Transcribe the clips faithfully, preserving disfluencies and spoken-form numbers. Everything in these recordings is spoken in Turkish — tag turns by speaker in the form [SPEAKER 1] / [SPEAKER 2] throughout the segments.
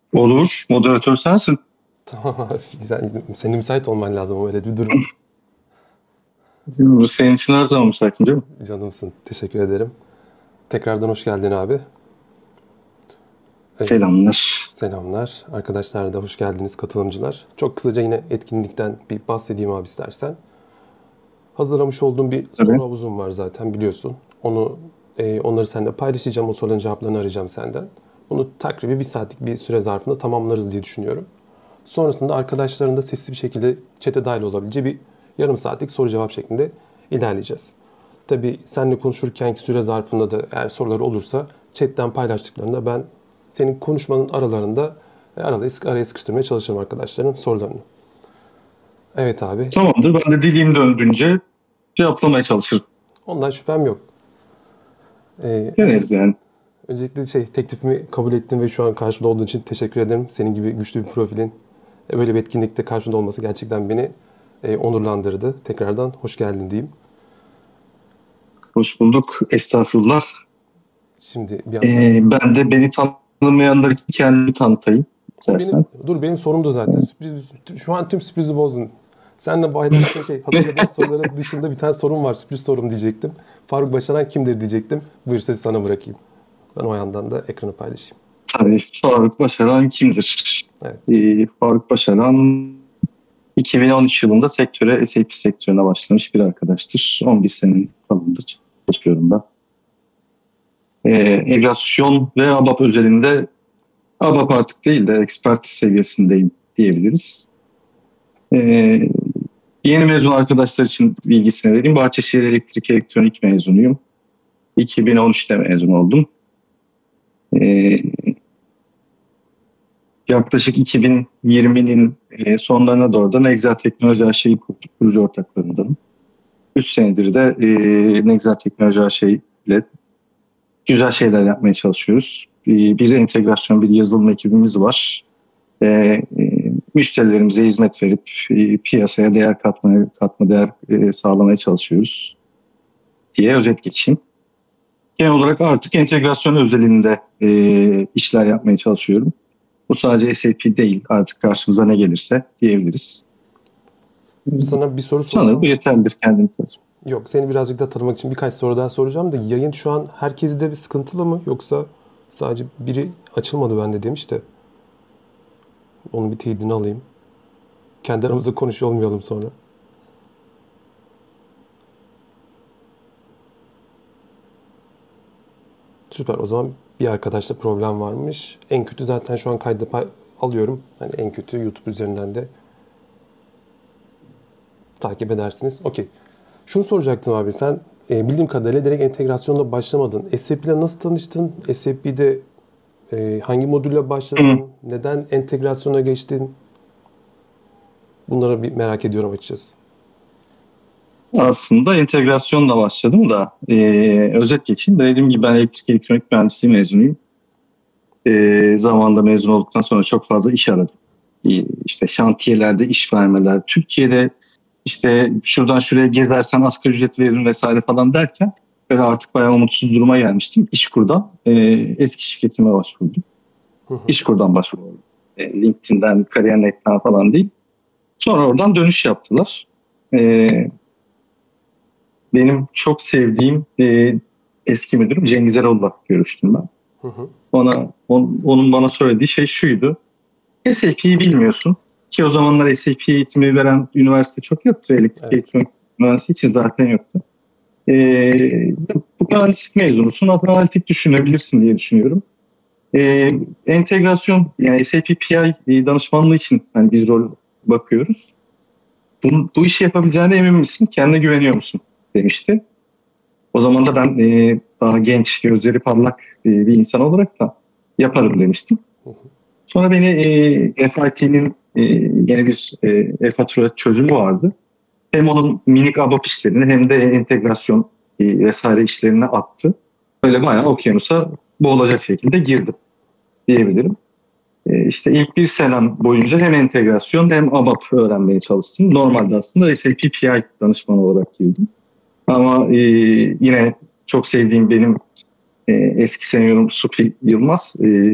[SPEAKER 1] Olur. Moderatör sensin.
[SPEAKER 2] Tamam abi. Sen, senin müsait olman lazım öyle bir durum.
[SPEAKER 1] Bu senin için her zaman müsaitim değil mi?
[SPEAKER 2] Canımsın. Teşekkür ederim. Tekrardan hoş geldin abi. Ee,
[SPEAKER 1] Selamlar.
[SPEAKER 2] selamlar. Arkadaşlar da hoş geldiniz katılımcılar. Çok kısaca yine etkinlikten bir bahsedeyim abi istersen. Hazırlamış olduğum bir
[SPEAKER 1] Tabii.
[SPEAKER 2] soru havuzum var zaten biliyorsun. Onu e, onları seninle paylaşacağım. O soruların cevaplarını arayacağım senden. Bunu takribi bir saatlik bir süre zarfında tamamlarız diye düşünüyorum. Sonrasında arkadaşların da sesli bir şekilde chat'e dahil olabileceği bir yarım saatlik soru cevap şeklinde ilerleyeceğiz. Tabii seninle konuşurkenki süre zarfında da eğer soruları olursa chat'ten paylaştıklarında ben senin konuşmanın aralarında e, araya, araya sıkıştırmaya çalışırım arkadaşların sorularını. Evet abi.
[SPEAKER 1] Tamamdır. Ben de dilim döndüğünce cevaplamaya çalışırım.
[SPEAKER 2] Ondan şüphem yok. Ee, önce,
[SPEAKER 1] Deneriz yani.
[SPEAKER 2] öncelikle şey teklifimi kabul ettin ve şu an karşımda olduğun için teşekkür ederim. Senin gibi güçlü bir profilin e, böyle bir etkinlikte karşımda olması gerçekten beni e, onurlandırdı. Tekrardan hoş geldin diyeyim.
[SPEAKER 1] Hoş bulduk. Estağfurullah.
[SPEAKER 2] Şimdi bir yandan
[SPEAKER 1] Ee, ben de beni tanımayanlar için kendimi tanıtayım
[SPEAKER 2] o benim
[SPEAKER 1] istersen.
[SPEAKER 2] dur benim sorumdu zaten. Sürpriz şu an tüm sürprizi bozdun. Seninle paylaştığın şey hazırladığın soruların dışında bir tane sorum var. Sürpriz sorum diyecektim. Faruk Başaran kimdir diyecektim. Buyur sesi sana bırakayım. Ben o yandan da ekranı paylaşayım.
[SPEAKER 1] Tabii Faruk Başaran kimdir?
[SPEAKER 2] Evet.
[SPEAKER 1] Ee, Faruk Başaran iki bin on üç yılında sektöre, S A P sektörüne başlamış bir arkadaştır. on bir senenin falandır. Çalışıyorum ben. Ee, Entegrasyon ve ABAP özelinde ABAP artık değil de expert seviyesindeyim diyebiliriz. Ee, Yeni mezun arkadaşlar için bilgisini vereyim. Bahçeşehir Elektrik Elektronik mezunuyum. iki bin on üçte mezun oldum. Ee, Yaklaşık iki bin yirminin e, sonlarına doğru da Nexel Teknoloji A Ş'yi kurduk. Kurucu ortaklarındanım. üç senedir de e, Nexel Teknoloji A Ş ile güzel şeyler yapmaya çalışıyoruz. Bir, bir entegrasyon, bir yazılım ekibimiz var. E, e, Müşterilerimize hizmet verip e, piyasaya değer katmaya, katma değer e, sağlamaya çalışıyoruz diye özet geçeyim. Genel olarak artık entegrasyon özelinde e, işler yapmaya çalışıyorum. Bu sadece S A P değil, artık karşımıza ne gelirse diyebiliriz.
[SPEAKER 2] Sana bir soru
[SPEAKER 1] Sanırım bu
[SPEAKER 2] soracağım.
[SPEAKER 1] yeterlidir kendimi tanıtım.
[SPEAKER 2] Yok, seni birazcık daha tanımak için birkaç soru daha soracağım da yayın şu an herkeste bir sıkıntılı mı yoksa sadece biri açılmadı bende demiş de onun bir teyidini alayım. Kendi aramızda konuşuyor olmayalım sonra. Süper, o zaman bir arkadaşla problem varmış. En kötü zaten şu an kaydı pay- alıyorum. Hani en kötü YouTube üzerinden de takip edersiniz. Okey. Şunu soracaktım abi, sen e, bildiğim kadarıyla direkt entegrasyonla başlamadın. S A P ile nasıl tanıştın? S A P'de e, hangi modülle başladın? Neden entegrasyona geçtin? Bunları bir merak ediyorum açıkçası.
[SPEAKER 1] Aslında entegrasyonla başladım da e, özet geçeyim. Dediğim gibi ben elektrik elektronik mühendisliği mezunuyum. E, zamanında mezun olduktan sonra çok fazla iş aradım. E, işte şantiyelerde iş vermeler, Türkiye'de işte şuradan şuraya gezersen asgari ücret veririm vesaire falan derken böyle artık bayağı umutsuz duruma gelmiştim. İşkur'dan e, eski şirketime başvurdum.
[SPEAKER 2] Hı hı.
[SPEAKER 1] İşkur'dan başvurdum. E, LinkedIn'den, Kariyer nokta net'ten falan değil. Sonra oradan dönüş yaptılar. E, Benim çok sevdiğim e, eski müdürüm Cengiz Erol'la görüştüm ben.
[SPEAKER 2] Hı hı.
[SPEAKER 1] Ona, on, onun bana söylediği şey şuydu. S A P'yi bilmiyorsun. Ki o zamanlar S A P eğitimi veren üniversite çok yoktu. Elektrik
[SPEAKER 2] Evet.
[SPEAKER 1] elektronik mühendisliği için zaten yoktu. E, Bu mühendislik mezunusun. Analitik düşünebilirsin diye düşünüyorum. E, entegrasyon yani S A P P I danışmanlığı için yani biz rol bakıyoruz. Bu, bu işi yapabileceğine emin misin? Kendine güveniyor musun? Demişti. O zaman da ben e, daha genç, gözleri parlak e, bir insan olarak da yaparım demiştim.
[SPEAKER 2] Hı hı.
[SPEAKER 1] Sonra beni e, F I T'nin e, yeni bir e, e-fatura çözümü vardı. Hem onun minik ABAP işlerini hem de entegrasyon e, vesaire işlerine attı. Böyle bayağı okyanusa boğulacak şekilde girdim diyebilirim. E, işte ilk bir senem boyunca hem entegrasyon hem ABAP öğrenmeye çalıştım. Normalde aslında S A P P I danışmanı olarak girdim. Ama e, yine çok sevdiğim benim e, eski senyorum Supi Yılmaz e,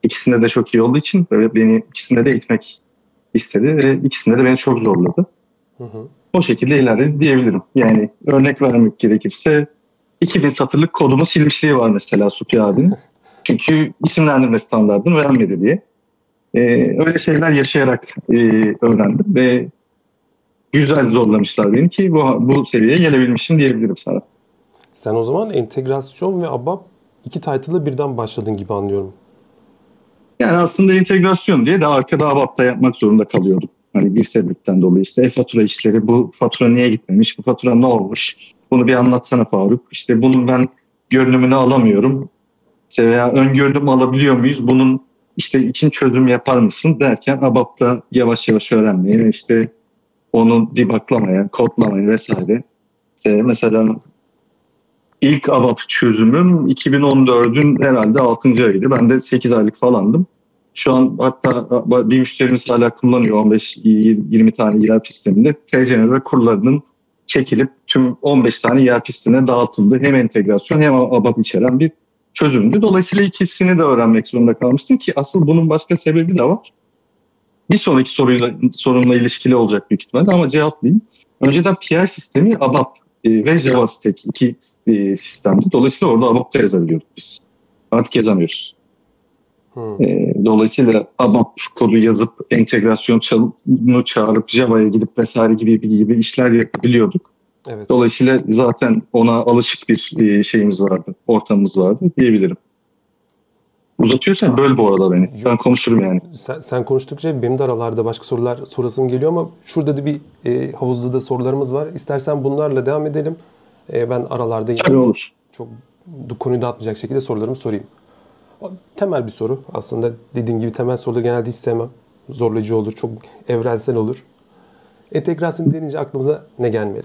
[SPEAKER 1] ikisinde de çok iyi olduğu için böyle beni ikisinde de eğitmek istedi ve ikisinde de beni çok zorladı.
[SPEAKER 2] Hı hı.
[SPEAKER 1] O şekilde ilerledi diyebilirim. Yani örnek vermek gerekirse iki bin satırlık kodumu silmişliği var mesela Supi abinin. Çünkü isimlendirme standartını vermedi diye. Ee, öyle şeyler yaşayarak e, öğrendim ve güzel zorlamışlar beni ki bu, bu seviyeye gelebilmişim diyebilirim sana.
[SPEAKER 2] Sen o zaman entegrasyon ve ABAP iki title'ı birden başladın gibi anlıyorum.
[SPEAKER 1] Yani aslında entegrasyon diye de arkada ABAP'ta yapmak zorunda kalıyordum. Hani bir sebepten dolayı işte e-fatura işleri, bu fatura niye gitmemiş, bu fatura ne olmuş, bunu bir anlatsana Faruk. İşte bunun ben görünümünü alamıyorum. İşte veya ön görünüm alabiliyor muyuz? Bunun işte için çözüm yapar mısın derken ABAP'ta yavaş yavaş öğrenmeye, işte onu debuglamaya, kodlamaya vesaire. İşte mesela ilk ABAP çözümüm iki bin on dördün herhalde altıncı ayıydı. Ben de sekiz aylık falandım. Şu an hatta bir müşterimiz hala kullanıyor on beş yirmi tane E R P sisteminde. T C N R kurlarının çekilip tüm on beş tane E R P sistemine dağıtıldı. Hem entegrasyon hem ABAP içeren bir çözümdü. Dolayısıyla ikisini de öğrenmek zorunda kalmıştım ki asıl bunun başka sebebi de var. Bir sonraki soruyla, sorunla ilişkili olacak büyük ihtimalle ama cevaplayayım. Önceden P R sistemi ABAP e, ve JavaStack iki e, sistemdi. Dolayısıyla orada ABAP'ta yazabiliyorduk biz. Artık yazamıyoruz.
[SPEAKER 2] Hmm.
[SPEAKER 1] E, dolayısıyla ABAP kodu yazıp entegrasyonu çağırıp Java'ya gidip vesaire gibi gibi işler yapabiliyorduk.
[SPEAKER 2] Evet.
[SPEAKER 1] Dolayısıyla zaten ona alışık bir e, şeyimiz vardı, ortamımız vardı diyebilirim. Uzatıyorsan böl bu arada beni.
[SPEAKER 2] Yok.
[SPEAKER 1] Ben konuşurum yani.
[SPEAKER 2] Sen, sen konuştukça benim de aralarda başka sorular sorasım geliyor ama şurada da bir e, havuzda da sorularımız var. İstersen bunlarla devam edelim. E, ben aralarda
[SPEAKER 1] Tabii olur.
[SPEAKER 2] çok konuyu dağıtmayacak şekilde sorularımı sorayım. Temel bir soru. Aslında dediğim gibi temel soruları genelde hiç sevmem. Zorlayıcı olur, çok evrensel olur. Entegrasyon denince aklımıza ne gelmeli?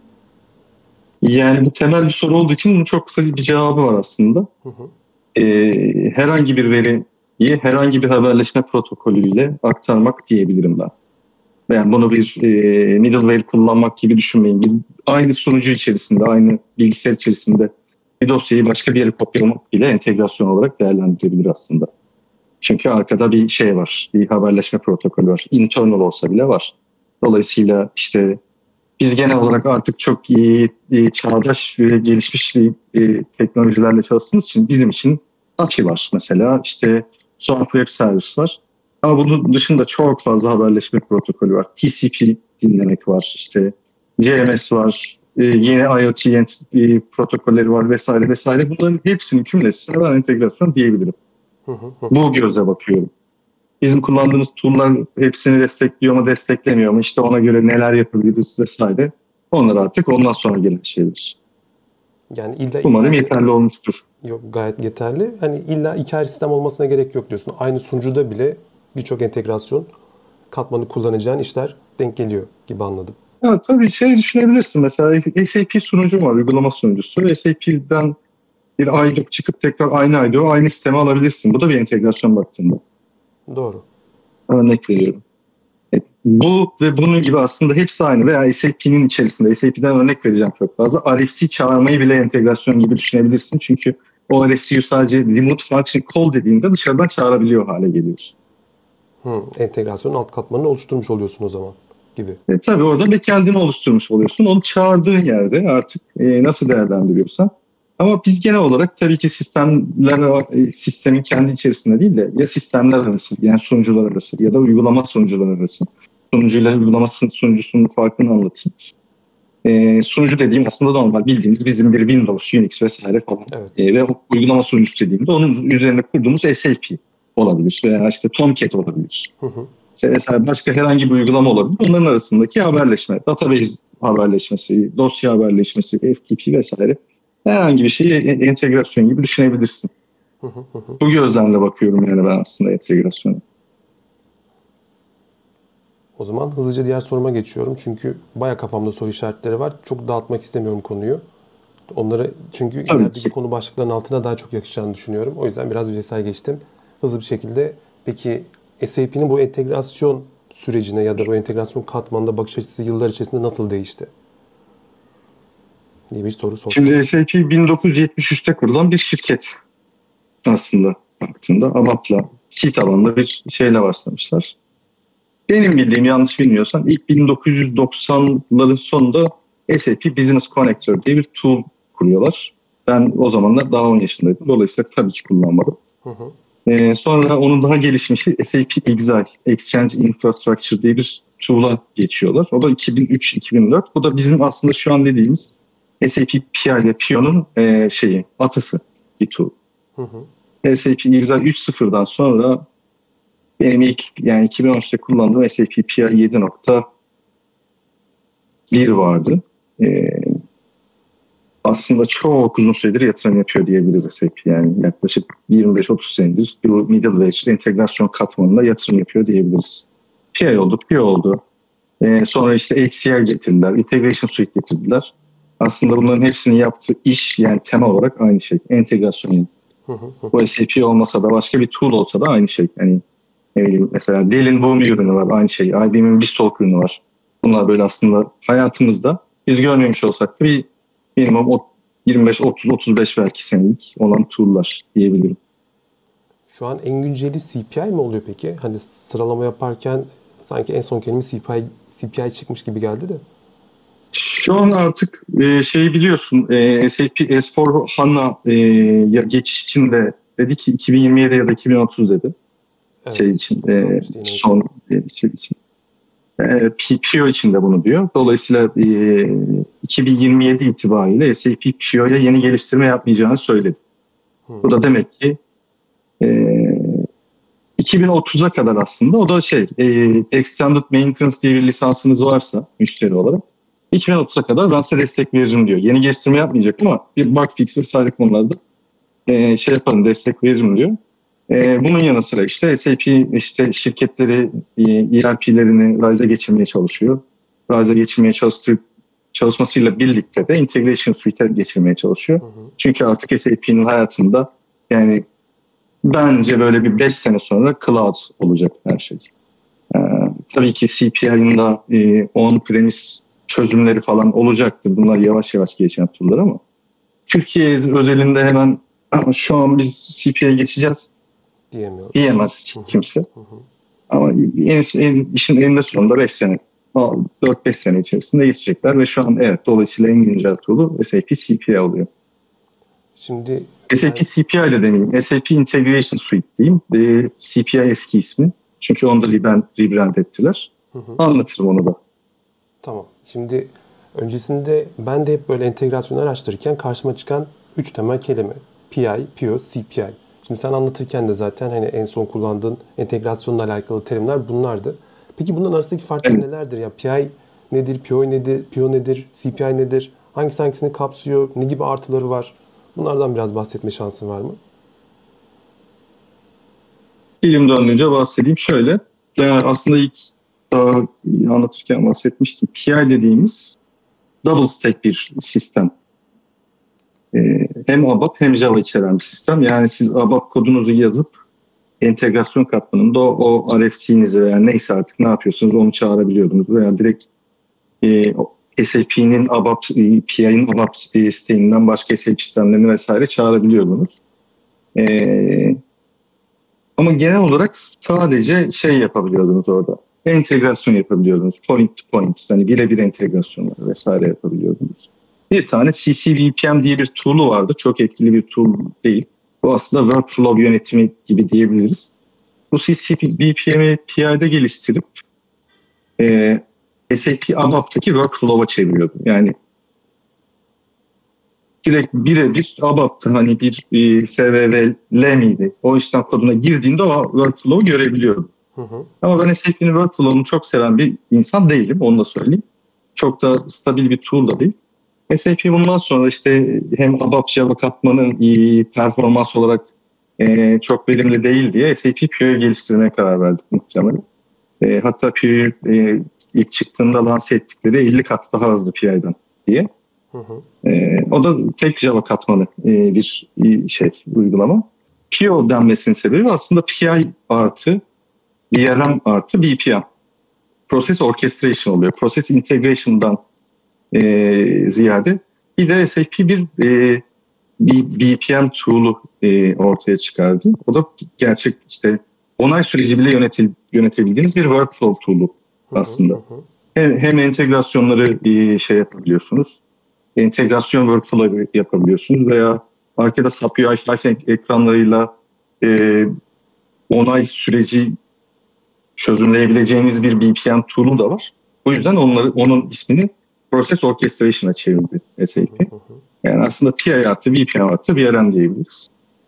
[SPEAKER 1] Yani bu temel bir soru olduğu için bunun çok kısa bir cevabı var aslında.
[SPEAKER 2] Hı hı.
[SPEAKER 1] Ee, herhangi bir veriyi herhangi bir haberleşme protokolüyle aktarmak diyebilirim ben. Yani bunu bir e, middleware kullanmak gibi düşünmeyin. Aynı sunucu içerisinde, aynı bilgisayar içerisinde bir dosyayı başka bir yere kopyalamak bile entegrasyon olarak değerlendirilebilir aslında. Çünkü arkada bir şey var, bir haberleşme protokolü var. Internal olsa bile var. Dolayısıyla işte biz genel olarak artık çok iyi, iyi çağdaş ve gelişmiş bir e, teknolojilerle çalıştığımız için bizim için A P I var mesela, işte Swarm Web Service var. Ama bunun dışında çok fazla haberleşme protokolü var. T C P dinlemek var, işte C M S var, e, yeni IoT e, protokolleri var vesaire vesaire. Bunların hepsinin cümlesi ben entegrasyon diyebilirim.
[SPEAKER 2] Hı hı hı.
[SPEAKER 1] Bu gözle bakıyorum. Bizim kullandığımız tool'lar hepsini destekliyor mu, desteklemiyor mu? İşte ona göre neler yapabiliriz vesaire. Onlar artık ondan sonra gelen şeyler.
[SPEAKER 2] Yani illa
[SPEAKER 1] Umarım
[SPEAKER 2] iki
[SPEAKER 1] yeterli olmuştur.
[SPEAKER 2] Yok, gayet yeterli. Hani illa iki ayrı sistem olmasına gerek yok diyorsun. Aynı sunucuda bile birçok entegrasyon katmanı kullanacağın işler denk geliyor gibi anladım.
[SPEAKER 1] Ya, tabii şey düşünebilirsin. Mesela S A P sunucu var, uygulama sunucusu. S A P'den bir I D O çıkıp tekrar aynı I D O, aynı sisteme alabilirsin. Bu da bir entegrasyon baktığında.
[SPEAKER 2] Doğru.
[SPEAKER 1] Örnek veriyorum. Bu ve bunun gibi aslında hepsi aynı veya S A P'nin içerisinde, S A P'den örnek vereceğim çok fazla. R F C çağırmayı bile entegrasyon gibi düşünebilirsin. Çünkü o R F C'yi sadece remote function call dediğinde dışarıdan çağırabiliyor hale geliyorsun.
[SPEAKER 2] Hı, entegrasyonun alt katmanını oluşturmuş oluyorsun o zaman gibi.
[SPEAKER 1] E, tabii orada backend'ini oluşturmuş oluyorsun. Onu çağırdığın yerde artık e, nasıl değerlendiriyorsan. Ama biz genel olarak tabii ki sistemler, sistemin kendi içerisinde değil de ya sistemler arası, yani sunucular arası ya da uygulama sunucular arası. Sunucuyla uygulama sunucusunun farkını anlatayım. E, sunucu dediğim aslında normal bildiğimiz bizim bir Windows, Unix vesaire falan.
[SPEAKER 2] Evet.
[SPEAKER 1] E, ve uygulama sunucusu dediğimde onun üzerine kurduğumuz S A P olabilir veya işte Tomcat olabilir.
[SPEAKER 2] Hı hı.
[SPEAKER 1] Mesela başka herhangi bir uygulama olabilir. Onların arasındaki haberleşme, database haberleşmesi, dosya haberleşmesi, F T P vesaire herhangi bir şeyi entegrasyon gibi düşünebilirsin.
[SPEAKER 2] Hı hı hı.
[SPEAKER 1] Bu gözlemle bakıyorum yani ben aslında entegrasyona.
[SPEAKER 2] O zaman hızlıca diğer soruma geçiyorum. Çünkü bayağı kafamda soru işaretleri var. Çok dağıtmak istemiyorum konuyu. Onları çünkü
[SPEAKER 1] Tabii
[SPEAKER 2] ilerideki
[SPEAKER 1] ki.
[SPEAKER 2] konu başlıklarının altına daha çok yakışacağını düşünüyorum. O yüzden biraz yüzeysel geçtim. Hızlı bir şekilde peki S A P'nin bu entegrasyon sürecine ya da bu entegrasyon katmanında bakış açısı yıllar içerisinde nasıl değişti? diye bir soru sorsam.
[SPEAKER 1] Şimdi S A P bin dokuz yüz yetmiş üçte kurulan bir şirket aslında baktığında. ABAP'la C tabanlı bir şeyle başlamışlar. Benim bildiğim, yanlış bilmiyorsam, ilk bin dokuz yüz doksanların sonunda S A P Business Connector diye bir tool kuruyorlar. Ben o zamanlar daha on yaşındaydım. Dolayısıyla tabii ki kullanmadım.
[SPEAKER 2] Hı hı.
[SPEAKER 1] Ee, sonra onun daha gelişmişi S A P Exile, Exchange Infrastructure diye bir tool'a geçiyorlar. O da iki bin üç iki bin dört. Bu da bizim aslında şu an dediğimiz S A P P I ile P O'nun e, şeyi, atası bir tool.
[SPEAKER 2] Hı hı.
[SPEAKER 1] S A P Exile üç nokta sıfırdan sonra benim ilk, yani iki bin on üçte kullandığım S A P P I yedi nokta bir vardı. Ee, aslında çok uzun süredir yatırım yapıyor diyebiliriz S A P. Yani yaklaşık yirmi beş otuz senedir bu middleware entegrasyon katmanında yatırım yapıyor diyebiliriz. P I oldu, P O oldu. Ee, sonra işte H C L getirdiler, Integration Suite getirdiler. Aslında bunların hepsinin yaptığı iş, yani temel olarak aynı şey. Entegrasyon.
[SPEAKER 2] Hı hı.
[SPEAKER 1] Bu S A P olmasa da, başka bir tool olsa da aynı şey. Yani ne bileyim, mesela Dell'in Boomi ürünü var, aynı şey. I B M'in BizTalk ürünü var. Bunlar böyle aslında hayatımızda biz görmemiş olsak da bir minimum yirmi beş otuz otuz beş belki senelik olan tool'lar diyebilirim.
[SPEAKER 2] Şu an en günceli C P I mi oluyor peki? Hani sıralama yaparken sanki en son kelime C P I, C P I çıkmış gibi geldi de.
[SPEAKER 1] Şu an artık e, şey biliyorsun, e, S A P S dört HANA e, geçiş için de dedi ki iki bin yirmi yedi ya da iki bin otuz dedi.
[SPEAKER 2] Evet,
[SPEAKER 1] Şey için, e, son şey için. E, P O için de bunu diyor. Dolayısıyla e, iki bin yirmi yedi itibariyle S A P P O'ya yeni geliştirme yapmayacağını söyledi. Hı. Bu da demek ki e, iki bin otuza kadar aslında, o da şey, e, Extended Maintenance diye bir lisansınız varsa müşteri olarak iki bin otuza kadar ben size destek veririm diyor. Yeni geliştirme yapmayacak ama bir bug fix vesaire konularda e, şey yaparım, destek veririm diyor. E, bunun yanı sıra işte S A P işte şirketleri e, E R P'lerini Rise'a geçirmeye çalışıyor. Rise'a geçirmeye çalıştığı çalışmasıyla birlikte de Integration Suite'e geçirmeye çalışıyor. Hı hı. Çünkü artık S A P'nin hayatında, yani bence böyle bir beş sene sonra cloud olacak her şey. Ee, tabii ki C P I'nin da e, on-premise çözümleri falan olacaktır. Bunlar yavaş yavaş gelişen tool'lar ama Türkiye özelinde hemen şu an biz C P I'ye geçeceğiz diyemez kimse. Hı hı. Ama en, en, işin eninde sonunda beş sene, dört beş sene içerisinde geçecekler ve şu an evet, dolayısıyla en güncel tool'u S A P C P I oluyor.
[SPEAKER 2] Şimdi
[SPEAKER 1] S A P C P I ile demeyeyim, S A P Integration Suite diyeyim. E, C P I eski ismi. Çünkü onu da rebrand, rebrand ettiler. Hı hı. Anlatırım onu da.
[SPEAKER 2] Tamam. Şimdi öncesinde ben de hep böyle entegrasyonu araştırırken karşıma çıkan üç temel kelime. P I, P O, C P I. Şimdi sen anlatırken de zaten hani en son kullandığın entegrasyonla alakalı terimler bunlardı. Peki bunların arasındaki farklar evet. nelerdir? Ya P I nedir, P O nedir, P O nedir, C P I nedir? Hangisi hangisini kapsıyor? Ne gibi artıları var? Bunlardan biraz bahsetme şansın var mı?
[SPEAKER 1] Dilimden önce bahsedeyim. Şöyle, yani aslında ilk daha anlatırken bahsetmiştim. P I dediğimiz double stack bir sistem. Ee, hem ABAP hem Java içeren bir sistem. Yani siz ABAP kodunuzu yazıp entegrasyon katmanında o, o R F C'nizi veya neyse artık ne yapıyorsunuz onu çağırabiliyordunuz. Veya direkt e, S A P'nin ABAP, P I'nin ABAP sitesinden başka S A P sistemlerini vesaire çağırabiliyordunuz. Ee, ama genel olarak sadece şey yapabiliyordunuz orada. Entegrasyon yapabiliyordunuz. Point to point, yani birebir entegrasyonlar vesaire yapabiliyordunuz. Bir tane C C V P M diye bir tool'u vardı. Çok etkili bir tool değil. Bu aslında workflow yönetimi gibi diyebiliriz. Bu C C V P M'i P I'de geliştirip e, S A P ABAP'taki workflow'a çeviriyordu. Yani direkt birebir ABAP'ta hani bir e, S V V L miydi? O işlem koduna girdiğinde o workflow'u görebiliyordu. Hı hı. Ama ben S A P'nin workflow'unu çok seven bir insan değilim, onu da söyleyeyim. Çok da stabil bir tool da değil. S A P bundan sonra işte hem ABAP Java katmanın iyi performans olarak e, çok verimli değil diye S A P P O'yu geliştirmeye karar verdik muhtemelen. E, hatta P O'yu e, ilk çıktığında lanse ettikleri elli kat daha hızlı P I'den diye. Hı hı. E, o da tek Java katmanı e, bir e, şey uygulama. P O denmesinin sebebi aslında P I artı B R M artı B P M. Process Orchestration oluyor. Process Integration'dan e, ziyade bir de S A P bir e, B P M tool'u e, ortaya çıkardı. O da gerçek işte onay süreci bile yönetil, yönetebildiğiniz bir workflow tool'u aslında. Hı hı. Hem, hem entegrasyonları e, şey yapabiliyorsunuz, entegrasyon workflow'u yapabiliyorsunuz veya arkada S A P U I ekranlarıyla e, onay süreci çözümleyebileceğiniz bir B P M tool'u da var. O yüzden onları, onun ismini Process Orchestration'a çevirdi S A P. Yani aslında P I artı B P M artı V R M diyebiliriz.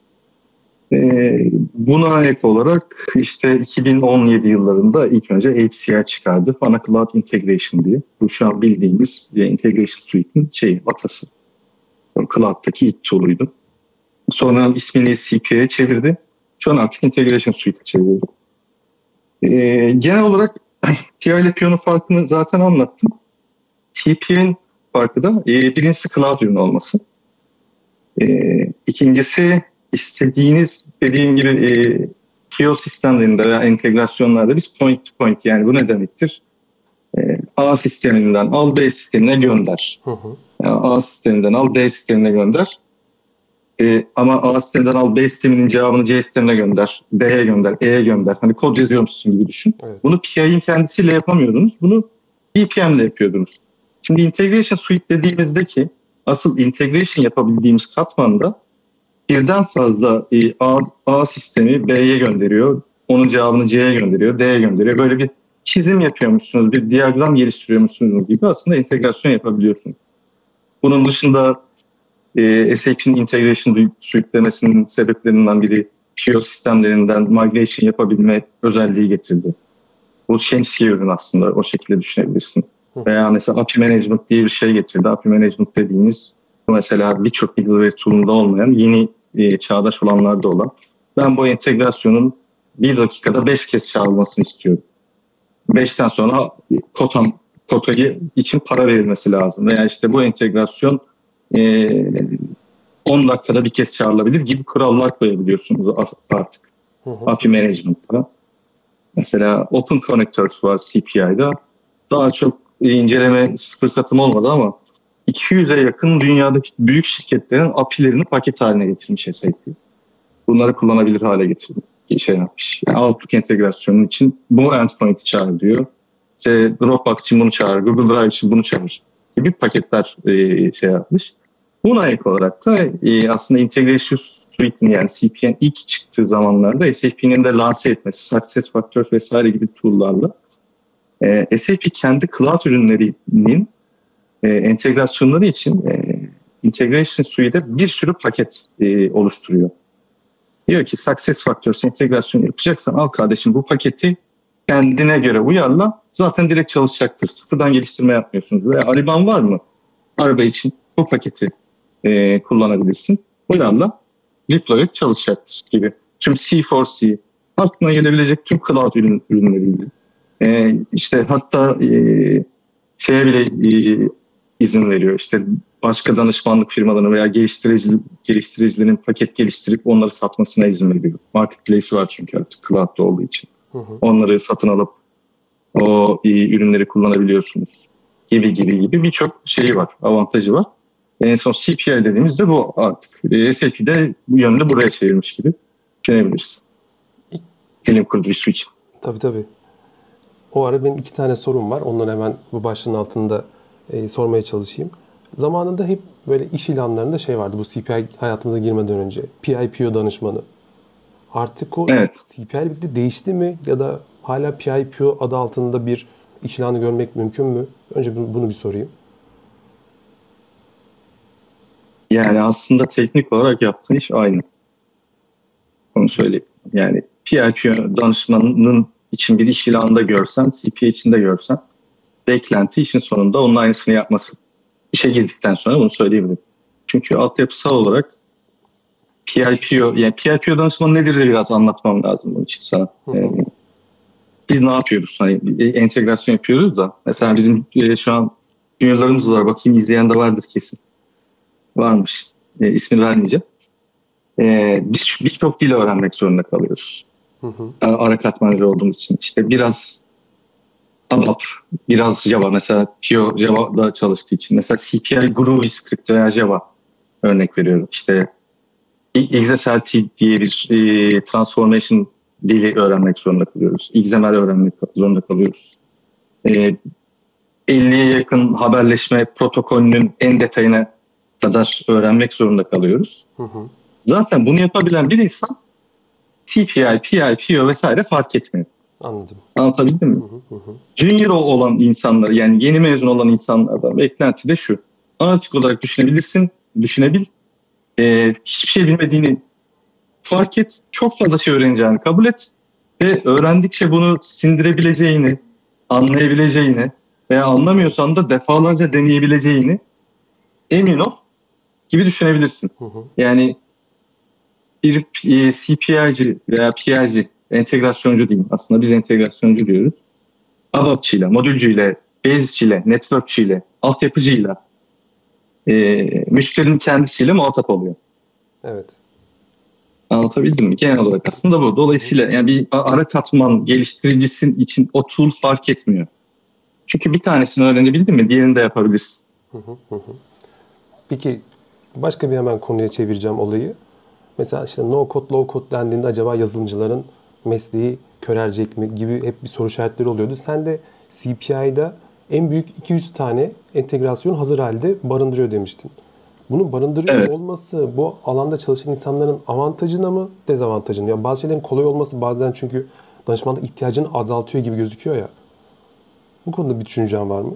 [SPEAKER 1] Ee, buna ek olarak işte iki bin on yedi yıllarında ilk önce H C I çıkardı. HANA Cloud Integration diye. Bu şu an bildiğimiz Integration Suite'in şeyi, atası. Cloud'daki ilk tool'uydu. Sonra ismini C P I'ye çevirdi. Şu an artık Integration Suite'e çevirdi. Ee, genel olarak P I ile P O'nun farkını zaten anlattım. T P I'nin farkı da e, birincisi cloud ürünü olması. E, ikincisi istediğiniz dediğim gibi e, P O sistemlerinde veya entegrasyonlarda biz point to point, yani bu ne demektir? E, A sisteminden al B sistemine gönder. Hı hı. Yani A sisteminden al D sistemine gönder. E, ama A sisteminden al B sisteminin cevabını C sistemine gönder. D'ye gönder, E'ye gönder. Hani kod yazıyormuşsun gibi düşün. Evet. Bunu P I'nin kendisiyle yapamıyordunuz. Bunu B P M ile yapıyordunuz. Şimdi Integration Suite dediğimizdeki asıl integration yapabildiğimiz katmanda birden fazla e, A, A sistemi B'ye gönderiyor. Onun cevabını C'ye gönderiyor, D'ye gönderiyor. Böyle bir çizim yapıyormuşsunuz, bir diyagram geliştiriyormuşsunuz gibi aslında integrasyon yapabiliyorsunuz. Bunun dışında e, S A P'nin Integration Suite demesinin sebeplerinden biri P O sistemlerinden migration yapabilme özelliği getirdi. Bu şemsiye ürün aslında, o şekilde düşünebilirsin. Veya mesela A P I Management diye bir şey getirdi. A P I Management dediğimiz mesela birçok middleware tool'unda olmayan, yeni e, çağdaş olanlarda olan. Ben bu entegrasyonun bir dakikada beş kez çağrılmasını istiyorum. Beşten sonra kotam, kotayı için para verilmesi lazım. Veya işte bu entegrasyon e, on dakikada bir kez çağrılabilir gibi kurallar koyabiliyorsunuz artık. Hı hı. A P I Management'ta. Mesela Open Connectors var C P I'da. Daha çok inceleme fırsatım olmadı ama iki yüze yakın dünyadaki büyük şirketlerin A P I'lerini paket haline getirmiş S A P. Bunları kullanabilir hale getirdi. Şey yapmış. Yani Outlook entegrasyonu için bu endpoint'i çağır diyor. İşte Dropbox için bunu çağır, Google Drive için bunu çağır gibi paketler e, şey yapmış. Buna ek olarak da e, aslında Integration Suite'in, yani C P I'nin ilk çıktığı zamanlarda S A P'nin de lanse etmesi, SuccessFactors vesaire gibi tool'larla e, S A P kendi cloud ürünlerinin e, entegrasyonları için e, Integration Suite'de bir sürü paket e, oluşturuyor. Diyor ki SuccessFactors entegrasyonu yapacaksan al kardeşim bu paketi kendine göre uyarla, zaten direkt çalışacaktır. Sıfırdan geliştirme yapmıyorsunuz. Veya Ariban var mı? Araba için bu paketi e, kullanabilirsin. Uyarla, deploy et, çalışacaktır gibi. Tüm C for C, aklına gelebilecek tüm cloud ürün, ürünleriyle. E, işte hatta e, şeye bile e, izin veriyor. İşte başka danışmanlık firmalarına veya geliştirici, geliştiricilerin paket geliştirip onları satmasına izin veriyor. Marketplace var çünkü artık cloud'da olduğu için. Hı hı. Onları satın alıp o e, ürünleri kullanabiliyorsunuz gibi gibi gibi birçok şeyi var, avantajı var. En son C P I dediğimizde bu artık. E, S A P de bu yönde buraya çevirmiş gibi düşünebiliriz. Film kurucusu için.
[SPEAKER 2] Tabii tabii. O ara benim iki tane sorum var. Onları hemen bu başlığın altında e, sormaya çalışayım. Zamanında hep böyle iş ilanlarında şey vardı. Bu C P I hayatımıza girmeden önce. P I P O danışmanı. Artık o evet. C P I ile birlikte değişti mi? Ya da hala P I P O adı altında bir iş ilanı görmek mümkün mü? Önce bunu bir sorayım.
[SPEAKER 1] Yani aslında teknik olarak yaptığın iş aynı. Onu söyleyeyim. Yani P I P O danışmanının için bir iş ilanında görsen, C P I için de görsen, beklenti işin sonunda onun aynısını yapması. İşe girdikten sonra bunu söyleyebilirim. Çünkü altyapısal olarak P I P O, yani P I P O danışmanı nedir de biraz anlatmam lazım bunun için sana. Ee, biz ne yapıyoruz? Hani entegrasyon yapıyoruz da. Mesela bizim e, şu an juniorlarımız var. Bakayım izleyen de vardır kesin. Varmış. E, ismini vermeyeceğim. E, biz birçok dil öğrenmek zorunda kalıyoruz. Hı hı. Ara katmancı olduğumuz için. İşte biraz A B A P, biraz Java. Mesela P O Java'da çalıştığı için. Mesela C P I, Groovy Script veya Java örnek veriyorum. İşte X S L T diye bir e, transformation dili öğrenmek zorunda kalıyoruz. X M L öğrenmek zorunda kalıyoruz. Ee, elliye yakın haberleşme protokolünün en detayına kadar öğrenmek zorunda kalıyoruz.
[SPEAKER 2] Hı hı.
[SPEAKER 1] Zaten bunu yapabilen bir insan T P I, P I, P O vesaire fark etmiyor.
[SPEAKER 2] Anladım.
[SPEAKER 1] Anlatabildim mi?
[SPEAKER 2] Hı hı hı.
[SPEAKER 1] Junior olan insanlar, yani yeni mezun olan insanlardan beklenti de şu. Analitik olarak düşünebilirsin, düşünebil. Ee, hiçbir şey bilmediğini fark et. Çok fazla şey öğreneceğini kabul et. Ve öğrendikçe bunu sindirebileceğini, anlayabileceğini veya anlamıyorsan da defalarca deneyebileceğini emin ol gibi düşünebilirsin.
[SPEAKER 2] Hı hı.
[SPEAKER 1] Yani bir e, C P I'ci veya P I'ci, entegrasyoncu diyeyim. Aslında biz entegrasyoncu diyoruz. ABAP'çıyla, modülcüyle, Basis'çiyle, networkçiyle, altyapıcıyla, e, müşterinin kendisiyle muhatap oluyor.
[SPEAKER 2] Evet.
[SPEAKER 1] Anlatabildim mi? Genel olarak aslında bu. Dolayısıyla yani bir ara katman geliştiricisin için o tool fark etmiyor. Çünkü bir tanesini öğrenebildin mi diğerini de yapabilirsin.
[SPEAKER 2] Hı hı hı. Peki başka bir hemen konuya çevireceğim olayı. Mesela işte no code, low code dendiğinde acaba yazılımcıların mesleği körelcek mi gibi hep bir soru işaretleri oluyordu. Sen de C P I'da en büyük iki yüz tane entegrasyon hazır halde barındırıyor demiştin. Bunu barındırıyor
[SPEAKER 1] Evet.
[SPEAKER 2] olması bu alanda çalışan insanların avantajına mı, dezavantajına? Yani bazı şeylerin kolay olması bazen çünkü danışmanlık ihtiyacını azaltıyor gibi gözüküyor ya. Bu konuda bir düşüncen var mı?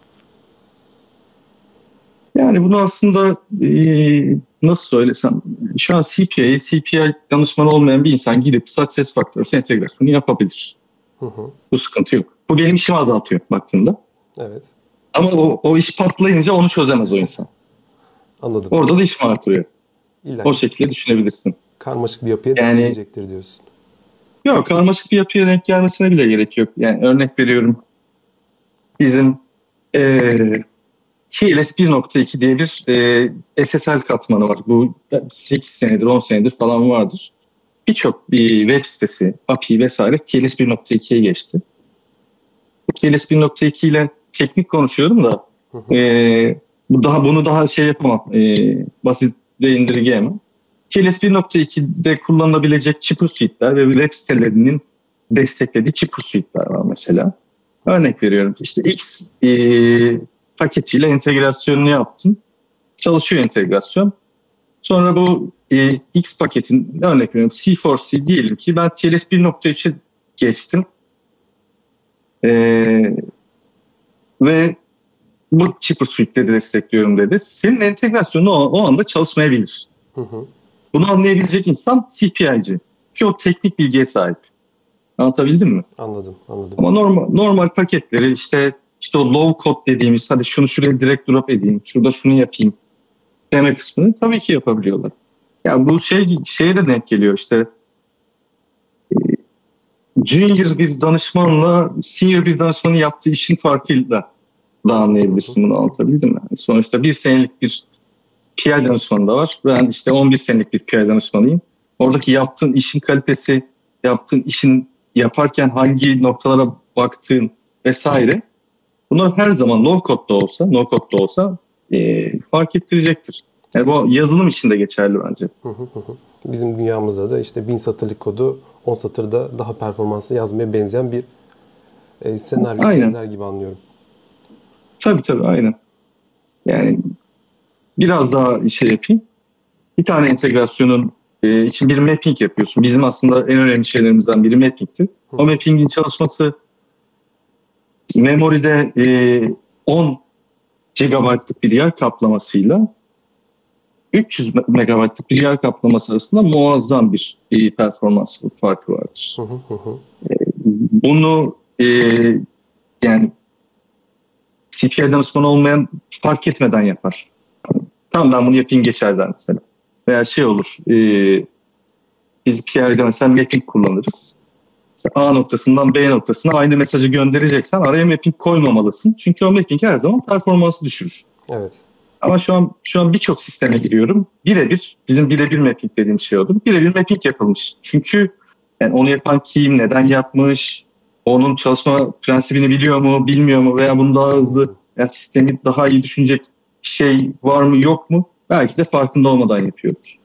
[SPEAKER 1] Yani bunu aslında e, nasıl söylesem, şu an C P I'ye C P I danışmanı olmayan bir insan girip SuccessFactors entegrasyonu yapabilir.
[SPEAKER 2] Hı hı.
[SPEAKER 1] Bu sıkıntı yok. Bu benim işimi azaltıyor baktığında.
[SPEAKER 2] Evet.
[SPEAKER 1] Ama o, o iş patlayınca onu çözemez o insan.
[SPEAKER 2] Anladım.
[SPEAKER 1] Orada da işimi artırıyor.
[SPEAKER 2] İlla
[SPEAKER 1] O
[SPEAKER 2] ki
[SPEAKER 1] şekilde düşünebilirsin.
[SPEAKER 2] karmaşık bir yapıya denk
[SPEAKER 1] Yani
[SPEAKER 2] gelecektir diyorsun.
[SPEAKER 1] yok, karmaşık bir yapıya denk gelmesine bile gerek yok. Yani örnek veriyorum. Bizim eee T L S bir nokta iki diye bir eee, S S L katmanı var. Bu sekiz senedir, on senedir falan vardır. Birçok bir web sitesi, A P I vesaire T L S bir nokta ikiye geçti. Bu T L S bir nokta iki ile teknik konuşuyorum da
[SPEAKER 2] Hı hı.
[SPEAKER 1] eee, bu daha bunu daha şey yapamam, eee, basit de indirgeyemem. T L S bir nokta ikide kullanılabilecek Chipper suite'ler ve web sitelerinin desteklediği Chipper suite'ler var mesela. Örnek veriyorum, işte X eee, paketiyle entegrasyonunu yaptın. Çalışıyor entegrasyon. Sonra bu e, X paketin, örnek veriyorum C for C diyelim ki ben T L S bir nokta üçe geçtim. E, ve bu Chipper suite'leri destekliyorum dedi. Senin entegrasyonun o, o anda çalışmayabilir.
[SPEAKER 2] Hı hı.
[SPEAKER 1] Bunu anlayabilecek insan C P I'ci. Ki o teknik bilgiye sahip. Anlatabildim mi?
[SPEAKER 2] Anladım, anladım.
[SPEAKER 1] Ama normal, normal paketleri işte işte o low code dediğimiz, hadi şunu şuraya direkt drop edeyim, şurada şunu yapayım deme kısmını tabii ki yapabiliyorlar. Yani bu şey şeye de denk geliyor işte, junior bir danışmanla senior bir danışmanın yaptığı işin farkıyla da anlayabilirsin, bunu anlatabildim mi? Yani sonuçta bir senelik bir P I danışmanı da var. Ben işte on bir senelik bir P I danışmanıyım. Oradaki yaptığın işin kalitesi, yaptığın işin yaparken hangi noktalara baktığın vesaire, bunlar her zaman low code da olsa, no code da olsa e, fark ettirecektir. Yani bu yazılım için de geçerli bence.
[SPEAKER 2] Hı hı hı. Bizim dünyamızda da işte bin satırlık kodu on satırda daha performanslı yazmaya benzeyen bir e, senaryo
[SPEAKER 1] Aynen.
[SPEAKER 2] benzer gibi anlıyorum.
[SPEAKER 1] Tabii tabii, aynen. Yani biraz daha şey yapayım. Bir tane entegrasyonun e, için bir mapping yapıyorsun. Bizim aslında en önemli şeylerimizden biri mapping'ti. O mapping'in çalışması memory'de e, on gigabaytlık bir yer kaplamasıyla üç yüz megabaytlık bir yer kaplaması arasında muazzam bir e, performans farkı vardır.
[SPEAKER 2] Hı hı hı.
[SPEAKER 1] Bunu e, yani C P I danışmanı olmayan fark etmeden yapar. Tamam, ben bunu yapayım geçer der mesela. Veya şey olur, e, biz P I'de mesela mapping kullanırız. İşte A noktasından B noktasına aynı mesajı göndereceksen araya mapping koymamalısın. Çünkü o mapping her zaman performansı düşürür.
[SPEAKER 2] Evet.
[SPEAKER 1] Ama şu an şu an birçok sisteme giriyorum. Birebir, bizim birebir mapping dediğim şey olur. Birebir mapping yapılmış. Çünkü yani onu yapan kim, neden yapmış, onun çalışma prensibini biliyor mu, bilmiyor mu, veya bunu daha hızlı, yani sistemi daha iyi düşünecek şey var mı, yok mu? Belki de farkında olmadan yapıyordur.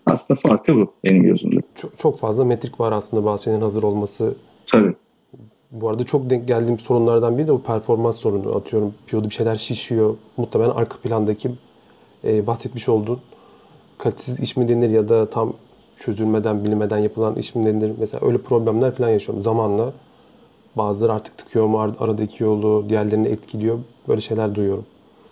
[SPEAKER 1] Aslında farkı bu benim gözümde.
[SPEAKER 2] Çok, çok fazla metrik var aslında bazı şeylerin hazır olması.
[SPEAKER 1] Tabii.
[SPEAKER 2] Bu arada çok denk geldiğim sorunlardan biri de bu performans sorunu. Atıyorum piyoda bir şeyler şişiyor. Muhtemelen arka plandaki e, bahsetmiş olduğun kalitesiz iş mi denir ya da tam çözülmeden, bilinmeden yapılan iş mi denir? Mesela öyle problemler falan yaşıyorum. Zamanla bazıları artık tıkıyor mu ar- aradaki yolu, diğerlerini etkiliyor. Böyle şeyler duyuyorum.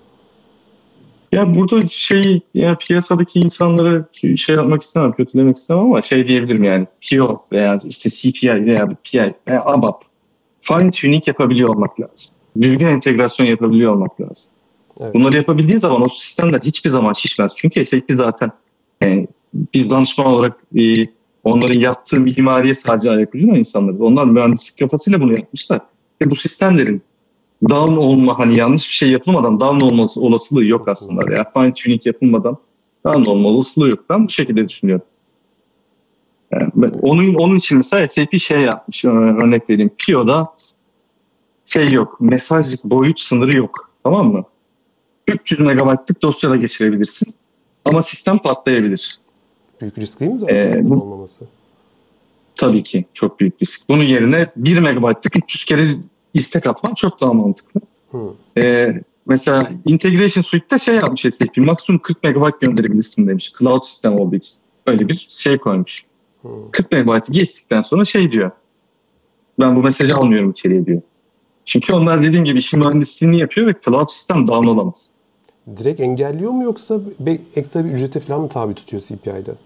[SPEAKER 1] Ya burada şey, ya piyasadaki insanları şey yapmak istemem, kötülemek istemem ama şey diyebilirim yani. P O veya işte C P I veya P I veya A B A P. Fine tuning yapabiliyor olmak lazım. Düzgün entegrasyon yapabiliyor olmak lazım.
[SPEAKER 2] Evet.
[SPEAKER 1] Bunları yapabildiği zaman o sistemler hiçbir zaman şişmez. Çünkü S A P zaten yani biz danışman olarak e, onların yaptığı mimariye sadece ayak uyduran insanlarız. Onlar mühendislik kafasıyla bunu yapmışlar. Ve bu sistemlerin down olma, hani yanlış bir şey yapılmadan down olması olasılığı yok aslında. Ya fine tuning yapılmadan down olma olasılığı yok. Ben bu şekilde düşünüyorum. Yani onun, onun için mesela S A P şey yapmış, örnek vereyim. P O'da şey yok, mesaj boyut sınırı yok. Tamam mı? üç yüz megabaytlık dosyada geçirebilirsin. Ama sistem patlayabilir.
[SPEAKER 2] Büyük risk değil mi zaten
[SPEAKER 1] Ee,
[SPEAKER 2] sistem
[SPEAKER 1] bu,
[SPEAKER 2] olmaması?
[SPEAKER 1] Tabii ki çok büyük risk. Bunun yerine bir megabaytlık üç yüz kere istek atman çok daha mantıklı.
[SPEAKER 2] Hmm.
[SPEAKER 1] Ee, mesela Integration Suite'de şey yapmış S A P, maksimum kırk megabayt gönderebilirsin demiş. Cloud sistem olduğu için. Öyle bir şey koymuş.
[SPEAKER 2] Hmm.
[SPEAKER 1] kırk megabaytı geçtikten sonra şey diyor. Ben bu mesajı almıyorum içeriye diyor. Çünkü onlar dediğim gibi işin mühendisliğini yapıyor ve cloud sistem down olamaz.
[SPEAKER 2] Direkt engelliyor mu yoksa bir, ekstra bir ücrete falan mı tabi tutuyor C P I'de?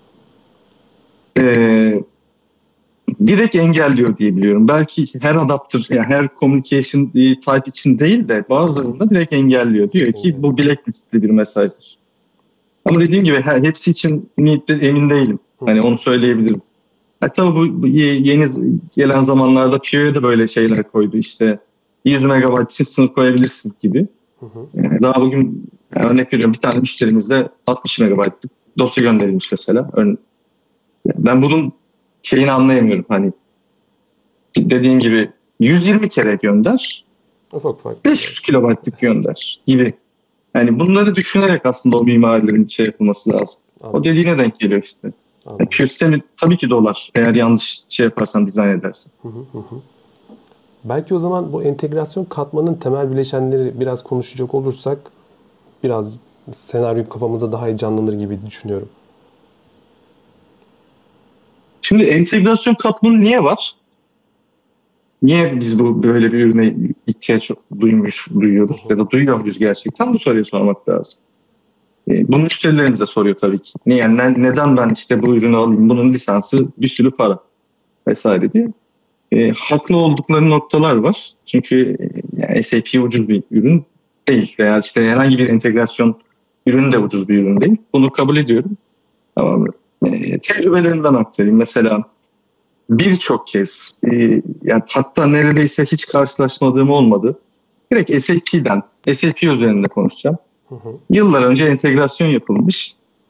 [SPEAKER 1] Ee, direkt engelliyor diye biliyorum. Belki her adapter, yani her communication type için değil de bazılarında direkt engelliyor. Diyor ki bu blacklistli bir mesajdır. Ama dediğim gibi hepsi için emin değilim. Hani onu söyleyebilirim. Ha, tabii bu yeni gelen zamanlarda P O'ya da böyle şeyler koydu. İşte yüz megabayt için sınır koyabilirsin gibi.
[SPEAKER 2] Hı hı.
[SPEAKER 1] Yani daha bugün yani örnek veriyorum, bir tane müşterimizde altmış megabaytlık dosya gönderilmiş mesela. Ben bunun şeyini anlayamıyorum. Hani dediğin gibi yüz yirmi kere gönder,
[SPEAKER 2] Ufak ufak.
[SPEAKER 1] beş yüz kilobaytlık gönder gibi. Yani bunları düşünerek aslında o mimarilerin şey yapılması lazım.
[SPEAKER 2] Anladım.
[SPEAKER 1] O dediğine denk geliyor işte. Yani P O sistemi tabii ki dolar eğer yanlış şey yaparsan, dizayn edersen.
[SPEAKER 2] Hı hı hı. Belki o zaman bu entegrasyon katmanın temel bileşenleri biraz konuşacak olursak biraz senaryo kafamızda daha iyi canlanır gibi düşünüyorum.
[SPEAKER 1] Şimdi entegrasyon katmanı niye var? Niye biz bu böyle bir ürüne ihtiyaç duymuş, duyuyoruz ya da duyuyor muyuz gerçekten? Bu soruyu sormak lazım. E, bunu müşterilerimiz de soruyor tabii ki. Ne, yani ne, neden ben işte bu ürünü alayım? Bunun lisansı bir sürü para vesaire diye. E, haklı oldukları noktalar var. Çünkü e, yani S A P ucuz bir ürün değil. Veya işte herhangi bir entegrasyon ürünü de ucuz bir ürün değil. Bunu kabul ediyorum. Ama e, tecrübelerinden aktarayım. Mesela birçok kez e, yani hatta neredeyse hiç karşılaşmadığım olmadı. Direkt S A P'den, S A P üzerinde konuşacağım.
[SPEAKER 2] Hı hı.
[SPEAKER 1] Yıllar önce entegrasyon yapılmış.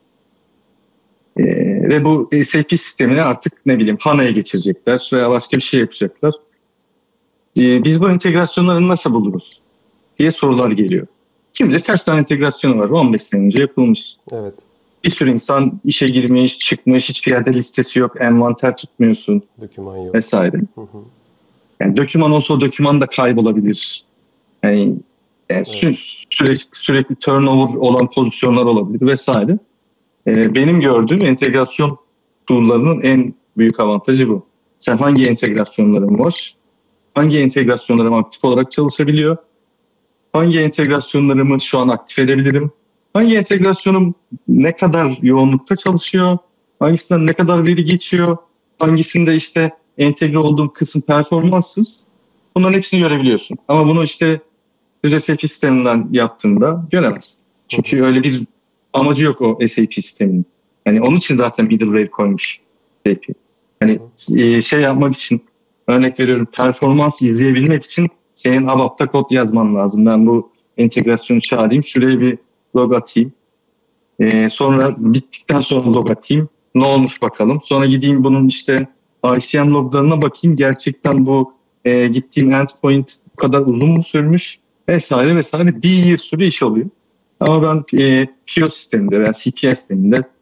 [SPEAKER 1] Ee, ve bu S A P sistemini artık ne bileyim HANA'ya geçirecekler veya başka bir şey yapacaklar. Ee, biz bu entegrasyonları nasıl buluruz diye sorular geliyor. Kim bilir kaç tane entegrasyonu var? on beş sene önce yapılmış.
[SPEAKER 2] Evet.
[SPEAKER 1] Bir sürü insan işe girmiş, çıkmış, hiçbir yerde listesi yok, envanter tutmuyorsun
[SPEAKER 2] Doküman yok.
[SPEAKER 1] vesaire.
[SPEAKER 2] Hı hı.
[SPEAKER 1] Yani doküman olsa o doküman da kaybolabilir. Yani, yani
[SPEAKER 2] Evet.
[SPEAKER 1] sü- sürekli, sürekli turnover olan pozisyonlar olabilir vesaire. Ee, benim gördüğüm entegrasyon tool'larının en büyük avantajı bu. Sen hangi entegrasyonların var? Hangi entegrasyonlarım aktif olarak çalışabiliyor? Hangi entegrasyonlarımı şu an aktif edebilirim? Hangi entegrasyonum ne kadar yoğunlukta çalışıyor? Hangisinden ne kadar veri geçiyor? Hangisinde işte entegre olduğum kısım performanssız? Bunların hepsini görebiliyorsun. Ama bunu işte düz S A P sisteminden yaptığında göremezsin. Çünkü öyle bir amacı yok o S A P sisteminin. Yani onun için zaten middleware koymuş S A P. Hani e, şey yapmak için, örnek veriyorum, performans izleyebilmek için senin A B A P'ta kod yazman lazım. Ben bu entegrasyonu çağırayım, şuraya bir log atayım. E, sonra bittikten sonra log atayım. Ne olmuş bakalım. Sonra gideyim bunun işte I C M loglarına bakayım. Gerçekten bu e, gittiğim endpoint bu kadar uzun mu sürmüş? Vesaire vesaire bir yıl sürü iş oluyor. Ama ben e, P O sisteminde veya C P I sisteminde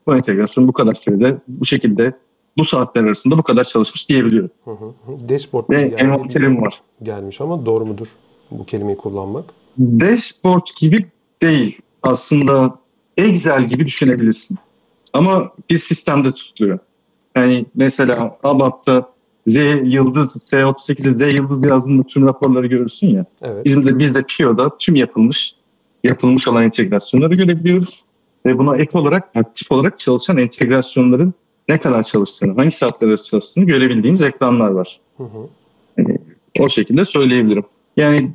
[SPEAKER 1] bu entegrasyon bu kadar sürede, bu şekilde, bu saatler arasında bu kadar çalışmış diyebiliyorum.
[SPEAKER 2] Hı hı. Dashboard
[SPEAKER 1] Ve
[SPEAKER 2] yani
[SPEAKER 1] envanterim var.
[SPEAKER 2] gelmiş ama doğru mudur bu kelimeyi kullanmak?
[SPEAKER 1] Dashboard gibi değil. Aslında Excel gibi düşünebilirsin. Ama bir sistemde tutuluyor. Yani mesela ABAP'ta Z yıldız, S otuz sekiz'e Z yıldız yazdığında tüm raporları görürsün ya.
[SPEAKER 2] Evet.
[SPEAKER 1] Bizim de biz de P O'da tüm yapılmış yapılmış olan entegrasyonları görebiliyoruz. Ve buna ek olarak aktif olarak çalışan entegrasyonların ne kadar çalıştığını, hangi saatler arası çalıştığını görebildiğimiz ekranlar var.
[SPEAKER 2] Hı hı.
[SPEAKER 1] Yani o şekilde söyleyebilirim. Yani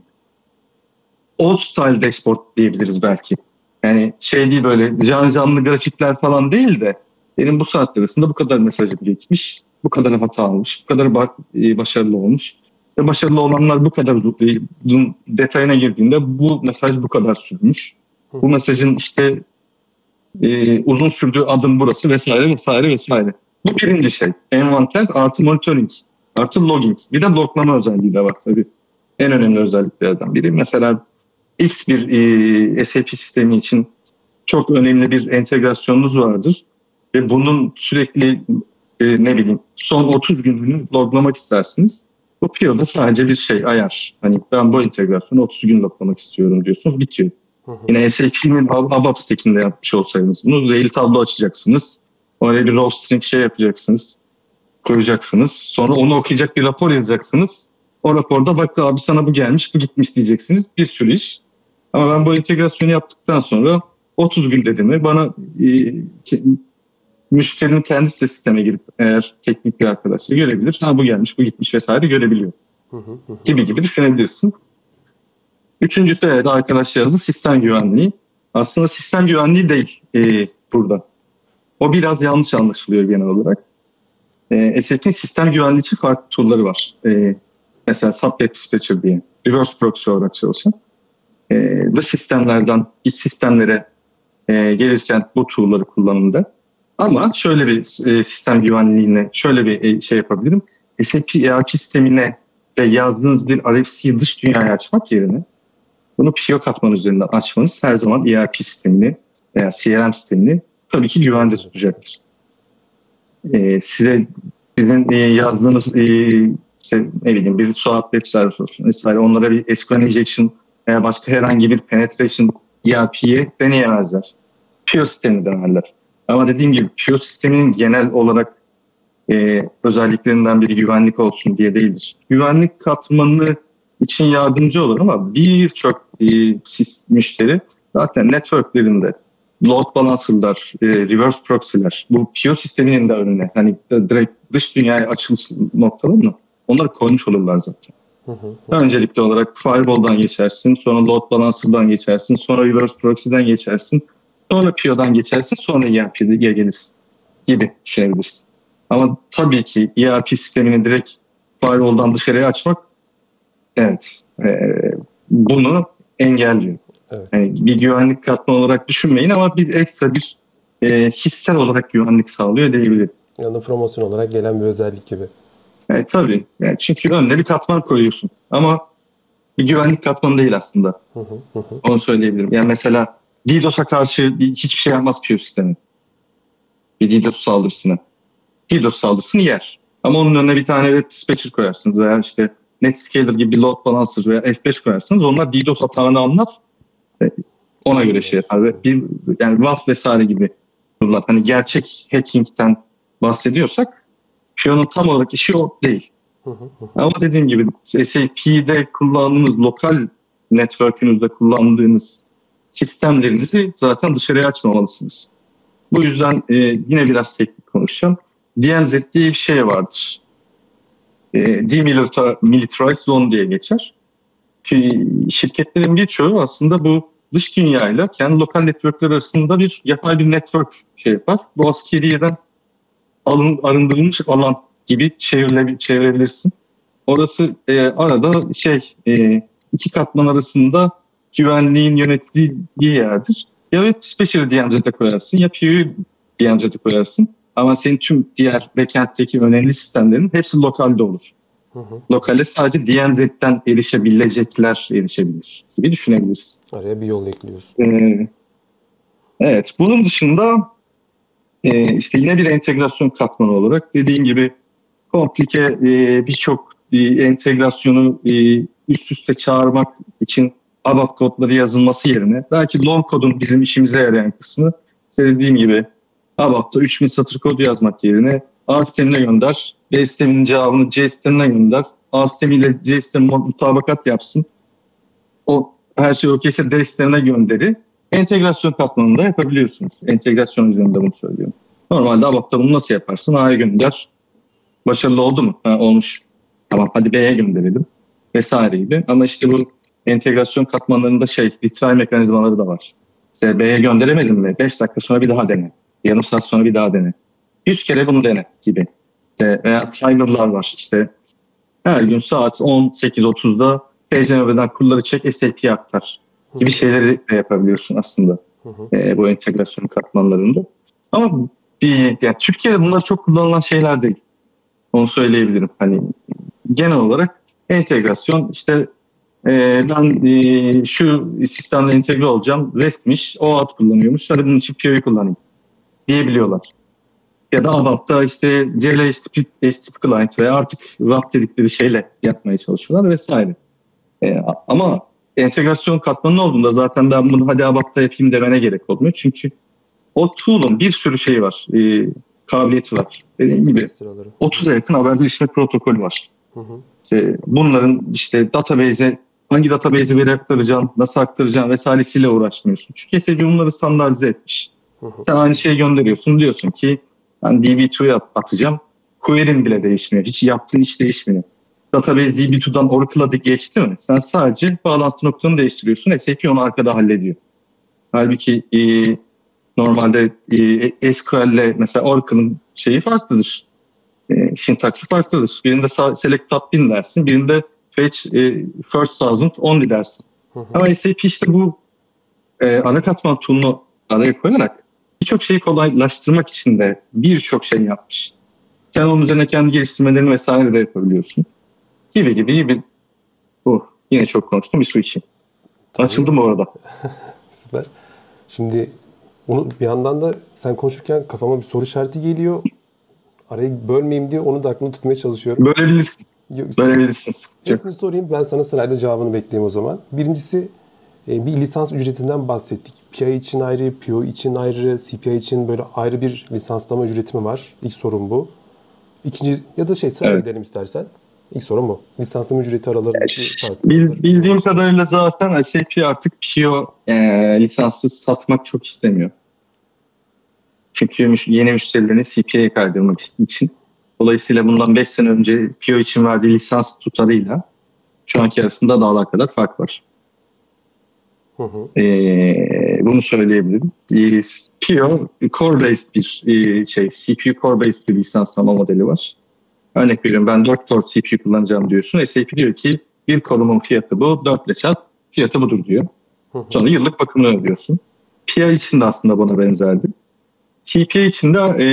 [SPEAKER 1] old style dashboard diyebiliriz belki. Yani şey değil, böyle can canlı grafikler falan değil de benim bu saatler arasında bu kadar mesajım geçmiş, bu kadar hata olmuş, bu kadar başarılı olmuş. Ve başarılı olanlar bu kadar uzun, uzun detayına girdiğinde bu mesaj bu kadar sürmüş. Bu mesajın işte e, uzun sürdüğü adım burası vesaire vesaire vesaire. Bu birinci şey. Envanter artı monitoring artı logging. Bir de loglama özelliği de var tabii. En önemli özelliklerden biri. Mesela X bir e, S A P sistemi için çok önemli bir entegrasyonunuz vardır. Ve bunun sürekli e, ne bileyim son otuz gününü loglamak istersiniz. Bu P O'da sadece bir şey ayar. Hani ben bu entegrasyonu otuz gün loglamak istiyorum diyorsunuz, bitiyor. Hı hı. Yine S A P'nin ABAP stack'inde yapmış olsaydınız bunu veri tablo açacaksınız. Oraya bir raw string şey yapacaksınız. Koyacaksınız. Sonra onu okuyacak bir rapor yazacaksınız. O raporda bak abi sana bu gelmiş, bu gitmiş diyeceksiniz. Bir sürü iş. Ama ben bu entegrasyonu yaptıktan sonra otuz gün dediğimi bana e, müşterinin kendisi de sisteme girip eğer teknik bir arkadaşsa görebilir. Ha bu gelmiş, bu gitmiş vesaire görebiliyor. Hı hı hı. Gibi gibi düşünebilirsin. Üçüncüsü de arkadaşlarımızın sistem güvenliği. Aslında sistem güvenliği değil e, burada. O biraz yanlış anlaşılıyor genel olarak. E, S A P'nin sistem güvenliği için farklı tool'ları var. E, mesela Subweb Dispatcher diye, reverse proxy olarak çalışan. E, dış sistemlerden iç sistemlere e, gelirken bu tool'ları kullanımda. Ama şöyle bir e, sistem güvenliğine şöyle bir e, şey yapabilirim. S A P E R P sistemine de yazdığınız bir R F C'yi dış dünyaya açmak yerine bunu P O katmanı üzerinden açmanız her zaman E R P sistemini veya C R M sistemini tabii ki güvende tutacaktır. E, size sizin e, yazdığınız e, işte, ne bileyim bir SOAP web servis olsun vesaire onlara bir S Q L injection veya başka herhangi bir penetration E R P'ye deneyemezler. P O sistemi denerler. Ama dediğim gibi P O sisteminin genel olarak e, özelliklerinden biri güvenlik olsun diye değildir. Güvenlik katmanı için yardımcı olur ama birçok e, müşteri zaten networklerinde load balancer'lar, e, reverse proxy'ler, bu P O sisteminin de önüne hani direkt dış dünyaya açılış noktalarını onları koymuş olurlar zaten. Hı hı. Öncelikli olarak firewall'dan geçersin, sonra load balancer'dan geçersin, sonra reverse proxy'den geçersin, sonra P O'dan geçersin, sonra E R P'ye gelirsin gibi düşünebilirsin. Ama tabii ki E R P sistemini direkt firewall'dan dışarıya açmak evet e, bunu engelliyor. Evet. Yani bir güvenlik katmanı olarak düşünmeyin ama bir ekstra bir e, hissel olarak güvenlik sağlıyor diyebilirim.
[SPEAKER 2] Yani promosyon olarak gelen bir özellik gibi.
[SPEAKER 1] Evet tabii. Yani çünkü önüne bir katman koyuyorsun ama bir güvenlik katmanı değil aslında. Hı hı hı. Onu söyleyebilirim. Yani mesela DDoS'a karşı hiçbir şey yapmaz P O sistemi. Bir DDoS saldırısına. DDoS saldırısını yer. Ama onun önüne bir tane web dispatcher koyarsınız veya işte Netscaler gibi bir load balancer veya F beş koyarsınız. Onlar DDoS atağını anlar. Ona göre şey yapar. Ve bir, yani W A F vesaire gibi durumlar. Hani gerçek hacking'ten bahsediyorsak P O'nun tam olarak işi o değil. Ama dediğim gibi S A P'de kullandığınız lokal network'ünüzde kullandığınız sistemlerinizi zaten dışarıya açmamalısınız. Bu yüzden e, yine biraz teknik konuşacağım. D M Z diye bir şey vardır. E, Demilitarized Zone diye geçer. Ki şirketlerin birçoğu aslında bu dış dünyayla kendi lokal networkler arasında bir yapay bir network şey yapar. Bu askeriyeden alın, arındırılmış alan gibi çevrilebil, çevirebilirsin. Orası e, arada şey e, iki katman arasında güvenliğin yönetildiği yerdir. Ya web dispatcher'ı D M Z'de koyarsın ya P O'yu D M Z'de koyarsın. Ama senin tüm diğer backend'teki önemli sistemlerin hepsi lokalde olur. Hı hı. Lokale sadece D M Z'den erişebilecekler erişebilir gibi düşünebiliriz.
[SPEAKER 2] Araya bir yol ekliyorsun.
[SPEAKER 1] Ee, evet. Bunun dışında e, işte yine bir entegrasyon katmanı olarak dediğin gibi komplike e, birçok e, entegrasyonu e, üst üste çağırmak için ABAP kodları yazılması yerine belki low kodun bizim işimize yarayan kısmı işte dediğim gibi ABAP'ta üç bin satır kod yazmak yerine A sistemine gönder, B sisteminin cevabını C sistemine gönder, A sistemiyle C sistemi mutabakat yapsın. O her şey okeyse D sistemine gönderi entegrasyon katmanında yapabiliyorsunuz. Entegrasyon üzerinde bunu söylüyorum. Normalde ABAP'ta bunu nasıl yaparsın? A'ya gönder. Başarılı oldu mu? Ha, olmuş. Tamam hadi B'ye gönderelim. Vesaire gibi. Ama işte bu entegrasyon katmanlarında şey, retry mekanizmaları da var. İşte B'ye gönderemedim mi? beş dakika sonra bir daha dene. Yarım saat sonra bir daha dene. yüz kere bunu dene gibi. İşte veya timer'lar var. İşte her gün saat on sekiz otuzda T C M'den kurları çek, S A P'ye aktar gibi şeyleri de yapabiliyorsun aslında. Hı hı. E, bu entegrasyon katmanlarında. Ama bir, yani Türkiye'de bunlar çok kullanılan şeyler değil. Onu söyleyebilirim. Hani genel olarak entegrasyon işte e, ben e, şu sistemle entegre olacağım. REST'miş, o ad kullanıyormuş. Hadi bunun için P O'yu kullanayım diyebiliyorlar. Ya da ABAP'ta işte C L S T P client veya artık W A P dedikleri şeyle yapmaya çalışıyorlar vesaire. E, ama entegrasyon katmanı olduğunda zaten ben bunu hadi ABAP'ta yapayım demene gerek olmuyor. Çünkü o tool'un bir sürü şeyi var. E, kabiliyeti var. Dediğim gibi otuza yakın haberleşme protokolü var. Hı hı. İşte bunların işte database'e hangi database'e veri aktaracağım, nasıl aktaracağım vesairesiyle uğraşmıyorsun. Çünkü S A P bunları standartize etmiş. Hı hı. Sen aynı şeyi gönderiyorsun. Diyorsun ki ben D B iki'ye atacağım. Query'in bile değişmiyor. Hiç yaptığın iş değişmiyor. Database D B iki'den Oracle'a geçti mi? Sen sadece bağlantı noktanı değiştiriyorsun. S A P onu arkada hallediyor. Halbuki e, normalde e, S Q L'le mesela Oracle'ın şeyi farklıdır. E, sintaksi farklıdır. Birinde select top bin dersin. Birinde fetch e, first thousand only dersin. Hı hı. Ama S A P işte bu e, ana katman tool'unu araya koyarak birçok şeyi kolaylaştırmak için de birçok şey yapmış. Sen onun üzerine kendi geliştirmelerini vesaire de yapabiliyorsun. Gibi gibi gibi. Oh, yine çok konuştum bir su için. Açıldım bu arada.
[SPEAKER 2] Süper. Şimdi onu bir yandan da sen konuşurken kafama bir soru işareti geliyor. Arayı bölmeyeyim diye onu da aklımda tutmaya çalışıyorum.
[SPEAKER 1] Bölebilirsin. Bölebilirsin.
[SPEAKER 2] Hepsini sorayım. Ben sana sırayla cevabını bekleyeyim o zaman. Birincisi bir lisans ücretinden bahsettik. P I için ayrı, P O için ayrı, C P I için böyle ayrı bir lisanslama ücreti mi var? İlk sorun bu. İkinci ya da şey sıraya evet. gidelim istersen. İlk sorun bu. Lisanslama ücreti aralarındaki fark.
[SPEAKER 1] Bil, bildiğim kadarıyla zaten S A P artık P O e, lisanssız satmak çok istemiyor. Çünkü yeni müşterilerini C P I'ye kaydırmak için. Dolayısıyla bundan beş sene önce P O için verdiği lisans tutarıyla şu anki arasında dağlar kadar fark var. Hı hı. Ee, bunu söyleyebilirim. Ee, P O core-based bir e, şey, C P U core-based bir lisanslama modeli var. Örnek veriyorum ben dört core C P U kullanacağım diyorsun. S A P diyor ki bir core'umun fiyatı bu, dört ile çarp fiyatı budur diyor. Hı hı. Sonra yıllık bakımını ödüyorsun. P I için de aslında buna benzerdi. C P I için de e,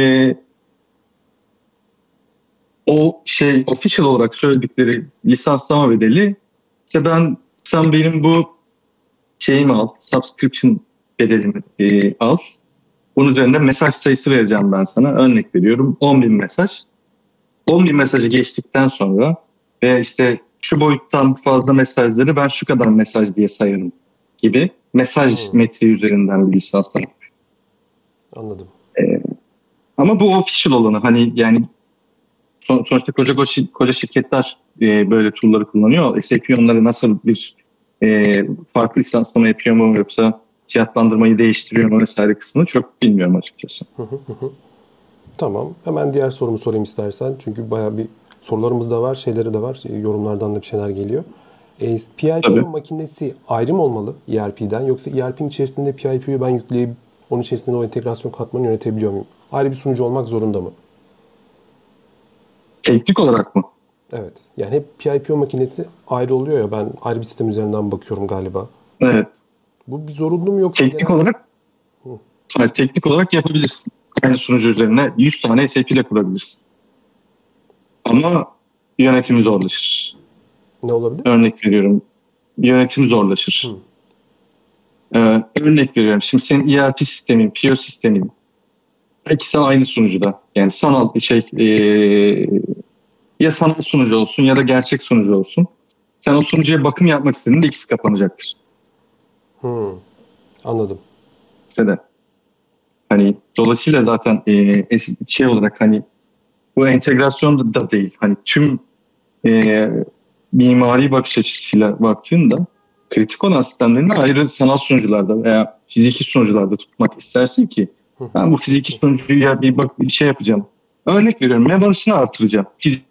[SPEAKER 1] o şey official olarak söyledikleri lisanslama bedeli işte ben sen benim bu şeyimi al, subscription bedelimi e, al. Bunun üzerinde mesaj sayısı vereceğim ben sana. Örnek veriyorum on bin mesaj. on bin mesajı geçtikten sonra ve işte şu boyuttan fazla mesajları ben şu kadar mesaj diye sayarım gibi mesaj hmm. metriği üzerinden bir lisanslama.
[SPEAKER 2] Anladım.
[SPEAKER 1] Ee, ama bu official olanı hani yani son, sonuçta koca koca şirketler e, böyle tool'ları kullanıyor. S A P onları nasıl bir e, farklı lisanslama yapıyor mu yoksa fiyatlandırmayı değiştiriyor mu vesaire kısmını çok bilmiyorum açıkçası.
[SPEAKER 2] Hı hı hı. Tamam. Hemen diğer sorumu sorayım istersen. Çünkü bayağı bir sorularımız da var, şeyleri de var. Yorumlardan da bir şeyler geliyor. E, P I P O makinesi ayrı mı olmalı E R P'den? Yoksa E R P'nin içerisinde P I P O'yu ben yükleyip onun içerisinde o entegrasyon katmanı yönetebiliyor muyum? Ayrı bir sunucu olmak zorunda mı?
[SPEAKER 1] Teknik olarak mı?
[SPEAKER 2] Evet. Yani hep P I P O makinesi ayrı oluyor ya. Ben ayrı bir sistem üzerinden bakıyorum galiba.
[SPEAKER 1] Evet.
[SPEAKER 2] Bu bir zorunlu mu yoksa?
[SPEAKER 1] Teknik genel... olarak hayır, teknik olarak yapabilirsin. Aynı sunucu üzerine yüz tane S A P ile kurabilirsin. Ama yönetimi zorlaşır.
[SPEAKER 2] Ne olabilir?
[SPEAKER 1] Örnek veriyorum. Yönetimi zorlaşır. Ee, örnek veriyorum. Şimdi senin E R P sistemin, P O sistemin İkisi aynı sunucuda. Yani sanal şey e, ya sanal sunucu olsun ya da gerçek sunucu olsun. Sen o sunucuya bakım yapmak istediğinde ikisi kapanacaktır.
[SPEAKER 2] Hmm, anladım.
[SPEAKER 1] Mesela hani dolayısıyla zaten e, şey olarak hani bu entegrasyon da değil. Hani tüm e, mimari bakış açısıyla baktığında kritik olan sistemlerini ayrı sanal sunucularda veya fiziki sunucularda tutmak istersin ki ben bu fiziki sunucuya bir bak bir şey yapacağım. Örnek veriyorum, memorisini artıracağım. Fiziki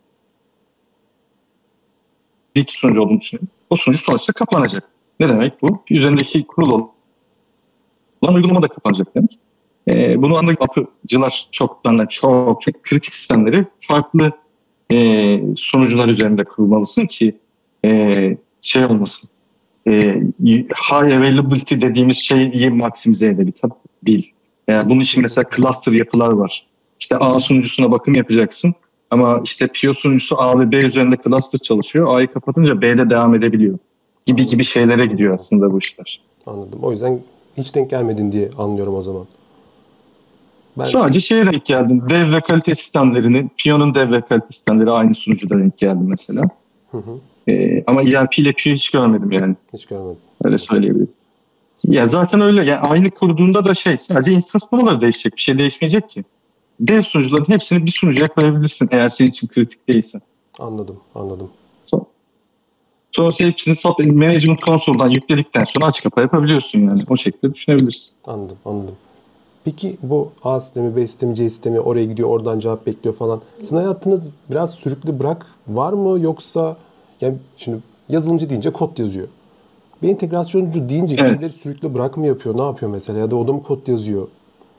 [SPEAKER 1] sunucu olduğunu düşünüyorum. O sunucu sonuçta kapanacak. Ne demek bu? Üzerindeki kurulu olan uygulama da kapanacak demek. Ee, bunu anlayan yapıcılar çok, çok çok kritik sistemleri farklı e, sunucular üzerinde kurmalısın ki e, şey olmasın. E, high availability dediğimiz şeyi maksimize edebil. Yani bunun için mesela cluster yapılar var. İşte A sunucusuna bakım yapacaksın ama işte P I O sunucusu A ve B üzerinde cluster çalışıyor. A'yı kapatınca B'de devam edebiliyor. Gibi gibi şeylere gidiyor aslında bu işler.
[SPEAKER 2] Anladım. O yüzden hiç denk gelmedin diye anlıyorum o zaman.
[SPEAKER 1] Ben... Sadece şeye denk geldim. Dev ve kalite sistemlerini, P I O'nun dev ve kalite sistemleri aynı sunucuda denk geldim mesela. Hı hı. Ee, ama E R P ile P I O hiç görmedim yani.
[SPEAKER 2] Hiç görmedim.
[SPEAKER 1] Öyle söyleyebilirim. Ya zaten öyle. Yani aynı kurduğunda da şey sadece instance paraları değişecek. Bir şey değişmeyecek ki. Dev sunucuların hepsini bir sunucuya koyabilirsin eğer senin için kritik değilse.
[SPEAKER 2] Anladım, anladım.
[SPEAKER 1] Sonra, sonra hepsini sat management console'dan yükledikten sonra aç kapa yapabiliyorsun yani. O şekilde düşünebilirsin.
[SPEAKER 2] Anladım, anladım. Peki bu A sistemi, B sistemi, C sistemi oraya gidiyor, oradan cevap bekliyor falan. Sizin hayatınız biraz sürüklü bırak var mı yoksa yani şimdi yazılımcı deyince kod yazıyor. Bir entegrasyoncu deyince evet. Kişileri sürüklü bırak mı yapıyor? Ne yapıyor mesela? Ya da o da mı kod yazıyor?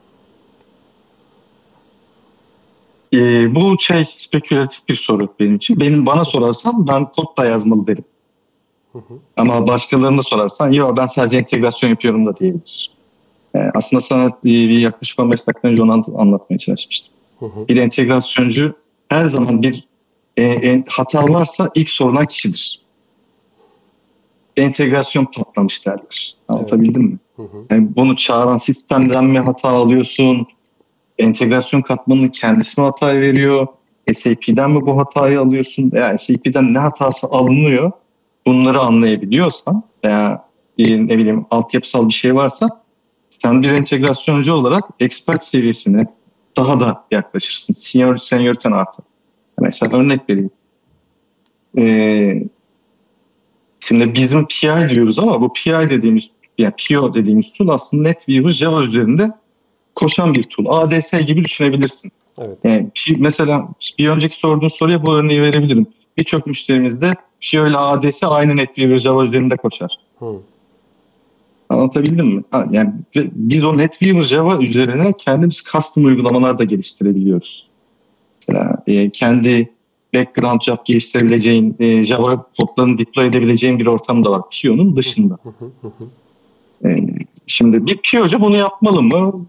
[SPEAKER 1] Ee, bu şey spekülatif bir soru benim için. Benim bana sorarsan ben kod da yazmalı derim. Hı hı. Ama başkalarına sorarsan yok ben sadece entegrasyon yapıyorum da diyebilir. Ee, aslında sana bir yaklaşık on beş dakika önce onu anlatmaya çalışmıştım. Hı hı. Bir entegrasyoncu her zaman bir e, e, hata varsa ilk sorulan kişidir. Entegrasyon patlamış derler. Anlatabildim evet. mi? Hı hı. Yani bunu çağıran sistemden mi hata alıyorsun? Entegrasyon katmanının kendisi mi hatayı veriyor? S A P'den mi bu hatayı alıyorsun? Veya S A P'den ne hatası alınıyor? Bunları anlayabiliyorsan veya ne bileyim altyapısal bir şey varsa sen bir entegrasyoncu olarak expert seviyesine daha da yaklaşırsın. Senior, senioriten artır. Mesela örnek vereyim. Ee, şimdi bizim P I diyoruz ama bu P I dediğimiz, yani P O dediğimiz tool aslında NetWeaver Java üzerinde koşan bir tool. A D S gibi düşünebilirsin. Evet. Yani mesela bir önceki sorduğun soruya bu örneği verebilirim. Birçok müşterimizde P O ile A D S aynı NetWeaver Java üzerinde koşar. Hmm. Anlatabildim mi? Yani biz o NetWeaver Java üzerine kendimiz custom uygulamalar da geliştirebiliyoruz. Mesela e, kendi background job geliştirebileceğin, e, Java kodlarını deploy edebileceğin bir ortam da var P O'nun dışında. e, şimdi bir P O'cu bunu yapmalı mı?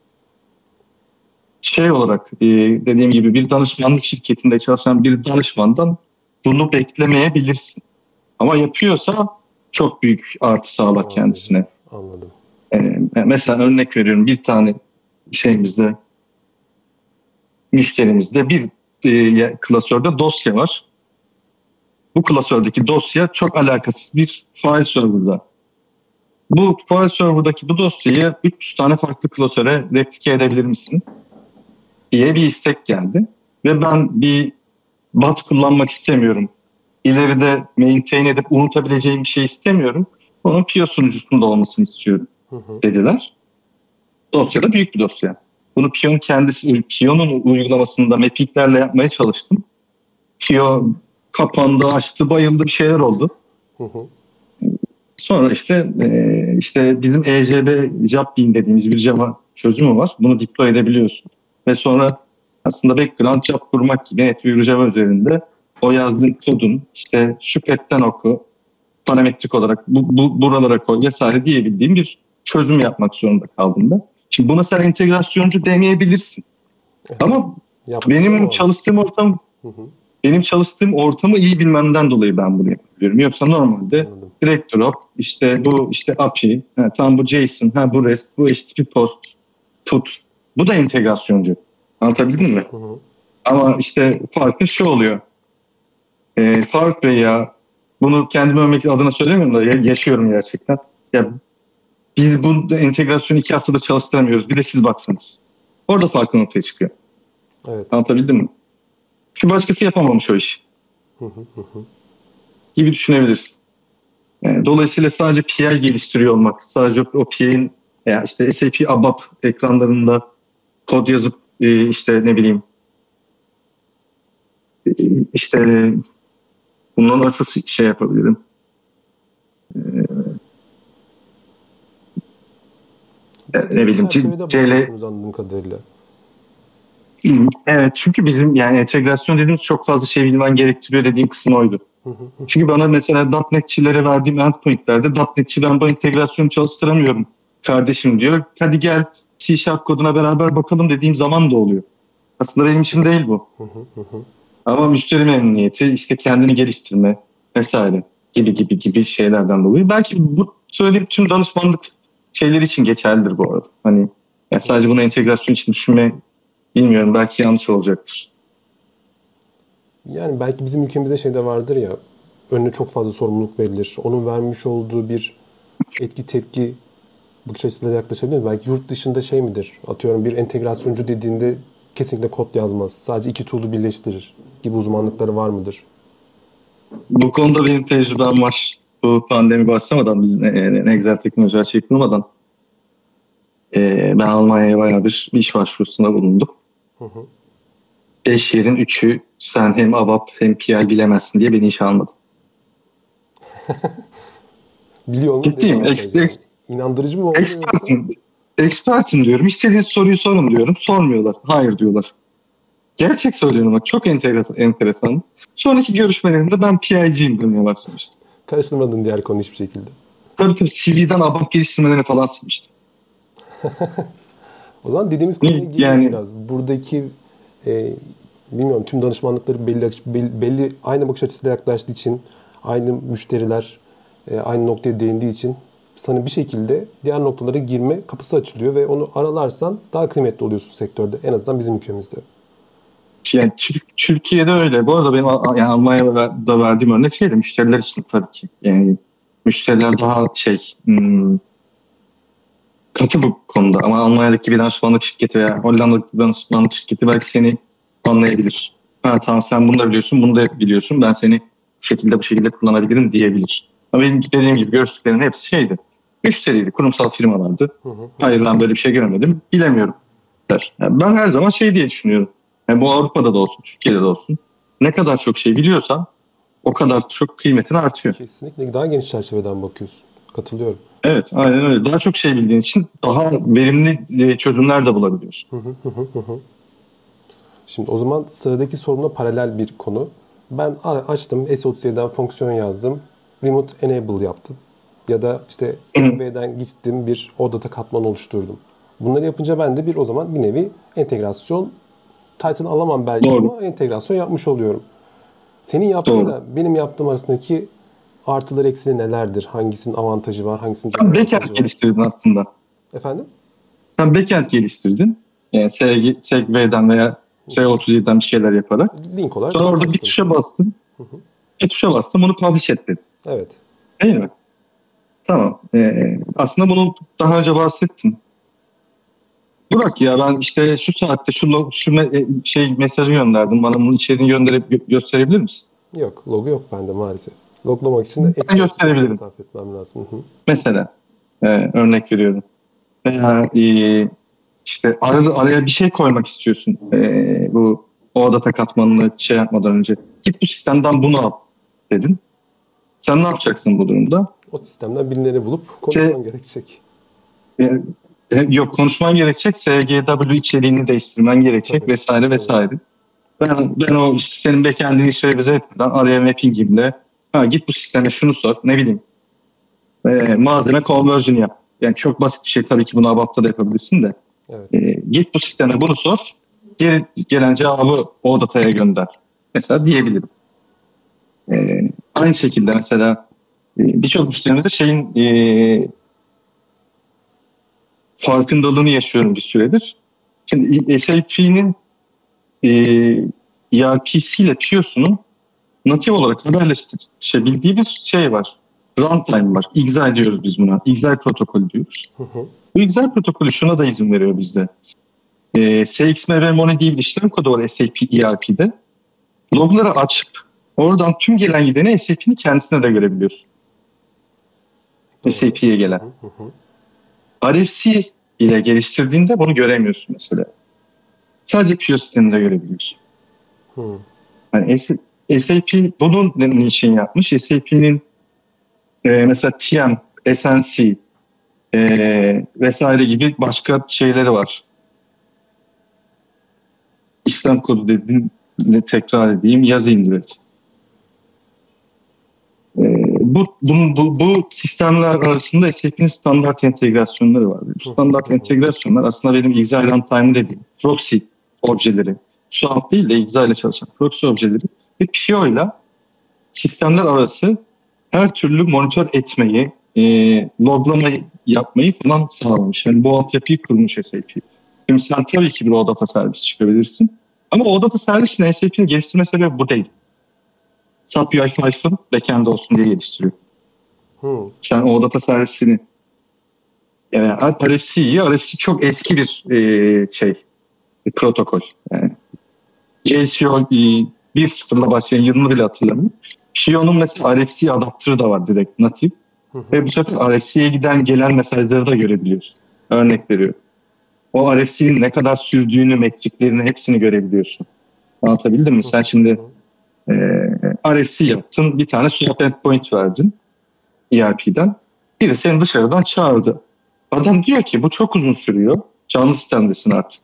[SPEAKER 1] Şey olarak e, dediğim gibi bir danışmanlık şirketinde çalışan bir danışmandan bunu beklemeyebilirsin. Ama yapıyorsa çok büyük artı sağlar Anladım. kendisine.
[SPEAKER 2] Anladım.
[SPEAKER 1] Ee, mesela örnek veriyorum bir tane şeyimizde müşterimizde bir e, klasörde dosya var. Bu klasördeki dosya çok alakasız bir file server'da. Bu file server'daki bu dosyayı üç yüz tane farklı klasöre replike edebilir misin diye bir istek geldi. Ve ben bir bot kullanmak istemiyorum. İleride maintain edip unutabileceğim bir şey istemiyorum. Onun P I O sunucusunda olmasını istiyorum hı hı. dediler. Dosya da büyük bir dosya. Bunu P I O'nun kendisi, P I O'nun uygulamasında mappinglerle yapmaya çalıştım. P I O kapandı, açtı, bayıldı bir şeyler oldu. Hı hı. Sonra işte e, işte bizim E C B Job-Bean dediğimiz bir Java çözümü var. Bunu deploy edebiliyorsun. Ve sonra aslında background job kurmak gibi NetWeaver Java üzerinde o yazdığın kodun işte şu petten oku, parametrik olarak bu, bu buralara koy vesaire diyebildiğim bir çözüm yapmak zorunda kaldım da. Şimdi buna sen entegrasyoncu demeyebilirsin. Evet. Ama Yapmış benim çalıştığım ortam hı hı. benim çalıştığım ortamı iyi bilmemden dolayı ben bunu yapıyorum. Yoksa normalde Anladım. direkt drop işte bu işte A P I, ha, tam bu JSON, ha bu REST, bu H T T P post, put Bu da entegrasyoncu. Anlatabildim mi?
[SPEAKER 2] Hı hı.
[SPEAKER 1] Ama işte farkın şu oluyor. E, Faruk Bey ya, bunu kendime övmek adına söylemiyorum da ya- yaşıyorum gerçekten. Ya biz bu entegrasyonu iki haftada çalıştıramıyoruz. Bir de siz baksanız. Orada farkın ortaya çıkıyor.
[SPEAKER 2] Evet.
[SPEAKER 1] Anlatabildim mi? Şu başkası yapamamış o işi
[SPEAKER 2] Hı hı hı hı.
[SPEAKER 1] gibi düşünebilirsin. Yani dolayısıyla sadece P I geliştiriyor olmak, sadece o P I'nin ya işte S A P ABAP ekranlarında kod yazıp e, işte ne bileyim e, işte bundan nasıl şey yapabilirim? E,
[SPEAKER 2] Belli
[SPEAKER 1] ne
[SPEAKER 2] bir
[SPEAKER 1] bileyim C-
[SPEAKER 2] çerçevede
[SPEAKER 1] CL
[SPEAKER 2] bakıyorsunuz anladığım kadarıyla.
[SPEAKER 1] evet, çünkü bizim yani entegrasyon dediğimiz çok fazla şey bilmen gerektiriyor dediğim kısım oydu.
[SPEAKER 2] Hı hı hı.
[SPEAKER 1] Çünkü bana mesela .nokta net'çilere verdiğim endpoint'lerde .nokta net'çi ben bu entegrasyonu çalıştıramıyorum kardeşim diyor. Hadi gel C Sharp koduna beraber bakalım dediğim zaman da oluyor. Aslında benim işim değil bu.
[SPEAKER 2] Hı hı hı hı.
[SPEAKER 1] Ama müşteri memnuniyeti, işte kendini geliştirme vesaire gibi gibi gibi şeylerden dolayı. Belki bu söylediğim tüm danışmanlık şeyleri için geçerlidir bu arada. Hani ya sadece bunu entegrasyon için düşünme bilmiyorum, belki yanlış olacaktır.
[SPEAKER 2] Yani belki bizim ülkemizde şey de vardır ya, önüne çok fazla sorumluluk verilir. Onun vermiş olduğu bir etki tepki bakış açısıyla yaklaşabiliriz. Belki yurt dışında şey midir? Atıyorum bir entegrasyoncu dediğinde kesinlikle kod yazmaz. Sadece iki tool'u birleştirir gibi uzmanlıkları var mıdır?
[SPEAKER 1] Bu konuda benim tecrübem var. Bu pandemi başlamadan, biz ne, ne güzel teknoloji her şey kurmadan e, ben Almanya'ya bayağı bir iş başvurusunda bulundum.
[SPEAKER 2] Hı hı.
[SPEAKER 1] Beş yerin üçü sen hem ABAP hem P I bilemezsin diye beni işe almadı.
[SPEAKER 2] Biliyor olmanın
[SPEAKER 1] Ciddiyim. Ex,
[SPEAKER 2] dezavantajı yani.
[SPEAKER 1] ex,
[SPEAKER 2] İnandırıcı mı oldu yoksa?
[SPEAKER 1] expertim. Expertim diyorum. İstediğiniz soruyu sorun diyorum. Sormuyorlar. Hayır diyorlar. Gerçek söylüyorum bak. Çok enteresan. enteresan. Sonraki görüşmelerimde ben P I'ciyim demeye başlamıştım.
[SPEAKER 2] Karıştırmadın diğer konu hiçbir şekilde.
[SPEAKER 1] Tabii tabii C V'den ABAP geliştirmelerini falan silmiştim.
[SPEAKER 2] O zaman dediğimiz konuya gelelim
[SPEAKER 1] Yani
[SPEAKER 2] biraz. Buradaki e, bilmiyorum, tüm danışmanlıkları belli, belli, belli aynı bakış açısıyla yaklaştığı için, aynı müşteriler e, aynı noktaya değindiği için sana bir şekilde diğer noktalara girme kapısı açılıyor ve onu aralarsan daha kıymetli oluyorsun sektörde. En azından bizim ülkemizde.
[SPEAKER 1] Yani Türk- Türkiye'de öyle. Bu arada benim A- yani Almanya'da verdiğim örnek şeydi. Müşteriler için tabii ki. Yani müşteriler daha şey hmm, katı bu konuda. Ama Almanya'daki bir danışmanlık şirketi veya Hollanda'daki bir danışmanlık şirketi belki seni anlayabilir. Ha tamam, sen bunu da biliyorsun, bunu da biliyorsun. Ben seni bu şekilde bu şekilde kullanabilirim diyebilir. Ama benim dediğim gibi görüştüklerin hepsi şeydi. Müşteriydi, kurumsal firmalardı.
[SPEAKER 2] Hı hı hı.
[SPEAKER 1] Hayır, ben böyle bir şey görmedim, bilemiyorum der. Yani ben her zaman şey diye düşünüyorum. Yani bu Avrupa'da da olsun, Türkiye'de de olsun. Ne kadar çok şey biliyorsan o kadar çok kıymetin artıyor.
[SPEAKER 2] Kesinlikle daha geniş çerçeveden bakıyorsun. Katılıyorum.
[SPEAKER 1] Evet, aynen öyle. Daha çok şey bildiğin için daha verimli e, çözümler de bulabiliyorsun.
[SPEAKER 2] Hı hı hı hı hı. Şimdi o zaman sıradaki sorumla paralel bir konu. Ben a- açtım, S otuz yediden fonksiyon yazdım. Remote enable yaptım. Ya da işte
[SPEAKER 1] Hı hı.
[SPEAKER 2] Segway'den gittim, bir OData katman oluşturdum. Bunları yapınca ben de bir o zaman bir nevi entegrasyon title alamam belki
[SPEAKER 1] Doğru,
[SPEAKER 2] ama entegrasyon yapmış oluyorum. Senin
[SPEAKER 1] doğru.
[SPEAKER 2] yaptığıyla benim yaptığım arasındaki artıları eksileri nelerdir? Hangisinin avantajı var, hangisinin
[SPEAKER 1] Sen backend
[SPEAKER 2] dezavantajı var?
[SPEAKER 1] geliştirdin aslında.
[SPEAKER 2] Efendim?
[SPEAKER 1] Sen backend geliştirdin. Yani S G, Segway'den veya S otuz yediden bir şeyler yaparak.
[SPEAKER 2] Link olarak
[SPEAKER 1] Sonra orada bir
[SPEAKER 2] açtım.
[SPEAKER 1] tuşa bastın. Bir tuşa bastın, bunu publish et dedin.
[SPEAKER 2] Evet.
[SPEAKER 1] Değil mi? Tamam. Ee, aslında bunu daha önce bahsettim. Burak ya, ben işte şu saatte şu, lo- şu me- e, şey mesajı gönderdim. Bana bunun içeriğini gönderip gö- gösterebilir misin?
[SPEAKER 2] Yok, logo yok bende maalesef. Loglamak için de
[SPEAKER 1] Ben
[SPEAKER 2] ekstra çaba
[SPEAKER 1] gösterebilirim.
[SPEAKER 2] sarf etmem lazım. Hı hı.
[SPEAKER 1] Mesela e, örnek veriyorum. Veya e, işte arada, araya bir şey koymak istiyorsun. E, bu o data katmanını şey yapmadan önce. Git bu sistemden bunu al dedin. Sen ne yapacaksın bu durumda?
[SPEAKER 2] O sistemden birileri bulup
[SPEAKER 1] Se,
[SPEAKER 2] konuşman gerekecek.
[SPEAKER 1] e, e, yok, konuşman gerekecek. S G W içeriğini değiştirmen gerekecek
[SPEAKER 2] Tabii,
[SPEAKER 1] vesaire
[SPEAKER 2] tabii.
[SPEAKER 1] vesaire. Ben, ben o işte senin backend'ini işe revize etmeden araya mapping'imle ha, git bu sisteme şunu sor, ne bileyim, e, malzeme conversion yap. Yani çok basit bir şey, tabii ki bunu ABAP'ta da yapabilirsin de.
[SPEAKER 2] Evet.
[SPEAKER 1] E, git bu sisteme bunu sor, geri gelen cevabı o dataya gönder. Mesela diyebilirim. E, aynı şekilde mesela e, birçok müşterimizde şeyin e, farkındalığını yaşıyorum bir süredir. Şimdi S A P'nin e, E R P'si ile P I O S'unun natif olarak haberleşebildiği bir şey var. Runtime var. X I diyoruz biz buna. X I protokolü diyoruz.
[SPEAKER 2] Hı hı.
[SPEAKER 1] Bu X I protokolü şuna da izin veriyor bizde. E, S X M V Money diye bir işlem kodu var S A P E R P'de. Logları açıp oradan tüm gelen gideni S A P'nin kendisine de görebiliyorsun.
[SPEAKER 2] Doğru.
[SPEAKER 1] S A P'ye gelen.
[SPEAKER 2] Hı hı.
[SPEAKER 1] R F C ile geliştirdiğinde bunu göremiyorsun mesela. Sadece P I O sisteminde görebiliyorsun.
[SPEAKER 2] Hı.
[SPEAKER 1] Yani S A P bunun için yapmış. S A P'nin e, mesela T M, S N C e, vesaire gibi başka şeyleri var. İşlem kodu dediğim, tekrar edeyim, yazayım direkt. E, bu, bunun, bu, bu sistemler arasında S A P'nin standart entegrasyonları var. Bu standart entegrasyonlar aslında benim X I Runtime dediğim proxy objeleri. Swamp değil de X I ile çalışan proxy objeleri ve P I O ile sistemler arası her türlü monitör etmeyi, e, loglama yapmayı falan sağlamış. Yani bu altyapıyı kurmuş S A P. Şimdi sen tabii ki bir O-Data servisi çıkabilirsin. Ama O-Data servisinin S A P'nin geliştirme sebebi bu değil. SAP U I beşin backend olsun diye geliştiriyor.
[SPEAKER 2] Hı.
[SPEAKER 1] Sen O-Data servisini yani R F C'yi, R F C çok eski bir e, şey, bir protokol. Yani J C O bir nokta sıfırla başlayan yılını bile hatırlamıyorum. P I O'nun mesela R F C adaptörü de var direkt natif.
[SPEAKER 2] Hı hı.
[SPEAKER 1] Ve bu sefer R F C'ye giden gelen mesajları da görebiliyorsun. Örnek veriyor. O R F C'nin ne kadar sürdüğünü, metriklerini hepsini görebiliyorsun. Anlatabildim mi? Sen şimdi e, R F C yaptın, bir tane swap endpoint verdin E R P'den. Biri seni dışarıdan çağırdı. Adam diyor ki bu çok uzun sürüyor. Canlı sistemdesin artık.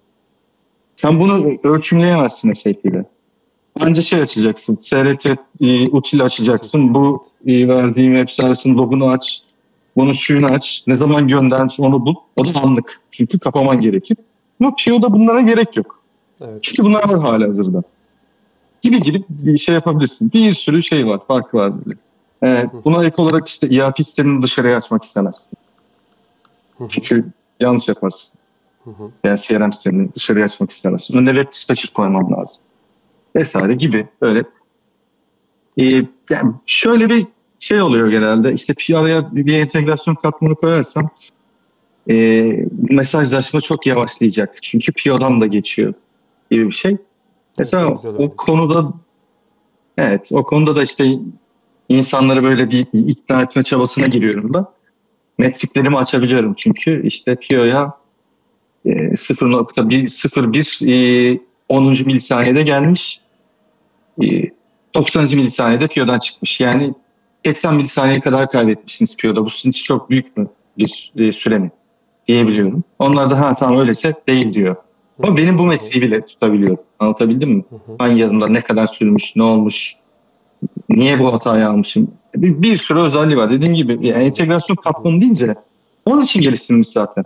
[SPEAKER 1] Sen bunu ölçümleyemezsin S A P'yle. Anca şey açacaksın, S R T e, util açacaksın. Bu e, verdiğim web servisinin logunu aç. Bunun suyunu aç. Ne zaman göndermiş onu bul. O da anlık. Çünkü kapaman gerekir. Ama P I O'da bunlara gerek yok.
[SPEAKER 2] Evet.
[SPEAKER 1] Çünkü bunlar var halihazırda. Gibi gibi bir şey yapabilirsin. Bir sürü şey var, farkı var böyle. Ee, buna ek olarak işte E R P sistemini dışarıya açmak istemezsin.
[SPEAKER 2] Hı hı.
[SPEAKER 1] Çünkü yanlış yaparsın.
[SPEAKER 2] Hı hı.
[SPEAKER 1] Yani C R M sistemini dışarıya açmak istemezsin. Önüne web dispatcher koyman lazım. Vesaire gibi böyle. Ee, yani şöyle bir şey oluyor genelde. İşte P R'ya bir entegrasyon katmanı koyarsam e, mesajlaşma çok yavaşlayacak. Çünkü P O'dan da geçiyor gibi bir şey. Mesela o konuda evet o konuda da işte insanları böyle bir ikna etme çabasına giriyorum da. Metriklerimi açabiliyorum çünkü işte P O'ya e, sıfır nokta sıfır bir e, onuncu milisaniyede gelmiş. E, doksanıncı milisaniyede P O'dan çıkmış. Yani seksen milisaniye kadar kaybetmişsiniz P O'da. Bu sizin için çok büyük mü bir e, süre mi diyebiliyorum. Onlar da ha tamam öyleyse değil diyor. Ama benim bu metriği bile tutabiliyorum. Anlatabildim mi? Hangi adımda ne kadar sürmüş, ne olmuş, niye bu hatayı almışım? Bir, bir sürü özelliği var. Dediğim gibi yani entegrasyon katmanı deyince onun için geliştirilmiş zaten.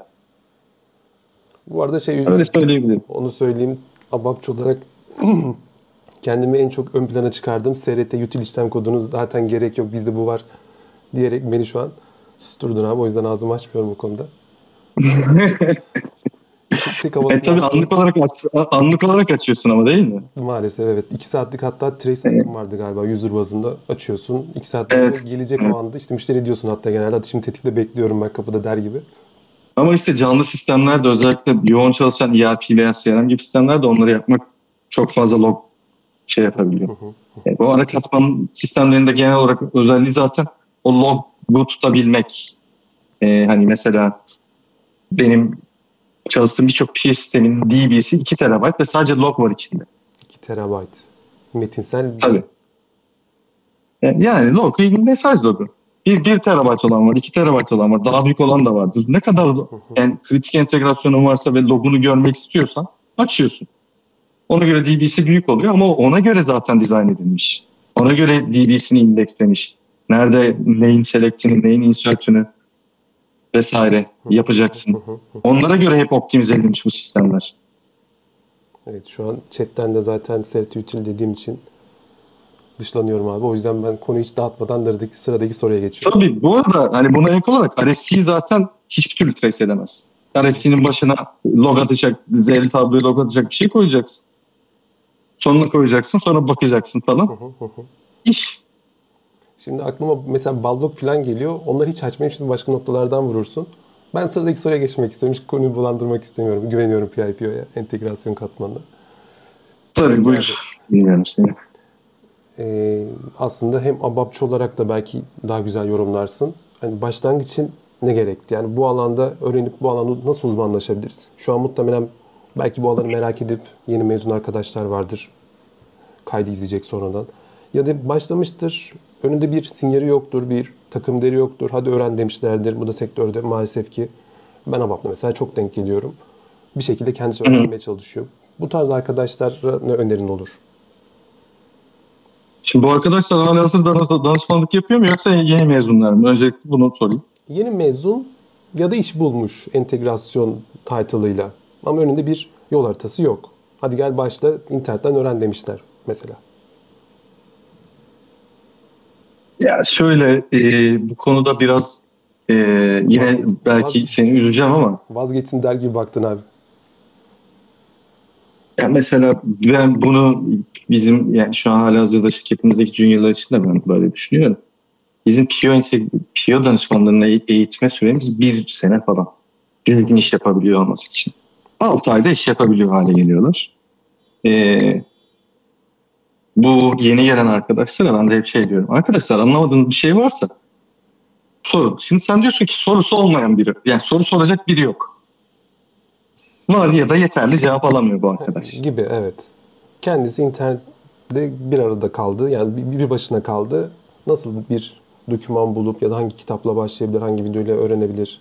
[SPEAKER 2] Bu arada şey
[SPEAKER 1] öyle söyleyebilirim.
[SPEAKER 2] Onu söyleyeyim. ABAPçı olarak kendimi en çok ön plana çıkardığım S R T util işlem kodunu zaten gerek yok bizde bu var diyerek beni şu an susturdun abi. O yüzden ağzımı açmıyorum bu konuda.
[SPEAKER 1] Tek e tabii anlık olarak, aç, anlık olarak açıyorsun ama değil mi?
[SPEAKER 2] Maalesef evet. iki saatlik hatta trace hakkım evet. vardı galiba. User bazında açıyorsun. iki saatlik evet. gelecek evet. o anda. İşte müşteri diyorsun hatta genelde. Hadi şimdi tetikte bekliyorum ben kapıda der gibi.
[SPEAKER 1] Ama işte canlı sistemlerde özellikle yoğun çalışan E R P veya C R M gibi sistemlerde onları yapmak çok fazla log şey yapabiliyor. Hı hı. Yani bu ara katman sistemlerinde genel olarak özelliği zaten o logu tutabilmek. Ee, hani mesela benim çalıştığım birçok P I sistemin D B'si iki terabayt ve sadece log var içinde.
[SPEAKER 2] iki terabayt. Metinsel.
[SPEAKER 1] Tabii. Yani log, mesaj logu. Bir, bir terabayt olan var, iki terabayt olan var, daha büyük olan da vardır. Ne kadar yani kritik entegrasyonun varsa ve logunu görmek istiyorsan açıyorsun. Ona göre D B'si büyük oluyor ama ona göre zaten dizayn edilmiş. Ona göre D B'sini indekslemiş. Nerede neyin select'ini, neyin insert'ünü vesaire yapacaksın. Onlara göre hep optimize edilmiş bu sistemler.
[SPEAKER 2] Evet şu an chatten de zaten S R T util dediğim için dışlanıyorum abi. O yüzden ben konuyu hiç dağıtmadan sıradaki, sıradaki soruya geçiyorum.
[SPEAKER 1] Tabii bu arada hani buna ek olarak R F C'yi zaten hiçbir türlü trace edemezsin. R F C'nin başına log atacak, Z'li tabloya log atacak bir şey koyacaksın. Sonuna koyacaksın, sonra bakacaksın falan.
[SPEAKER 2] Hı hı hı hı.
[SPEAKER 1] İş.
[SPEAKER 2] Şimdi aklıma mesela Ballog falan geliyor. Onları hiç açmayayım, şimdi başka noktalardan vurursun. Ben sıradaki soruya geçmek istiyorum. Hiç konuyu bulandırmak istemiyorum. Güveniyorum P I P O'ya, entegrasyon katmanına.
[SPEAKER 1] Tabii
[SPEAKER 2] Peki abi,
[SPEAKER 1] buyur. Dinliyorum seni.
[SPEAKER 2] e, aslında hem ABAP'çı olarak da belki daha güzel yorumlarsın. Hani başlangıç için ne gerekti? Yani bu alanda öğrenip bu alanda nasıl uzmanlaşabiliriz? Şu an muhtemelen belki bu alanı merak edip yeni mezun arkadaşlar vardır. Kaydı izleyecek sonradan. Ya da başlamıştır, önünde bir sinyali yoktur, bir takım deri yoktur. Hadi öğren demişlerdir. Bu da sektörde maalesef ki ben ABAP'la mesela çok denk geliyorum. Bir şekilde kendisi
[SPEAKER 1] Hı hı.
[SPEAKER 2] öğrenmeye çalışıyor. Bu tarz arkadaşlara ne önerin olur?
[SPEAKER 1] Şimdi bu arkadaşlar halihazırda danışmanlık yapıyor mu yoksa yeni mezunlar mı? Öncelikle bunu sorayım.
[SPEAKER 2] Yeni mezun ya da iş bulmuş entegrasyon title'ıyla. Ama önünde bir yol haritası yok. Hadi gel başla, internetten öğren demişler mesela.
[SPEAKER 1] Ya şöyle e, bu konuda biraz e, yine
[SPEAKER 2] Vazgeç,
[SPEAKER 1] belki
[SPEAKER 2] vaz,
[SPEAKER 1] seni üzeceğim ama
[SPEAKER 2] vazgeçsin der gibi baktın abi.
[SPEAKER 1] ya mesela ben bunu bizim yani şu an halihazırda şirketimizdeki juniorlar için de ben böyle düşünüyorum. Bizim P O, P O danışmanlarına eğitme süremiz bir sene falan. Düzgün iş yapabiliyor olması için. altı ayda iş yapabiliyor hale geliyorlar. Ee, bu yeni gelen arkadaşlara ben de hep şey diyorum. Arkadaşlar anlamadığınız bir şey varsa sorun. Şimdi sen diyorsun ki sorusu olmayan biri. Yani soru soracak biri yok. Var ya da yeterli cevap alamıyor bu arkadaş.
[SPEAKER 2] Gibi, evet. Kendisi internette bir arada kaldı. Yani bir, bir başına kaldı. Nasıl bir doküman bulup ya da hangi kitapla başlayabilir, hangi videoyla öğrenebilir?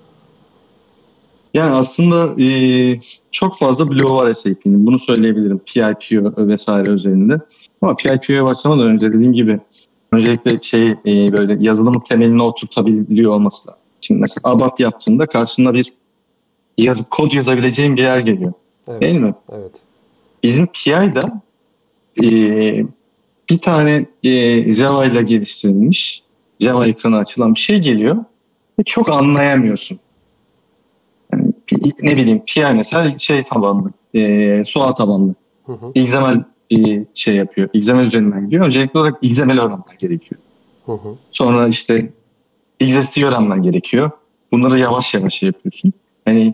[SPEAKER 1] Yani aslında e, çok fazla bloğu var S A P'nin. Bunu söyleyebilirim. P I P O vesaire üzerinde. Ama P I P O'ya başlamadan önce dediğim gibi öncelikle şey e, böyle yazılımın temelini oturtabiliyor olması lazım. Şimdi mesela ABAP yaptığında karşında bir yazı, kod yazabileceğin bir yer geliyor.
[SPEAKER 2] Evet,
[SPEAKER 1] Değil mi?
[SPEAKER 2] evet.
[SPEAKER 1] Bizim P I'da e, bir tane e, Java ile geliştirilmiş Java ekranı açılan bir şey geliyor ve çok anlayamıyorsun. Yani, ne bileyim P I mesela şey tabanlı, e, S O A tabanlı.
[SPEAKER 2] Hı hı,
[SPEAKER 1] X M L e, şey yapıyor. X M L üzerinden gidiyor. Öncelikli olarak X M L öğrenmen gerekiyor.
[SPEAKER 2] hı hı.
[SPEAKER 1] Sonra işte X S D öğrenmen gerekiyor. Bunları yavaş yavaş şey yapıyorsun. Hani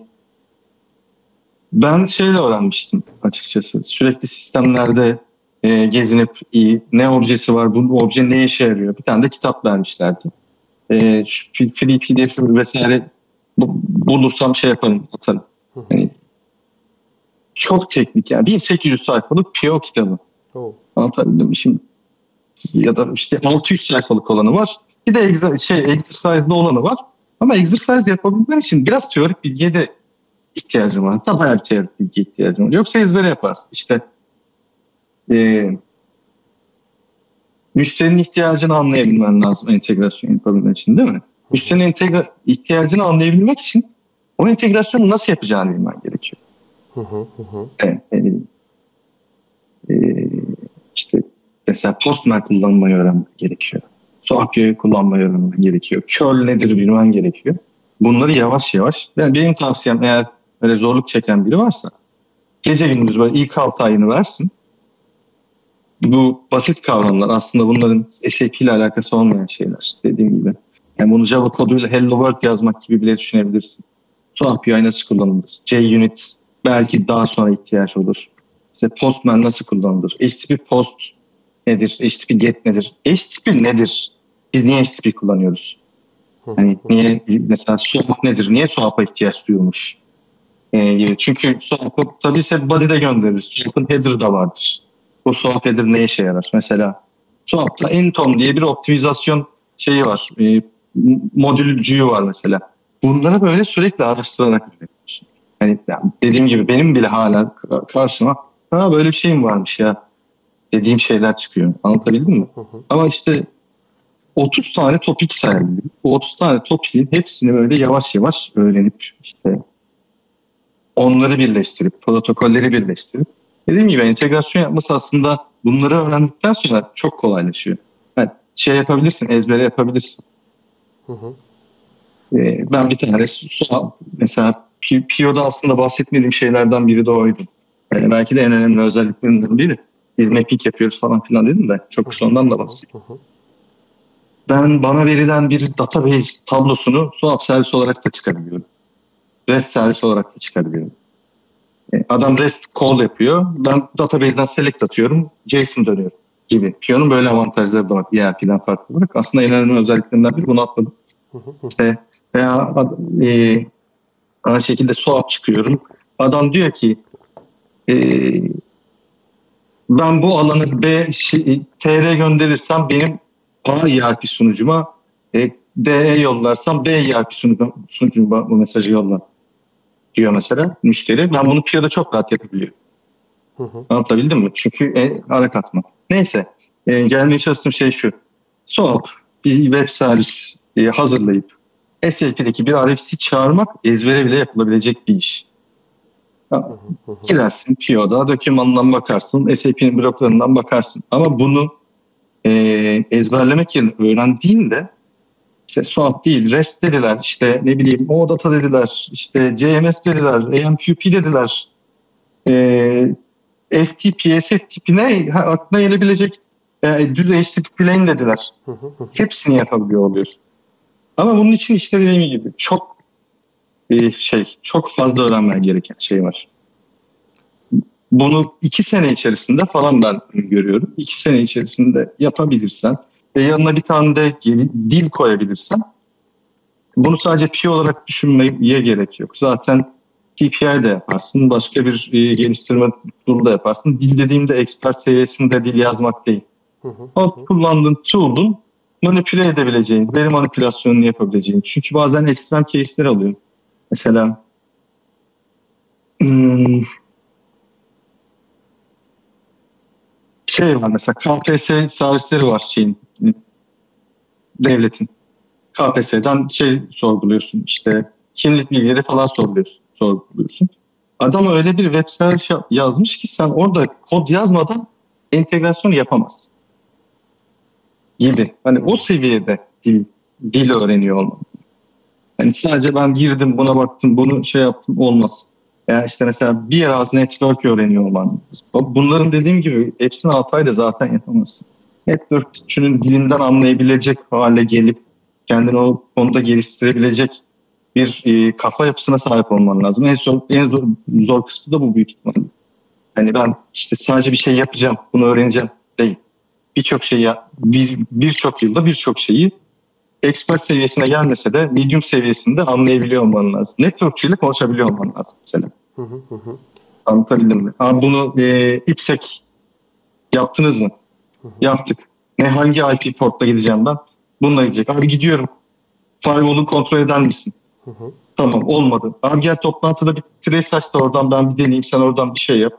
[SPEAKER 1] ben şeyle öğrenmiştim açıkçası. Sürekli sistemlerde e, gezinip iyi, ne objesi var, bu obje ne işe yarıyor? Bir tane de kitap vermişlerdi. E, free P D F vesaire bu, bulursam şey yaparım, atarım. Yani çok teknik yani. bin sekiz yüz sayfalık P O kitabı.
[SPEAKER 2] Oh.
[SPEAKER 1] Anlatabildim mi? Şimdi ya da işte altı yüz sayfalık olanı var. Bir de egza, şey exercise'da olanı var. Ama exercise yapabilmen için biraz teorik bilgiye de ihtiyacım var. Hatta bayağı bir teorik bilgiye ihtiyacım var. Yoksa ezbere yaparsın. İşte e, müşterinin ihtiyacını anlayabilmen lazım entegrasyon yapabilmen için, değil mi? Müşterinin entegra- ihtiyacını anlayabilmek için o entegrasyonu nasıl yapacağını bilmen gerekiyor.
[SPEAKER 2] Hı hı hı hı.
[SPEAKER 1] Yani, yani, e, işte mesela Postman kullanmayı öğrenmen gerekiyor. Soapya'yı kullanmayı öğrenmen gerekiyor. Curl nedir bilmen gerekiyor. Bunları yavaş yavaş. Yani benim tavsiyem eğer öyle zorluk çeken biri varsa gece gündüz böyle ilk altı ayını versin. Bu basit kavramlar aslında bunların S A P ile alakası olmayan şeyler dediğim gibi. Yani bunu Java koduyla Hello World yazmak gibi bile düşünebilirsin. SoAPI nasıl kullanılır? JUnit belki daha sonra ihtiyaç olur. İşte Postman nasıl kullanılır? H T T P Post nedir? H T T P Get nedir? H T T P nedir? Biz niye H T T P kullanıyoruz? Hani niye mesela SOAP nedir? Niye SOAP'a ihtiyaç duyulmuş? Ee, çünkü SOAP'ı tabii ise body'de göndeririz. SOAP'ın header'ı da vardır. Bu SOAP header ne işe yarar? Mesela SOAP'ta Entom diye bir optimizasyon şeyi var. E, modülcüğü var mesela. Bunları böyle sürekli araştırarak yapıyorsun. Yani, yani dediğim gibi benim bile hala karşıma ha böyle bir şey mi varmış ya dediğim şeyler çıkıyor. Anlatabildim mi?
[SPEAKER 2] Hı hı.
[SPEAKER 1] Ama işte otuz tane topik sayabilirim. Bu otuz tane topiğin hepsini böyle yavaş yavaş öğrenip işte onları birleştirip, protokolleri birleştirip dediğim gibi entegrasyon yapması aslında bunları öğrendikten sonra çok kolaylaşıyor. Yani şey yapabilirsin, ezbere yapabilirsin.
[SPEAKER 2] Hı hı.
[SPEAKER 1] Ee, ben bir tane SOAP, mesela P- P O'da aslında bahsetmediğim şeylerden biri de oydu. Yani belki de en önemli özelliklerinden biri. Biz mapping yapıyoruz falan filan dedim de çok kısa ondan da bahsedeyim. Ben bana verilen bir database tablosunu SOAP servis olarak da çıkarabiliyorum. REST servis olarak da çıkarabiliyorum. Adam REST call yapıyor. Ben database'den select atıyorum. JSON dönüyor gibi. P O'nun böyle avantajları da var. E R P'den farklı olarak. Aslında en önemli özelliklerinden biri, bunu atladım. İşte veya e, aynı şekilde SOAP çıkıyorum. Adam diyor ki e, ben bu alanı B şey, T R gönderirsem benim A E R P sunucuma, e, D E yollarsam B E R P sunucuma, sunucuma bu mesajı yollar diyor mesela müşteri. Ben bunu P O'da çok rahat yapabiliyorum. Hı hı. Anlatabildim mi? Çünkü e, ara katma. Neyse. E, gelmeye çalıştığım şey şu. SOAP bir web servis e, hazırlayıp S A P'deki bir R F C çağırmak ezbere bile yapılabilecek bir iş. Hı hı hı. Girersin P O'da, dokümandan bakarsın, S A P'nin bloklarından bakarsın. Ama bunu e, ezberlemek yerine öğrendiğinde işte SOAP değil, REST dediler, işte ne bileyim O data dediler, işte C M S dediler, A M Q P dediler, e, F T P, S F T P ne aklına gelebilecek e, düz H T T P plane dediler. Hepsini yapabiliyor oluyorsun. Ama bunun için işte dediğim gibi çok e, şey, çok fazla öğrenmen gereken şey var. Bunu iki sene içerisinde falan ben görüyorum. İki sene içerisinde yapabilirsen ve yanına bir tane de dil koyabilirsen, bunu sadece P olarak düşünmeye gerek yok. Zaten T P I de yaparsın, başka bir e, geliştirme tool'u da yaparsın. Dil dediğimde expert seviyesinde dil yazmak değil. Hı hı, o hı. Kullandığın tool'un manipüle edebileceğin, veri manipülasyonunu yapabileceğin. Çünkü bazen ekstrem case'ler alıyor. Mesela hmm, şey var mesela K P S servisleri var şeyin, devletin. K P S'den şey sorguluyorsun, işte kimlik bilgileri falan sorguluyorsun. sorguluyorsun. Adam öyle bir web servis yazmış ki sen orada kod yazmadan entegrasyonu yapamazsın. Gibi. Hani o seviyede dil, dil öğreniyor olmalı. Hani sadece ben girdim, buna baktım, bunu şey yaptım, olmaz. Yani işte mesela bir biraz network öğreniyor olman. Bunların dediğim gibi hepsini altı ayda zaten yapamazsın. Networkçünün dilinden anlayabilecek hale gelip kendini o konuda geliştirebilecek bir e, kafa yapısına sahip olman lazım. En zor, en zor, zor kısmı da bu büyük ihtimalle. Hani ben işte sadece bir şey yapacağım, bunu öğreneceğim değil. Birçok şeyi, bir birçok yılda birçok şeyi expert seviyesine gelmese de medium seviyesinde anlayabiliyor olman lazım. Networkçüyle konuşabiliyor olman lazım mesela. Hı hı hı. Anlatabildim mi? Abi bunu e, IPsec yaptınız mı? Hı hı. Yaptık. Ne hangi I P portla gideceğim ben? Bununla gidecek. Abi gidiyorum. Firewall'u kontrol eder misin? Hı hı. Tamam, olmadı. Abi gel toplantıda bir trace aç da oradan ben bir deneyeyim, sen oradan bir şey yap.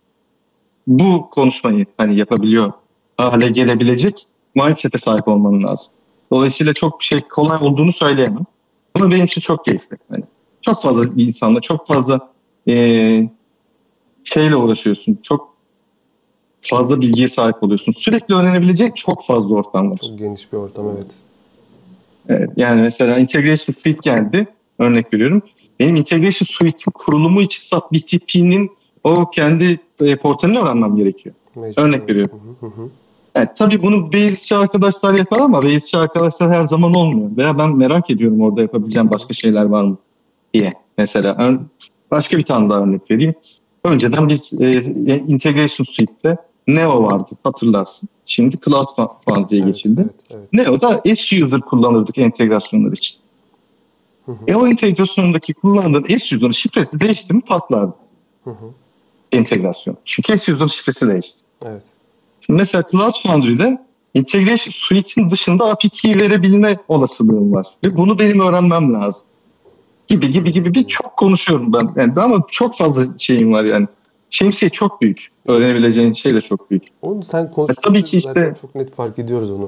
[SPEAKER 1] Bu konuşmayı hani yapabiliyor hale gelebilecek mindset'e sahip olman lazım. Dolayısıyla çok şey kolay olduğunu söyleyemem. Ama benim için çok keyifli. Yani çok fazla insanla, çok fazla e, şeyle uğraşıyorsun. Çok fazla bilgiye sahip oluyorsun. Sürekli öğrenebilecek çok fazla ortam var.
[SPEAKER 2] Çok geniş bir ortam, evet.
[SPEAKER 1] Evet, yani mesela Integration Suite geldi. Örnek veriyorum. Benim Integration Suite'in kurulumu için S A P B T P'nin o kendi e, portalini öğrenmem gerekiyor. Mecbur, örnek evet. veriyorum. Hı hı. Evet, tabii bunu Basis'çi arkadaşlar yapar ama Basis'çi arkadaşlar her zaman olmuyor. Veya ben merak ediyorum orada yapabileceğim başka şeyler var mı diye. Mesela başka bir tane daha örnek vereyim. Önceden biz e, Integration Suite'te Neo vardı, hatırlarsın. Şimdi Cloud Foundry'ye evet, geçildi. Evet, evet. Neo'da S-User kullanırdık entegrasyonlar için. Hı hı. E o entegrasyondaki kullandığın S-User'ın şifresi değişti mi patlardı. Hı hı. Entegrasyon. Çünkü S-User'ın şifresi değişti. Evet. Şimdi mesela Cloud Foundry'de Integration Suite'in dışında A P I key verebilme olasılığım var. Ve bunu benim öğrenmem lazım. Gibi gibi gibi bir çok konuşuyorum ben. Yani ama çok fazla şeyim var yani. Şemsiye çok büyük. Öğrenebileceğin şey de çok büyük.
[SPEAKER 2] Onu sen konuştuğunda tabii ki işte, çok net fark ediyoruz onu.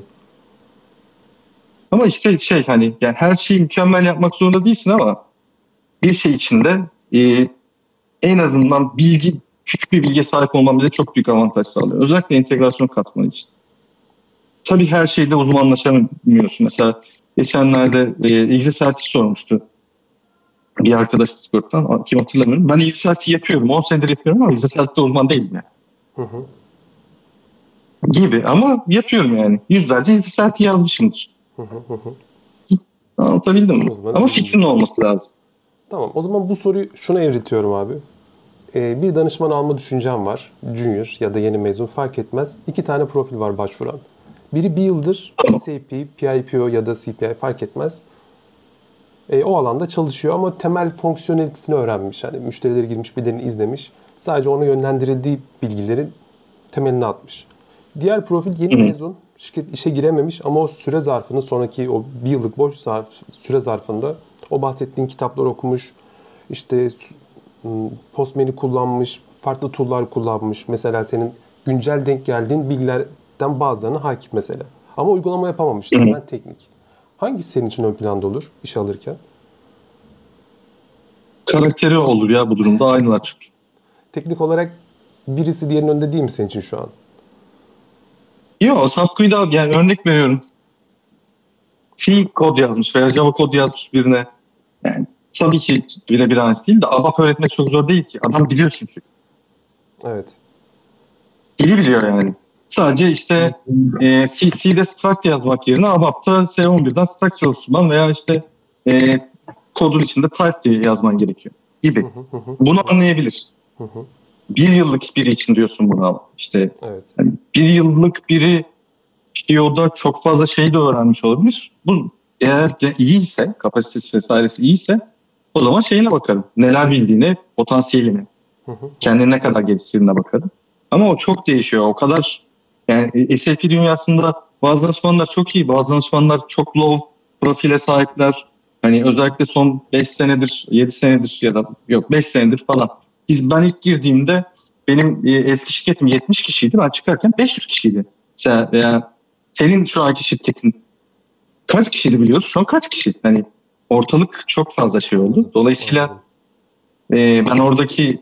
[SPEAKER 1] Ama işte şey hani yani her şeyi mükemmel yapmak zorunda değilsin ama bir şey içinde e, en azından bilgi, küçük bir bilgiye sahip olman bile çok büyük avantaj sağlıyor. Özellikle entegrasyon katmanı için. Tabii her şeyde uzmanlaşamıyorsun. Mesela geçenlerde e, Exesertis sormuştu. bir arkadaş Discord'dan, kim hatırlamıyorum. Ben İzzelti yapıyorum. on senedir yapıyorum ama İzzelti'de uzman değilim yani.
[SPEAKER 2] Hı hı.
[SPEAKER 1] Gibi ama yapıyorum yani. Yüzlerce İzzelti yazmışımdır.
[SPEAKER 2] Hı hı hı hı.
[SPEAKER 1] Anlatabildim mi?
[SPEAKER 2] Uzman
[SPEAKER 1] Ama
[SPEAKER 2] değilim
[SPEAKER 1] fikrin
[SPEAKER 2] diyorsun.
[SPEAKER 1] olması lazım.
[SPEAKER 2] Tamam. O zaman bu soruyu şuna evritiyorum abi. Ee, bir danışman alma düşüncem var. Junior ya da yeni mezun fark etmez. İki tane profil var başvuran. Biri bir yıldır
[SPEAKER 1] Tamam.
[SPEAKER 2] S A P, P I P O ya da C P I fark etmez. E, o alanda çalışıyor ama temel fonksiyonelitesini öğrenmiş. Yani müşterileri girmiş, birilerini izlemiş. Sadece ona yönlendirildiği bilgilerin temelini atmış. Diğer profil yeni
[SPEAKER 1] Hı hı.
[SPEAKER 2] mezun, şirket işe girememiş ama o süre zarfını, sonraki o bir yıllık boş zarf, süre zarfında o bahsettiğin kitapları okumuş, işte m, Postman'i kullanmış, farklı tool'lar kullanmış. Mesela senin güncel denk geldiğin bilgilerden bazılarına hakim mesela. Ama uygulama yapamamış,
[SPEAKER 1] Hı hı.
[SPEAKER 2] tamamen teknik. Hangisi senin için ön planda olur işe alırken?
[SPEAKER 1] Karakteri olur ya bu durumda. Aynılar çünkü.
[SPEAKER 2] Teknik olarak birisi diğerinin önünde değil mi senin için şu an?
[SPEAKER 1] Yok, Sapku'yu da yani örnek veriyorum. C kod yazmış veya Java kod yazmış birine. Yani tabii ki birebir aynısı değil de A B A P öğretmek çok zor değil ki. Adam biliyor çünkü.
[SPEAKER 2] Evet.
[SPEAKER 1] Dili biliyor yani. Sadece işte e, C, C'de struct yazmak yerine A B A P'ta S on birden structure oluşturman veya işte e, kodun içinde type diye yazman gerekiyor gibi. Bunu anlayabilir.
[SPEAKER 2] Hı hı.
[SPEAKER 1] Bir yıllık biri için diyorsun bunu ama. İşte
[SPEAKER 2] Evet.
[SPEAKER 1] yani bir yıllık biri P O'da çok fazla şey de öğrenmiş olabilir. Bu eğer de iyiyse, kapasitesi vesairesi iyiyse o zaman şeyine bakarım. Neler bildiğine, potansiyeline,
[SPEAKER 2] Hı hı.
[SPEAKER 1] kendini ne kadar geliştirdiğine bakarım. Ama o çok değişiyor. O kadar yani S A P dünyasında bazı danışmanlar çok iyi, bazı danışmanlar çok low profile sahipler. Hani özellikle son beş senedir, yedi senedir ya da yok beş senedir falan. Biz ben ilk girdiğimde benim e, eski şirketim yetmiş kişiydi. Ben çıkarken beş yüz kişiydi. Mesela veya senin şu anki şirketin kaç kişiydi biliyoruz? Şu an kaç kişi? Hani ortalık çok fazla şey oldu.
[SPEAKER 2] Anladım.
[SPEAKER 1] Dolayısıyla
[SPEAKER 2] Anladım.
[SPEAKER 1] e, ben oradaki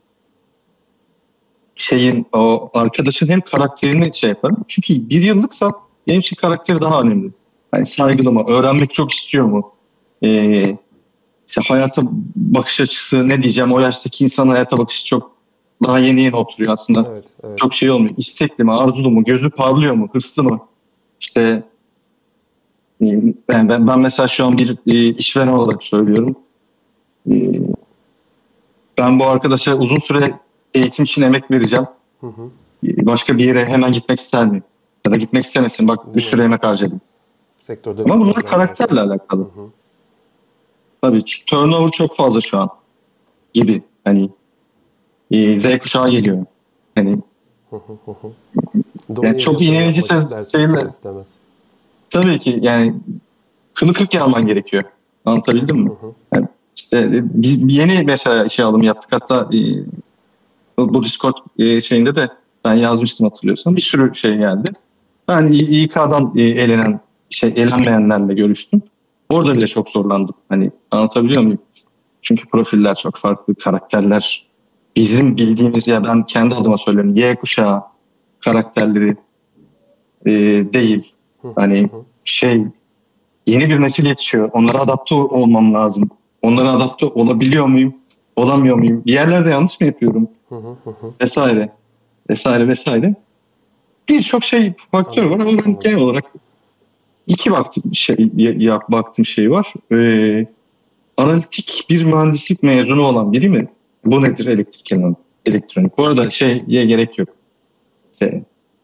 [SPEAKER 1] şeyin o arkadaşın hem karakterini şey yaparım. Çünkü bir yıllıksa benim için karakteri daha önemli. Yani saygılı mı? Öğrenmek çok istiyor mu? Ee, işte hayata bakış açısı ne diyeceğim? O yaştaki insan hayata bakışı çok daha yeni yeni oturuyor aslında.
[SPEAKER 2] Evet, evet.
[SPEAKER 1] Çok şey olmuyor. İstekli mi? Arzulu mu? Gözü parlıyor mu? Hırslı mı? İşte e, ben, ben, ben mesela şu an bir e, işveren olarak söylüyorum. E, ben bu arkadaşa uzun süre eğitim için emek vereceğim.
[SPEAKER 2] Hı hı.
[SPEAKER 1] Başka bir yere hemen gitmek ister mi? Ya da gitmek istemesin. Bak bir
[SPEAKER 2] Değil mi?
[SPEAKER 1] sürü emek harcadım.
[SPEAKER 2] Sektörde
[SPEAKER 1] Ama
[SPEAKER 2] bir
[SPEAKER 1] bunlar
[SPEAKER 2] problem var.
[SPEAKER 1] karakterle alakalı.
[SPEAKER 2] Hı hı.
[SPEAKER 1] Tabii turnover çok fazla şu an gibi. Hani e, Z kuşağı geliyor. Hani
[SPEAKER 2] Hı hı hı hı. Doğru
[SPEAKER 1] yani
[SPEAKER 2] yere
[SPEAKER 1] çok
[SPEAKER 2] yatırım
[SPEAKER 1] iğneleyici
[SPEAKER 2] yapmak
[SPEAKER 1] ses
[SPEAKER 2] istersin ister
[SPEAKER 1] şeyler.
[SPEAKER 2] istemez.
[SPEAKER 1] Tabii ki yani kılı kırk yarman gerekiyor. Anlatabildim mi?
[SPEAKER 2] Hı hı.
[SPEAKER 1] Yani işte e, biz yeni mesela işe alım yaptık. Hatta e, bu Discord e, şeyinde de ben yazmıştım hatırlıyorsan. Bir sürü şey geldi. Ben İ- İK'dan e, elenen, şey elenmeyenlerle görüştüm. Orada bile çok zorlandım. Hani anlatabiliyor muyum? Çünkü profiller çok farklı, karakterler bizim bildiğimiz ya ben kendi adıma söylüyorum. Y kuşağı karakterleri e, değil.
[SPEAKER 2] Hı hı
[SPEAKER 1] Hani
[SPEAKER 2] hı.
[SPEAKER 1] şey yeni bir nesil yetişiyor. Onlara adapte olmam lazım. Onlara adapte olabiliyor muyum? Olamıyor muyum? Bir yerlerde yanlış mı yapıyorum?
[SPEAKER 2] Hı hı hı hı.
[SPEAKER 1] Vesaire. Vesaire vesaire. Birçok şey faktör var
[SPEAKER 2] Anladım.
[SPEAKER 1] ama ben
[SPEAKER 2] Anladım.
[SPEAKER 1] genel olarak iki baktım şey ya, baktım şey var. Ee, analitik bir mühendislik mezunu olan biri mi? Bu nedir elektrik eleman- elektronik? Bu arada şeye gerek yok. İşte,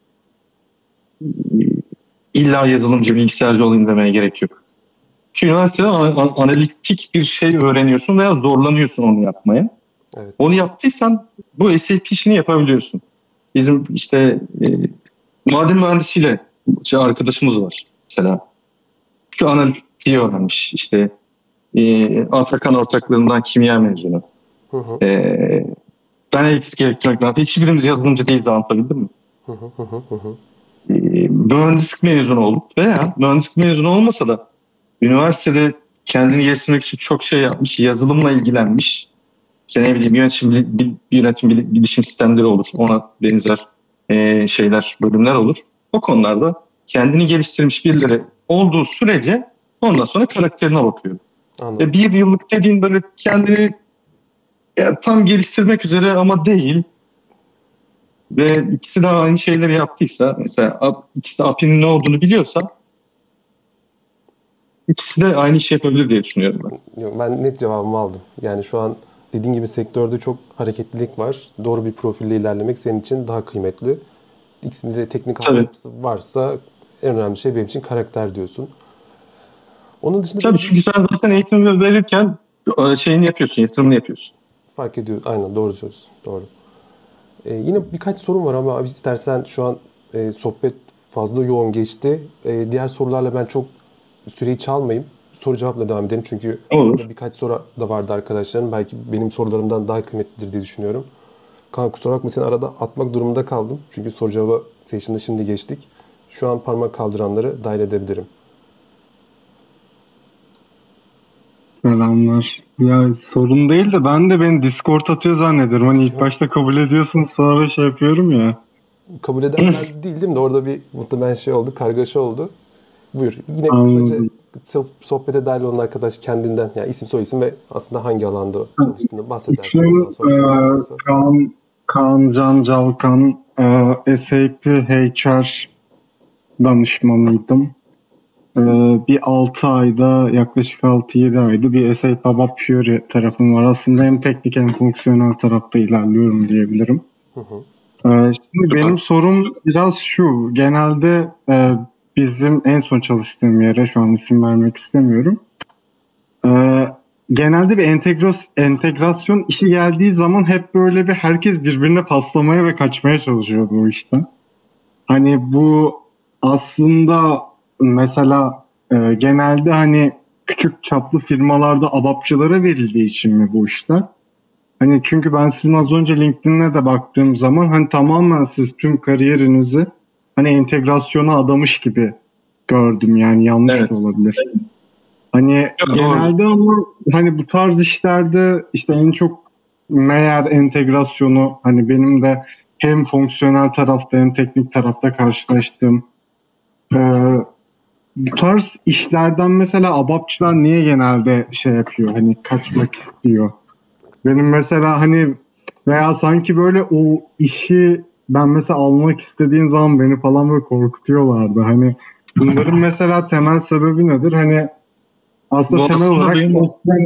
[SPEAKER 1] illa yazılımcı, bilgisayarcı olayım demeye gerek yok. Çünkü üniversitede an- an- analitik bir şey öğreniyorsun veya zorlanıyorsun onu yapmaya.
[SPEAKER 2] Evet.
[SPEAKER 1] Onu yaptıysan bu S A P işini yapabiliyorsun. Bizim işte e, maden mühendisiyle şey, arkadaşımız var mesela. Şu analitiği öğrenmiş. İşte e, Atakan ortaklarından kimya mezunu.
[SPEAKER 2] Hı hı.
[SPEAKER 1] E, ben elektrik elektronik mühendisi. Hiçbirimiz yazılımcı değiliz anlatabildim mi?
[SPEAKER 2] Hı hı hı hı hı hı.
[SPEAKER 1] E, mühendislik mezunu olup veya mühendislik mezunu olmasa da üniversitede kendini geliştirmek için çok şey yapmış. Yazılımla ilgilenmiş. İşte ne bileyim yönetim, bil- bil- yönetim bil- bilişim sistemleri olur. Ona benzer e, şeyler, bölümler olur. O konularda kendini geliştirmiş birileri olduğu sürece ondan sonra karakterine bakıyor.
[SPEAKER 2] Anladım.
[SPEAKER 1] E, bir yıllık dediğin böyle kendini ya, tam geliştirmek üzere ama değil. Ve ikisi de aynı şeyleri yaptıysa, mesela ikisi de A P I'nin ne olduğunu biliyorsa ikisi de aynı iş yapabilir diye düşünüyorum ben.
[SPEAKER 2] Yok, ben net cevabımı aldım. Yani şu an dediğin gibi sektörde çok hareketlilik var. Doğru bir profille ilerlemek senin için daha kıymetli. İkisinde de teknik
[SPEAKER 1] Tabii.
[SPEAKER 2] altyapısı varsa en önemli şey benim için karakter diyorsun. Onun dışında
[SPEAKER 1] Tabii çünkü sen zaten eğitim verirken şeyini yapıyorsun, yatırımını yapıyorsun.
[SPEAKER 2] fark ediyor. Aynen, doğru söylüyorsun. Doğru. Ee, yine birkaç sorun var ama abi istersen şu an e, sohbet fazla yoğun geçti. E, diğer sorularla ben çok süreyi çalmayayım. Soru cevapla devam edelim çünkü
[SPEAKER 1] Olur.
[SPEAKER 2] birkaç soru da vardı arkadaşlarım. Belki benim sorularımdan daha kıymetlidir diye düşünüyorum. Kaan, kusura bakma, seni arada atmak durumunda kaldım. Çünkü soru cevabı session'da şimdi geçtik. Şu an parmak kaldıranları dahil edebilirim.
[SPEAKER 3] Selamlar. Ya sorun değil de ben de beni Discord atıyor zannediyorum. Hani ilk başta kabul ediyorsun sonra şey yapıyorum ya.
[SPEAKER 2] Kabul eden ben değildim de orada bir muhtemelen şey oldu, kargaşa oldu. Buyur. Yine
[SPEAKER 3] Anladım.
[SPEAKER 2] kısaca sohbete dahil olan arkadaş kendinden, yani isim soy isim ve aslında hangi alanda çalıştığını bahsedersen.
[SPEAKER 3] İsmim
[SPEAKER 2] Ondan sonra
[SPEAKER 3] e,
[SPEAKER 2] sorarsa.
[SPEAKER 3] Kaan, Kaan Can Calkan. E, S A P H R danışmanıydım. E, bir altı ayda, yaklaşık altı yedi ayda bir S A P ABAP Fiori tarafım var. Aslında hem teknik hem fonksiyonel tarafta ilerliyorum diyebilirim.
[SPEAKER 2] Hı hı.
[SPEAKER 3] Ee, Şimdi benim sorum biraz şu. Genelde e, bizim en son çalıştığım yere, şu an isim vermek istemiyorum. Ee, genelde bir entegros, entegrasyon işi geldiği zaman hep böyle bir herkes birbirine paslamaya ve kaçmaya çalışıyordu o işte. Hani bu aslında mesela e, genelde hani küçük çaplı firmalarda ABAP'çılara verildiği için mi bu işler? Hani çünkü ben sizin az önce LinkedIn'e de baktığım zaman hani tamamen siz tüm kariyerinizi hani entegrasyona adamış gibi gördüm, yani yanlış
[SPEAKER 1] Evet.
[SPEAKER 3] da olabilir. Hani
[SPEAKER 1] Yok,
[SPEAKER 3] genelde ama hani bu tarz işlerde işte en çok meğer entegrasyonu hani benim de hem fonksiyonel tarafta hem teknik tarafta karşılaştığım e, bu tarz işlerden mesela ABAP'çılar niye genelde şey yapıyor, hani kaçmak istiyor? Benim mesela hani veya sanki böyle o işi ben mesela almak istediğim zaman beni falan böyle korkutuyorlardı. Hani bunların mesela temel sebebi nedir? Hani aslında
[SPEAKER 1] Bu
[SPEAKER 3] temel
[SPEAKER 1] aslında
[SPEAKER 3] olarak
[SPEAKER 1] benim,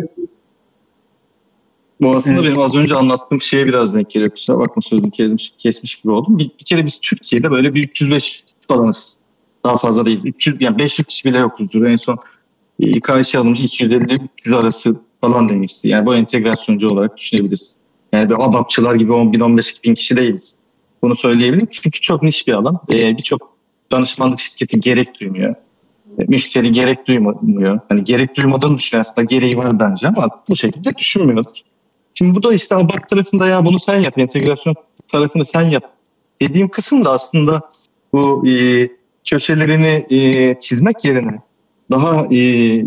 [SPEAKER 1] bu aslında
[SPEAKER 3] Evet.
[SPEAKER 1] benim az önce anlattığım şeye biraz denk geliyor. Kusura bakma, sözünü kesmiş, kesmiş gibi oldum. Bir, bir kere biz Türkiye'de böyle bir üç yüz beş falanız. Daha fazla değil. üç yüz, yani beş yüz kişi bile yokuzdur. En son e, karşı alımcı iki yüz elli üç yüz arası falan demişti. Yani bu entegrasyoncu olarak düşünebiliriz. Yani bir ABAP'çılar gibi on bin on beş bin kişi değiliz. Bunu söyleyebilirim. Çünkü çok niş bir alan. Ee, Birçok danışmanlık şirketi gerek duymuyor. E, Müşteri gerek duymuyor. Hani gerek duymadığını düşünüyor, aslında gereği var bence ama bu şekilde düşünmüyordur. Şimdi bu da işte ABAP tarafında ya bunu sen yap, entegrasyon tarafını sen yap dediğim kısım da aslında bu e, köşelerini e, çizmek yerine daha e,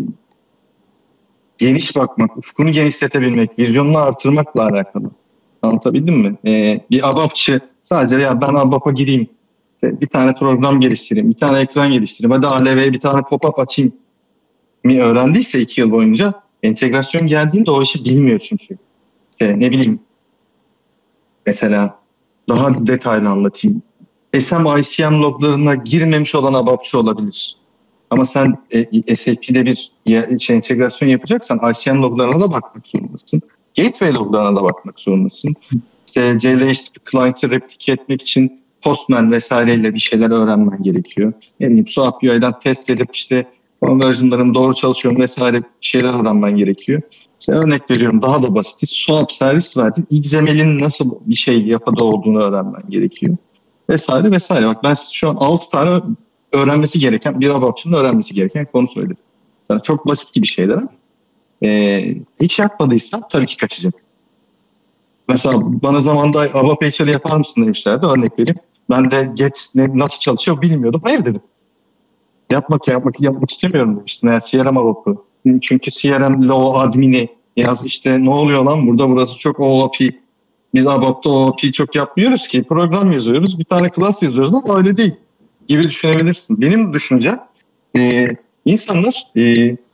[SPEAKER 1] geniş bakmak, ufkunu genişletebilmek, vizyonunu artırmakla alakalı. Anlatabildim mi? Ee, bir ABAP'çı sadece ya ben ABAP'a gireyim, bir tane program geliştireyim, bir tane ekran geliştireyim, hadi A L V'ye bir tane pop-up açayım mi öğrendiyse iki yıl boyunca, entegrasyon geldiğinde o işi bilmiyor çünkü. İşte ne bileyim, mesela daha detaylı anlatayım. S M I C M loglarına girmemiş olan ABAP'çı olabilir. Ama sen e, S A P'de bir şey, entegrasyon yapacaksan I C M loglarına da bakmak zorundasın. Gateway loglarına da bakmak zorundasın. İşte C L H client'ı replike etmek için Postman vesaireyle bir şeyler öğrenmen gerekiyor. Ne bileyim, SOAP U I'den test edip işte conversion'larım doğru çalışıyor vesaire bir şeyler öğrenmen gerekiyor. İşte örnek veriyorum, daha da basit. SOAP servis verdin. X M L'in nasıl bir şey yapıda olduğunu öğrenmen gerekiyor. Vesaire vesaire. Bak ben şu an altı tane öğrenmesi gereken, bir ABAP'çının öğrenmesi gereken konu söyledim. Yani çok basit gibi şeyler ama e, hiç yapmadıysa tabii ki kaçacak. Mesela bana zamanında ABAP H R yapar mısın demişlerdi, örnek vereyim. Ben de Get ne, nasıl çalışıyor bilmiyordum. Hayır dedim. Yapmak yapmak yapmak istemiyorum demiştim. Yani C R M ABAP'ı. Çünkü C R M'le o admini yaz, işte ne oluyor lan burada, burası çok O O P. Biz ABAP'ta O O P'yi çok yapmıyoruz ki. Program yazıyoruz, bir tane class yazıyoruz ama öyle değil gibi düşünebilirsin. Benim düşüncem e, insanlar e,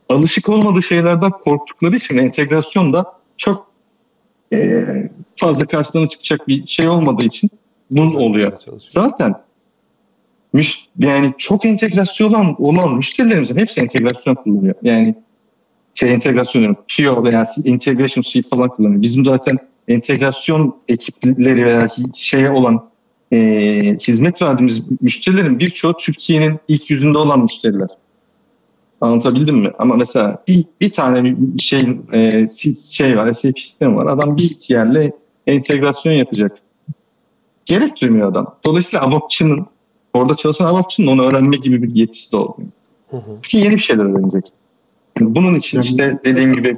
[SPEAKER 1] alışık olmadığı şeylerden korktukları için entegrasyon da çok e, fazla karşılarına çıkacak bir şey olmadığı için bunun oluyor. Zaten müş, yani çok entegrasyon olan, olan müşterilerimizin hepsi entegrasyon kullanıyor. Yani şey entegrasyon diyorum, P O veya Integration Suite falan kullanıyor. Bizim zaten entegrasyon ekipleri veya şeye olan e, hizmet verdiğimiz müşterilerin birçoğu Türkiye'nin ilk yüzünde olan müşteriler. Anlatabildim mi? Ama mesela bir, bir tane şey e, şey var, S A P sistemi var. Adam bir yerle entegrasyon yapacak. Gerek duymuyor adam. Dolayısıyla ABAP'çının, orada çalışan ABAP'çının onu öğrenme gibi bir yetisi de olmuyor. Hı hı. Çünkü yeni bir şeyler öğrenecek. Yani bunun için işte dediğim gibi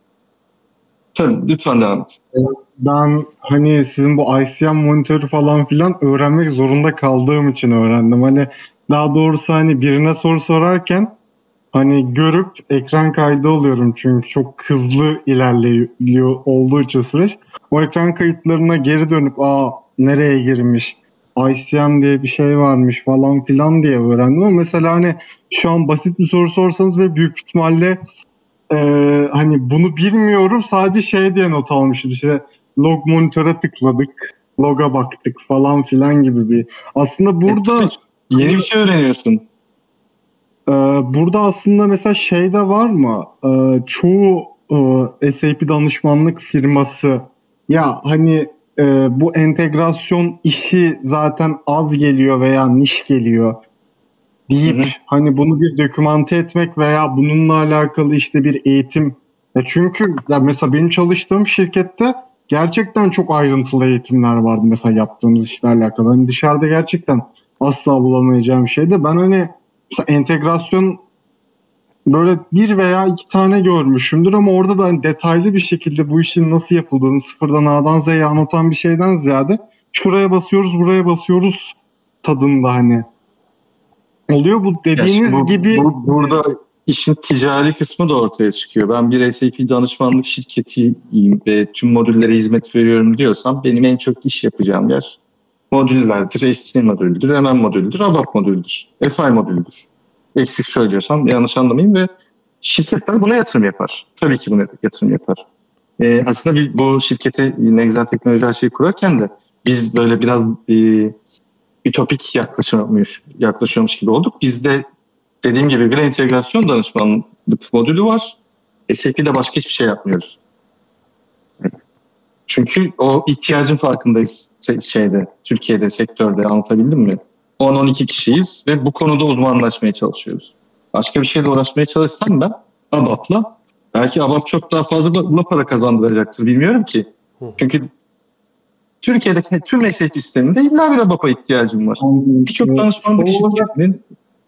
[SPEAKER 1] tabii lütfen devam et.
[SPEAKER 3] Ben hani sizin bu I C M monitörü falan filan öğrenmek zorunda kaldığım için öğrendim. Hani daha doğrusu hani birine soru sorarken hani görüp ekran kaydı oluyorum çünkü çok hızlı ilerliyor olduğu için süreç. O ekran kayıtlarına geri dönüp aa nereye girmiş, I C M diye bir şey varmış falan filan diye öğrendim. Ama mesela hani şu an basit bir soru sorsanız ve büyük ihtimalle e, hani bunu bilmiyorum sadece şey diye not almışız işte log monitöre tıkladık, loga baktık falan filan gibi bir. Aslında burada
[SPEAKER 1] e, yeni bir şey öğreniyorsun.
[SPEAKER 3] Burada aslında mesela şey de var mı? Çoğu S A P danışmanlık firması ya hani bu entegrasyon işi zaten az geliyor veya niş geliyor deyip hı hı. hani bunu bir dokümante etmek veya bununla alakalı işte bir eğitim. Ya çünkü ya mesela benim çalıştığım şirkette gerçekten çok ayrıntılı eğitimler vardı mesela yaptığımız işlerle alakalı. Hani dışarıda gerçekten asla bulamayacağım şeyde ben hani mesela entegrasyon böyle bir veya iki tane görmüşümdür ama orada da hani detaylı bir şekilde bu işin nasıl yapıldığını sıfırdan A'dan Z'ye anlatan bir şeyden ziyade şuraya basıyoruz buraya basıyoruz tadında hani oluyor bu dediğiniz
[SPEAKER 1] bu,
[SPEAKER 3] gibi.
[SPEAKER 1] Bu, burada işin ticari kısmı da ortaya çıkıyor. Ben bir S A P danışmanlık şirketiyim ve tüm modüllere hizmet veriyorum diyorsam benim en çok iş yapacağım yer modüllerdir, S C modülüdür, M M modülüdür, ABAP modülüdür, F I modülüdür. Eksik söylüyorsam yanlış anlamayın ve şirketler buna yatırım yapar. Tabii ki buna yatırım yapar. Ee, aslında bir, bu şirkete Nexar Teknoloji her şeyi kurarken de biz böyle biraz e, ütopik yaklaşıyormuş, yaklaşıyormuş gibi olduk. Bizde dediğim gibi bir entegrasyon danışmanlık modülü var. S A P'de başka hiçbir şey yapmıyoruz. Çünkü o ihtiyacın farkındayız şeyde, Türkiye'de, sektörde anlatabildim mi? on on iki kişiyiz ve bu konuda uzmanlaşmaya çalışıyoruz. Başka bir şeyle uğraşmaya çalışsam ben ABAP'la belki ABAP çok daha fazla para kazandıracaktır bilmiyorum ki. Çünkü Türkiye'deki tüm S A P sisteminde illa bir ABAP'a ihtiyacım var. Birçok danışmanlık şirketinin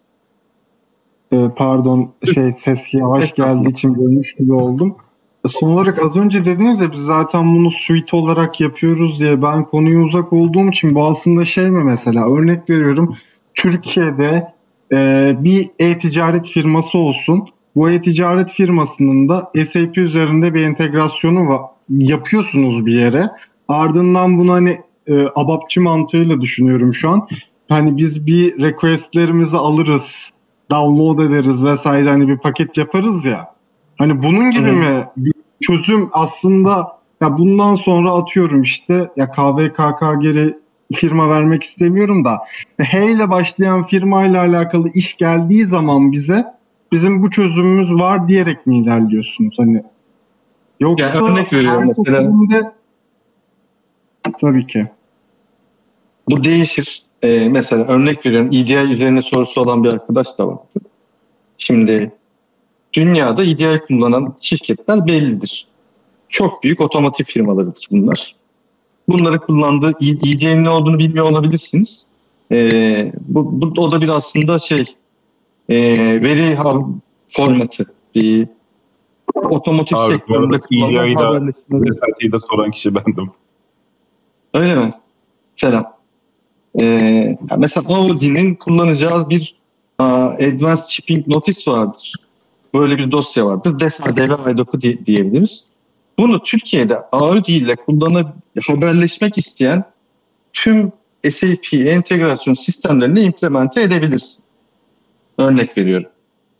[SPEAKER 3] pardon şey ses yavaş geldiği için bölmüş gibi oldum. Son olarak az önce dediniz ya biz zaten bunu suite olarak yapıyoruz diye ben konuya uzak olduğum için bu aslında şey mi mesela örnek veriyorum Türkiye'de e, bir e-ticaret firması olsun bu e-ticaret firmasının da S A P üzerinde bir entegrasyonu var, yapıyorsunuz bir yere ardından bunu hani e, ABAP'çı mantığıyla düşünüyorum şu an hani biz bir requestlerimizi alırız download ederiz vesaire hani bir paket yaparız ya. Hani bunun gibi hmm. mi bir çözüm aslında ya bundan sonra atıyorum işte ya K V K K geri firma vermek istemiyorum da H ile başlayan firmayla alakalı iş geldiği zaman bize bizim bu çözümümüz var diyerek mi ilerliyorsunuz hani yoksa
[SPEAKER 1] yani örnek veriyorum mesela seferinde...
[SPEAKER 3] tabii ki
[SPEAKER 1] bu değişir ee, mesela örnek veriyorum E D I üzerine sorusu olan bir arkadaş da vardı şimdi dünyada E D I kullanan şirketler bellidir. Çok büyük otomotiv firmalarıdır bunlar. Bunları kullandığı E D I'nin ne olduğunu bilmiyor olabilirsiniz. Ee, bu, bu o da bir aslında şey e, veri formatı. Bir otomotiv
[SPEAKER 4] abi,
[SPEAKER 1] sektöründe
[SPEAKER 4] kullanılan E D I'yi S L T'yi de soran kişi bendim.
[SPEAKER 1] Öyle mi? Selam. Ee, mesela Audi'nin kullanacağı bir uh, Advanced Shipping Notice vardır. Böyle bir dosya vardır. D E S A D V I D O C'u diyebiliriz. Bunu Türkiye'de Audi ile kullanıp haberleşmek isteyen tüm S A P entegrasyon sistemlerini implemente edebilirsin. Örnek veriyorum.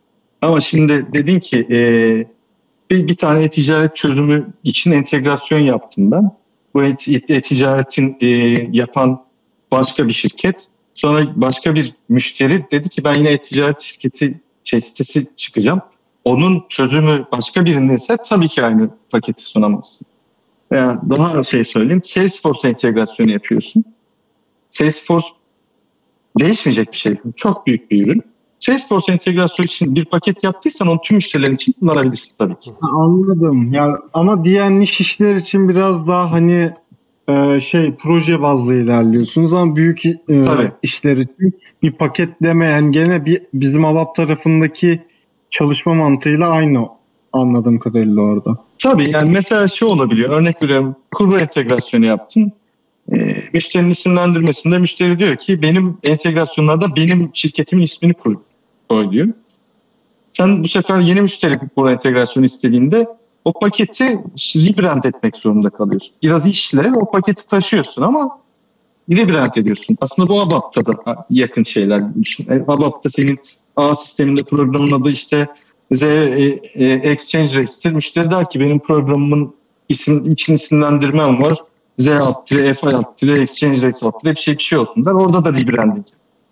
[SPEAKER 1] Ama şimdi dedin ki e, bir, bir tane e-ticaret çözümü için entegrasyon yaptım ben. Bu e-ticaretin e, yapan başka bir şirket. Sonra başka bir müşteri dedi ki ben yine e-ticaret şirketi şey, sitesi çıkacağım. Onun çözümü başka birininse tabii ki aynı paketi sunamazsın. Veya daha şey söyleyeyim, Salesforce entegrasyonu yapıyorsun. Salesforce değişmeyecek bir şey. Çok büyük bir ürün. Salesforce entegrasyonu için bir paket yaptıysan onu tüm müşteriler için kullanabilirsin tabii ki.
[SPEAKER 3] Anladım. Ya ama diğer niş işler için biraz daha hani e, şey proje bazlı ilerliyorsunuz ama büyük e, işler için bir paketleme yani gene bir bizim ABAP tarafındaki çalışma mantığıyla aynı anladığım kadarıyla orada.
[SPEAKER 1] Tabii yani mesela şey olabiliyor. Örnek veriyorum, kurgu entegrasyonu yaptın. E, müşterinin isimlendirmesinde müşteri diyor ki benim entegrasyonlarda benim şirketimin ismini koy, koy diyor. Sen bu sefer yeni müşteri bu entegrasyonu istediğinde o paketi rebrand etmek zorunda kalıyorsun. Biraz işle o paketi taşıyorsun ama rebrand ediyorsun. Aslında bu ABAP'ta da yakın şeyler. ABAP'ta senin A sisteminde programın adı işte Z e, e, Exchange Rates'tir. Müşteri der ki benim programımın isim, için isimlendirmem var. Z alt tire, F alt tire, Exchange Rates alt tire bir şey bir şey olsun der. Orada da rebranding.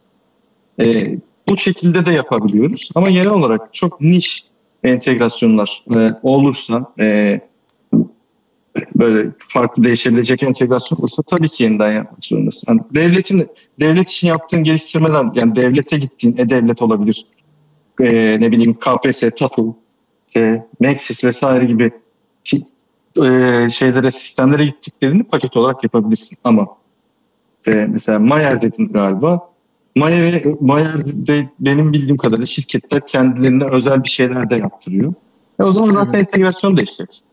[SPEAKER 1] E, bu şekilde de yapabiliyoruz. Ama genel olarak çok niş entegrasyonlar e, olursa e, böyle farklı değişebilecek entegrasyon olursa tabii ki yeniden yapmak zorundasın. Yani devletin devlet için yaptığın geliştirmeler, yani devlete gittiğin e-devlet olabilir. E, ne bileyim K P S S, TAPU, e, Maxis vesaire gibi e, şeylere, sistemlere gittiklerini paket olarak yapabilirsin. Ama e, mesela Mayer dedin galiba. Mayer, Mayer'de benim bildiğim kadarıyla şirketler kendilerine özel bir şeyler de yaptırıyor. E o zaman zaten entegrasyon değişecek.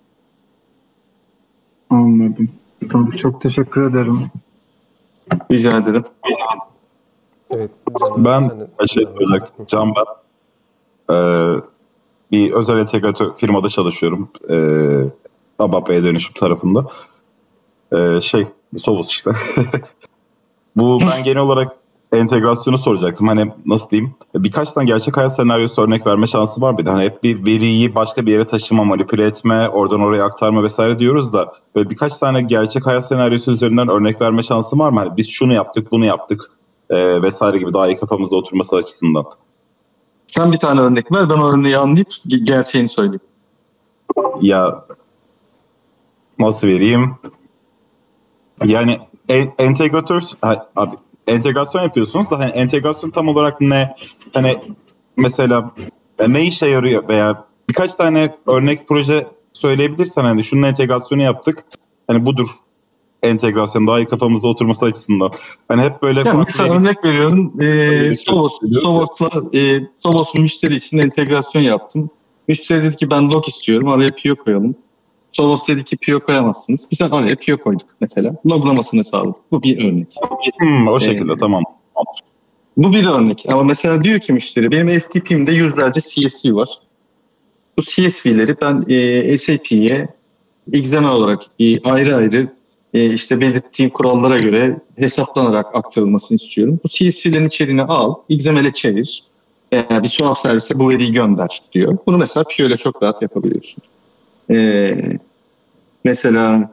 [SPEAKER 3] Anladım. Tamam, çok teşekkür ederim.
[SPEAKER 1] Rica ederim.
[SPEAKER 2] Evet.
[SPEAKER 4] Ben bir şey söyleyecektim. Can ben. Ee, bir özel entegratör firmada çalışıyorum. Ee, ABAP'e dönüşüm tarafında. Ee, şey, Sovus işte. Bu ben genel olarak entegrasyonu soracaktım. Hani nasıl diyeyim? Birkaç tane gerçek hayat senaryosu örnek verme şansı var bir de. Hani hep bir veriyi başka bir yere taşıma, manipüle etme, oradan oraya aktarma vesaire diyoruz da böyle birkaç tane gerçek hayat senaryosu üzerinden örnek verme şansı var mı? Hani biz şunu yaptık, bunu yaptık e, vesaire gibi daha iyi kafamızda oturması açısından.
[SPEAKER 1] Sen bir tane örnek ver, ben o örneği anlayıp gerçeğini söyleyeyim.
[SPEAKER 4] Ya nasıl vereyim? Yani en, entegratör ha, abi entegrasyon yapıyorsunuz da hani entegrasyon tam olarak ne? Hani mesela ne işe yarıyor veya birkaç tane örnek proje söyleyebilirsen hani şunun entegrasyonu yaptık. Hani budur entegrasyon daha iyi kafamızda oturması açısından. Hani hep böyle
[SPEAKER 1] ya mesela bir... örnek veriyorum. E, Sovos, Sovos'la e, Sovos'un müşteri için entegrasyon yaptım. Müşteri dedi ki ben log istiyorum. Araya P O koyalım. Sovos dedi ki P O koyamazsınız. Biz araya P O koyduk mesela. Loglamasını sağladık. Bu bir örnek.
[SPEAKER 4] Hmm, o şekilde ee, tamam.
[SPEAKER 1] Bu bir örnek. Ama mesela diyor ki müşteri benim S T P'imde yüzlerce C S V var. Bu C S V'leri ben e, S A P'ye X M L olarak e, ayrı ayrı e, işte belirttiğim kurallara göre hesaplanarak aktarılmasını istiyorum. Bu C S V'lerin içeriğini al, X M L'e çevir. Veya bir swap servise bu veriyi gönder diyor. Bunu mesela P O ile çok rahat yapabiliyorsun. Ee, mesela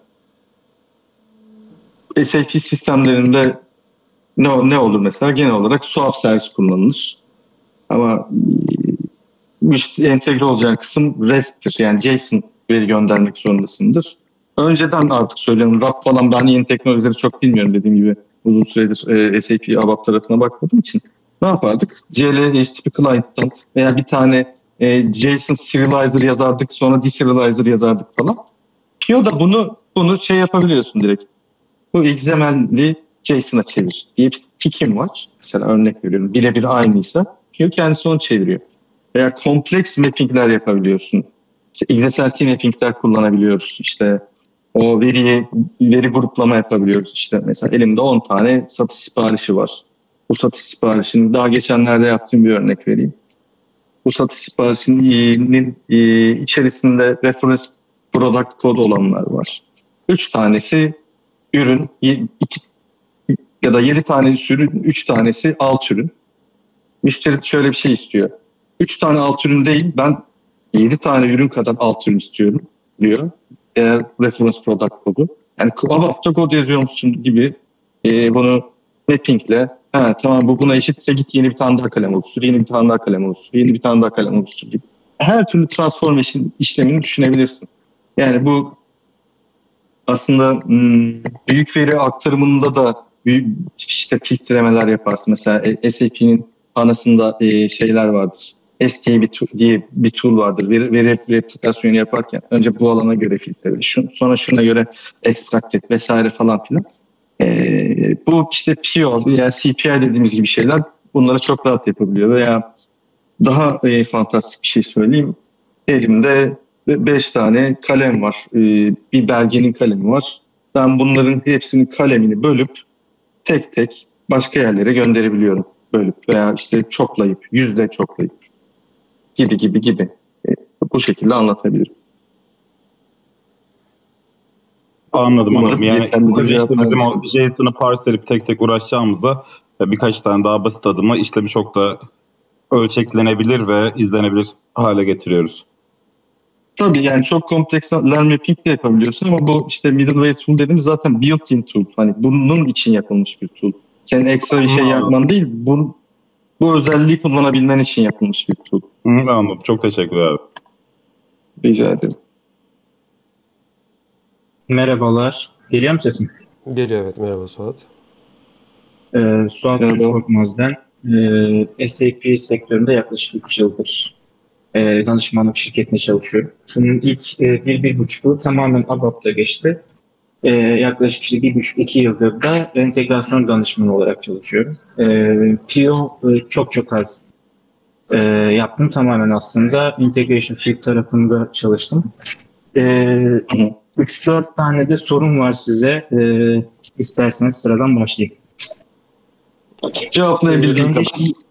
[SPEAKER 1] S A P sistemlerinde ne, ne olur mesela? Genel olarak swap servis kullanılır. Ama işte entegre olacağın kısım REST'tir. Yani JSON veri göndermek zorundasındır. Önceden artık söylüyorum. R A P falan ben yeni teknolojileri çok bilmiyorum dediğim gibi. Uzun süredir e, S A P ABAP tarafına bakmadığım için. Ne yapardık? C L H T T P client'tan veya bir tane e, JSON serializer yazardık, sonra deserializer yazardık falan. P O da bunu bunu şey yapabiliyorsun direkt. Bu X M L'i JSON'a çevir diye bir tikim var. Mesela örnek veriyorum. Birebir aynıysa P O kendisi onu çeviriyor. Veya kompleks mappingler yapabiliyorsun. İşte X S L T mappingler kullanabiliyoruz. İşte o veriyi veri gruplama yapabiliyoruz. İşte mesela elimde on tane satış siparişi var. Bu satış siparişini daha geçenlerde yaptığım bir örnek vereyim. Bu satış siparişinin içerisinde reference product code olanlar var. Üç tanesi ürün, iki ya da yedi tane ürün, üç tanesi alt ürün. Müşteri şöyle bir şey istiyor. üç tane alt ürün değil, ben yedi tane ürün kadar alt ürün istiyorum diyor. Eğer reference product kodu. Yani ABAP'ta kod yazıyormuşsun gibi e, bunu mappingle, ha tamam bu buna eşitse git yeni bir tane daha kalem oluştur, yeni bir tane daha kalem oluştur, yeni bir tane daha kalem oluştur gibi. Her türlü transformation işlemini düşünebilirsin. Yani bu aslında hmm, büyük veri aktarımında da büyük işte filtremeler yaparsın. Mesela S A P'nin anasında e, şeyler vardır. S T bir tool, diye bir tool vardır. Veri, veri replikasyonu yaparken önce bu alana göre filtrele, şu, sonra şuna göre extract et vesaire falan filan. E, bu işte P O yani C P I dediğimiz gibi şeyler bunları çok rahat yapabiliyor. Veya daha e, fantastik bir şey söyleyeyim. Elimde beş tane kalem var. E, bir belgenin kalemi var. Ben bunların hepsinin kalemini bölüp tek tek başka yerlere gönderebiliyorum. Bölüp veya işte çoklayıp, yüzde çoklayıp gibi gibi gibi. E, bu şekilde anlatabilirim.
[SPEAKER 4] Anladım
[SPEAKER 1] Umarım
[SPEAKER 4] anladım. Yani
[SPEAKER 1] yeterli bir
[SPEAKER 4] kısaca
[SPEAKER 1] cevap
[SPEAKER 4] işte bizim o
[SPEAKER 1] vermişim.
[SPEAKER 4] JSON'ı parse edip tek tek uğraşacağımıza birkaç tane daha basit adımla işlemi çok da ölçeklenebilir ve izlenebilir hale getiriyoruz.
[SPEAKER 1] Tabii yani çok kompleks learn mapping de yapabiliyorsun ama bu işte middleware tool dediğimiz zaten built-in tool. Hani bunun için yapılmış bir tool. Senin ekstra bir şey yapman değil, bu, bu özelliği kullanabilmen için yapılmış bir tool.
[SPEAKER 4] Hı, anladım. Çok teşekkürler abi.
[SPEAKER 1] Rica ederim.
[SPEAKER 5] Merhabalar. Geliyor mu sesim?
[SPEAKER 2] Geliyor evet. Merhaba Suat.
[SPEAKER 5] Ee, Suat
[SPEAKER 1] Merhaba.
[SPEAKER 5] Korkmaz ben. Ee, S A P sektöründe yaklaşık üç yıldır e, danışmanlık şirketinde çalışıyorum. Bunun ilk e, bir, bir buçuk yıl tamamen ABAP'ta geçti. E, yaklaşık işte bir buçuk, iki yıldır da entegrasyon danışmanı olarak çalışıyorum. E, P O e, çok çok az e, yaptım. Tamamen aslında Integration Suite tarafında çalıştım. E, üç dört tane de sorun var size. E, isterseniz sıradan başlayayım.
[SPEAKER 1] Cevaplayabildiğim
[SPEAKER 5] Önce
[SPEAKER 1] kadar.
[SPEAKER 5] şimdi...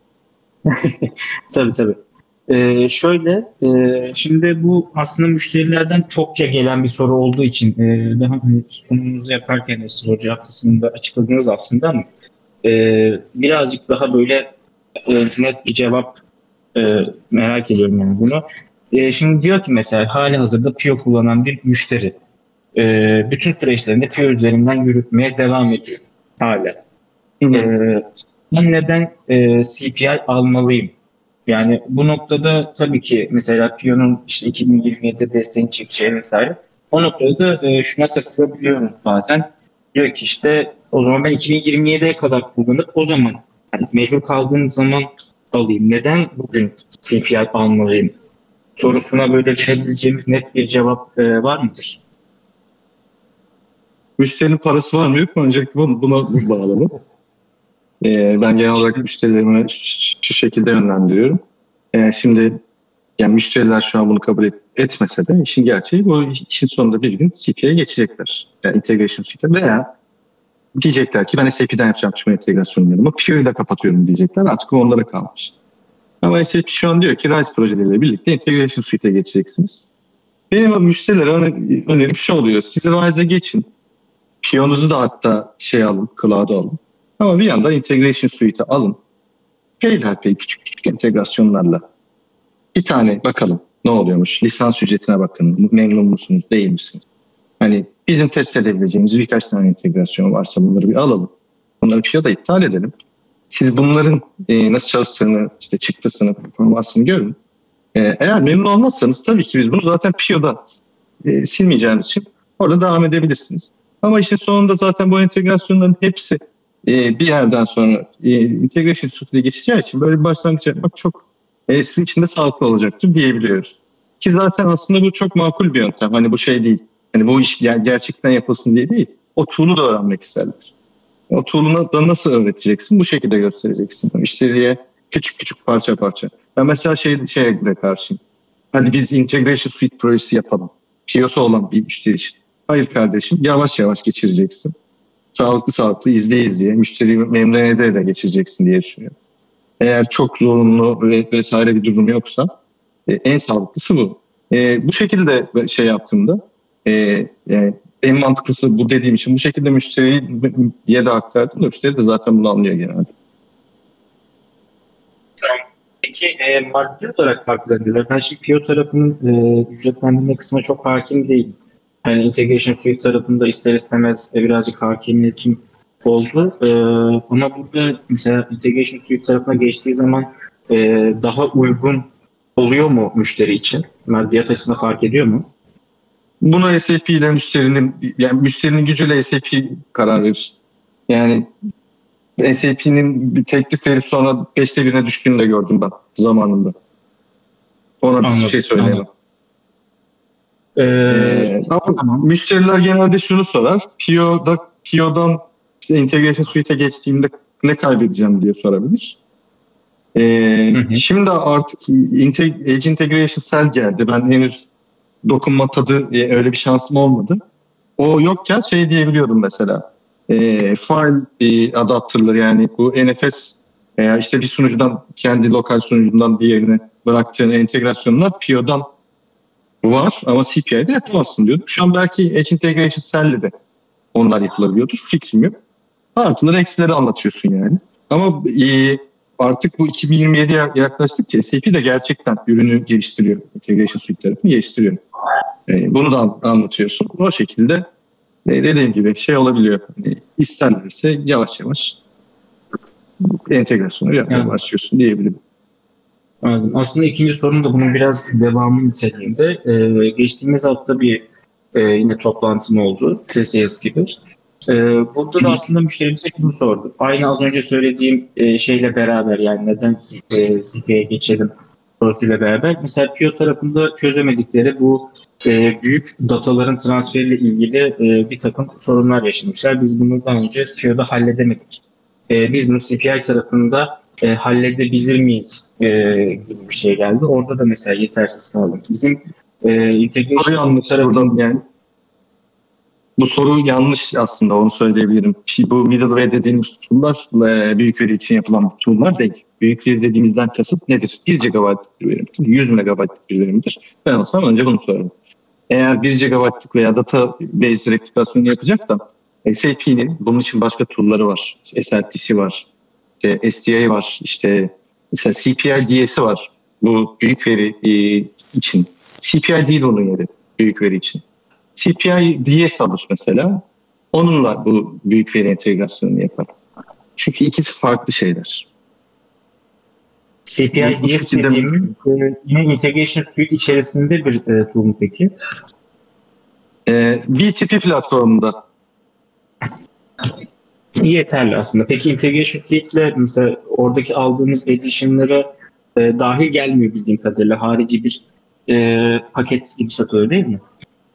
[SPEAKER 5] tabii tabii. Ee, şöyle, e, şimdi bu aslında müşterilerden çokça gelen bir soru olduğu için e, daha hani sunumunuzu yaparken de soru cevap kısmında açıkladınız aslında ama e, birazcık daha böyle e, net bir cevap e, merak ediyorum yani bunu. E, şimdi diyor ki mesela hali hazırda P O kullanan bir müşteri e, bütün süreçlerini P O üzerinden yürütmeye devam ediyor hala. Ee, ben neden e, C P I almalıyım? Yani bu noktada tabii ki mesela P O'nun işte iki bin yirmi yedide desteğini çekeceği vesaire. O noktada da e, şuna takılabiliyoruz bazen. Diyor ki işte o zaman ben iki bin yirmi yediye kadar kullanıp o zaman yani mecbur kaldığım zaman alayım. Neden bugün C P I almalıyım? Sorusuna böyle verebileceğimiz net bir cevap e, var mıdır?
[SPEAKER 1] Müşterinin parası var mı yok mu? Öncelikle buna, buna bağlı. Ee, ben genel olarak müşterilerimi şu, şu şekilde yönlendiriyorum. Ee, şimdi yani müşteriler şu an bunu kabul et, etmese de işin gerçeği bu işin sonunda bir gün C P I'ye geçecekler. Yani Integration Suite'e veya diyecekler ki ben S A P'den yapacağım tüm entegrasyonlarımı ama P O'yu da kapatıyorum diyecekler. Artık onlara kalmış. Ama S A P şu an diyor ki RISE projeleriyle birlikte Integration Suite'e geçeceksiniz. Benim müşterilere önerim şu oluyor. Siz RISE'e geçin. P O'nuzu da hatta şey alın, cloud'a alın. Ama bir yandan Integration Suite'e alın. Peyderpey küçük küçük entegrasyonlarla. Bir tane bakalım ne oluyormuş. Lisans ücretine bakın. Memnun musunuz, değil misiniz? Hani bizim test edebileceğimiz birkaç tane entegrasyon varsa bunları bir alalım. Bunları P O'da iptal edelim. Siz bunların e, nasıl çalıştığını, işte çıktısını, performansını görün. E, eğer memnun olmazsanız tabii ki biz bunu zaten P O'da e, silmeyeceğimiz için orada devam edebilirsiniz. Ama işin sonunda zaten bu entegrasyonların hepsi e, bir yerden sonra e, Integration Suite'e geçeceği için böyle bir başlangıç yapmak çok e, sizin için de sağlıklı olacaktır diyebiliyoruz. Ki zaten aslında bu çok makul bir yöntem. Hani bu şey değil. Hani bu iş gerçekten yapılsın diye değil. O tool'u da öğrenmek isterler. O tool'unu da nasıl öğreteceksin? Bu şekilde göstereceksin. Müşteriye küçük küçük parça parça. Ben mesela şey, şeye de karşıyım. Hadi biz Integration Suite projesi yapalım. P O'su olan bir müşteri için. Hayır kardeşim, yavaş yavaş geçireceksin. Sağlıklı sağlıklı izleye izleye, müşteriyi memnun ede de geçireceksin diye düşünüyorum. Eğer çok zorunlu ve vesaire bir durum yoksa e, en sağlıklısı bu. E, bu şekilde şey yaptığımda e, e, en mantıklısı bu dediğim için bu şekilde müşteriye de aktardım da müşteri de zaten bunu anlıyor genelde.
[SPEAKER 5] Peki e, maddi olarak farklıdır. Ben şimdi P O tarafının e, ücretlendirme kısmına çok hakim değilim. Yani Integration Suite tarafında ister istemez e, birazcık hakimiyetim oldu. E, ama burada mesela Integration Suite tarafına geçtiği zaman e, daha uygun oluyor mu müşteri için? Maddiyat açısından fark ediyor mu?
[SPEAKER 1] Buna S A P ile müşterinin, yani müşterinin gücüyle S A P karar verir. Yani S A P'nin bir teklif verip sonra beşte birine düştüğünü de gördüm ben zamanında. Ona
[SPEAKER 5] Anladım,
[SPEAKER 1] bir şey söyleyemem.
[SPEAKER 5] Ee,
[SPEAKER 1] Ee, ama
[SPEAKER 5] tamam.
[SPEAKER 1] müşteriler genelde şunu sorar. P O'da, P O'dan işte Integration Suite'e geçtiğimde ne kaybedeceğim diye sorabilir. Ee,
[SPEAKER 5] Hı hı.
[SPEAKER 1] Şimdi artık Integ- Edge Integration Cell geldi. Ben henüz dokunma tadı e, öyle bir şansım olmadı. O yokken şey diyebiliyordum mesela. E, file e, adaptörleri, yani bu N F S veya işte bir sunucudan kendi lokal sunucundan diğerine bıraktığın entegrasyonlar P O'dan var ama C P I'de yapamazsın diyordum. Şu an belki Edge Integration Cell'le de onlar yapılabiliyordur. Fikrim yok. Artıları eksileri anlatıyorsun yani. Ama e, artık bu iki bin yirmi yediye yaklaştıkça S A P de gerçekten ürünü geliştiriyor. Integration Suite tarafını geliştiriyor. E, bunu da anlatıyorsun. O şekilde e, dediğim gibi şey olabiliyor. E, isterlerse yavaş yavaş entegrasyonu yapmaya
[SPEAKER 5] Yani.
[SPEAKER 1] başlıyorsun diyebilirim.
[SPEAKER 5] Anladım. Aslında ikinci sorun da bunun biraz devamı niteliğinde. Ee, geçtiğimiz hafta bir e, yine toplantım oldu. T-Sales gibi. Ee, burada da aslında müşterimize şunu sordu. Aynı az önce söylediğim e, şeyle beraber, yani neden e, C P I'ye geçelim sorusuyla beraber. Mesela P O tarafında çözemedikleri bu e, büyük dataların transferiyle ilgili e, bir takım sorunlar yaşamışlar. Biz bunu daha önce P O'da halledemedik. E, biz bunu C P I tarafında e, halledebilir miyiz e, gibi bir şey geldi. Orada da mesela yetersiz kaldık. Bizim e, integration
[SPEAKER 1] yanlış
[SPEAKER 5] tarafında
[SPEAKER 1] yani. Bu soru yanlış aslında, onu söyleyebilirim. Bu middleware dediğimiz tool'lar e, büyük veri için yapılan tool'lar değil. Büyük veri dediğimizden kasıt nedir? bir gigabaytlık bir verimdir, yüz megabaytlık bir verimdir. Ben olsam önce bunu sorarım. Eğer bir gigabaytlık veya database replikasyonu yapacaksam S A P'nin bunun için başka tool'ları var. S L T C var, işte S D I var, işte mesela C P I D S'i var. Bu büyük veri e, için. C P I değil onun yeri büyük veri için. C P I D S alır mesela. Onunla bu büyük veri entegrasyonunu yapar. Çünkü ikisi farklı şeyler.
[SPEAKER 5] C P I D S dediğimiz e, yine Integration Suite içerisinde bir e, tool mu peki?
[SPEAKER 1] E, B T P platformunda.
[SPEAKER 5] Yeterli aslında. Peki Integration Suite ile mesela oradaki aldığımız edition'lara e, dahil gelmiyor bildiğim kadarıyla. Harici bir e, paket gibi satıyor değil mi?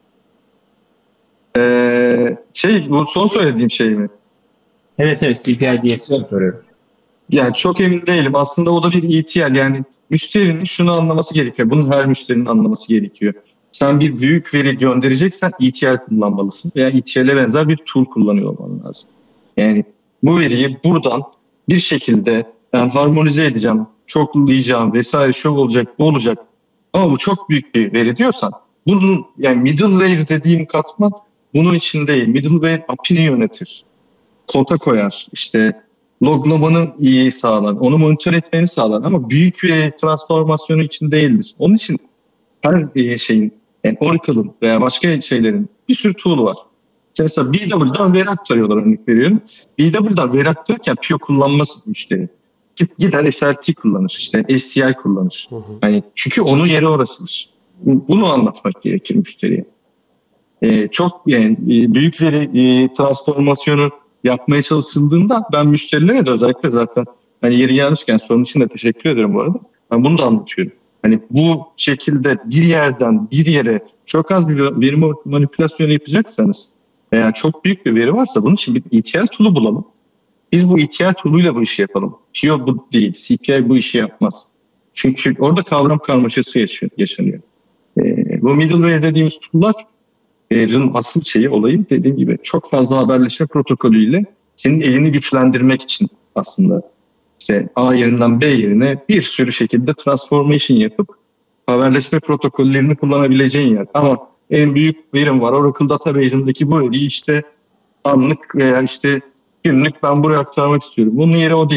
[SPEAKER 1] E, şey bu son söylediğim şey mi?
[SPEAKER 5] Evet evet, C P I D S için soruyorum.
[SPEAKER 1] Yani çok emin değilim. Aslında o da bir E T L. Yani müşterinin şunu anlaması gerekiyor. Bunu her müşterinin anlaması gerekiyor. Sen bir büyük veri göndereceksen E T L kullanmalısın veya E T L'e benzer bir tool kullanıyor olman lazım. Yani bu veriyi buradan bir şekilde ben harmonize edeceğim, çoklayacağım vesaire, şu olacak, bu olacak. Ama bu çok büyük bir veri diyorsan, bunun yani middleware dediğim katman bunun için değil. Middleware A P I'ni yönetir. Koda koyar. İşte loglamanı iyi sağlar. Onu monitör etmeni sağlar. Ama büyük bir transformasyonu için değildir. Onun için her şeyin, yani Oracle'ın veya başka şeylerin bir sürü tool'u var. Mesela B W'dan veri aktarıyorlar, örnek veriyorum. B W'dan veri aktarırken P O kullanmaz müşteri. Gider S L T kullanır, işte S T I kullanır. Hı hı. Yani çünkü onun yeri orasıdır. Bunu anlatmak gerekir müşteriye. Ee, çok yani büyük veri e, transformasyonu yapmaya çalışıldığında ben müşterilere de özellikle zaten hani yeri gelmişken sorun için de teşekkür ederim bu arada. Ben bunu da anlatıyorum. Hani bu şekilde bir yerden bir yere çok az bir veri manipülasyonu yapacaksanız veya çok büyük bir veri varsa bunun için bir E T L tool'u bulalım. Biz bu E T L tool'uyla bu işi yapalım. P O bu değil. C P I bu işi yapmaz. Çünkü orada kavram karmaşası yaşanıyor. Ee, bu middleware dediğimiz tool'ların asıl şeyi, olayı dediğim gibi çok fazla haberleşme protokolüyle senin elini güçlendirmek için aslında işte A yerinden B yerine bir sürü şekilde transformation yapıp haberleşme protokollerini kullanabileceğin yer. Ama en büyük verim var. Oracle database'indeki bu veriyi işte anlık veya işte günlük ben buraya aktarmak istiyorum. Bunun yeri o değil.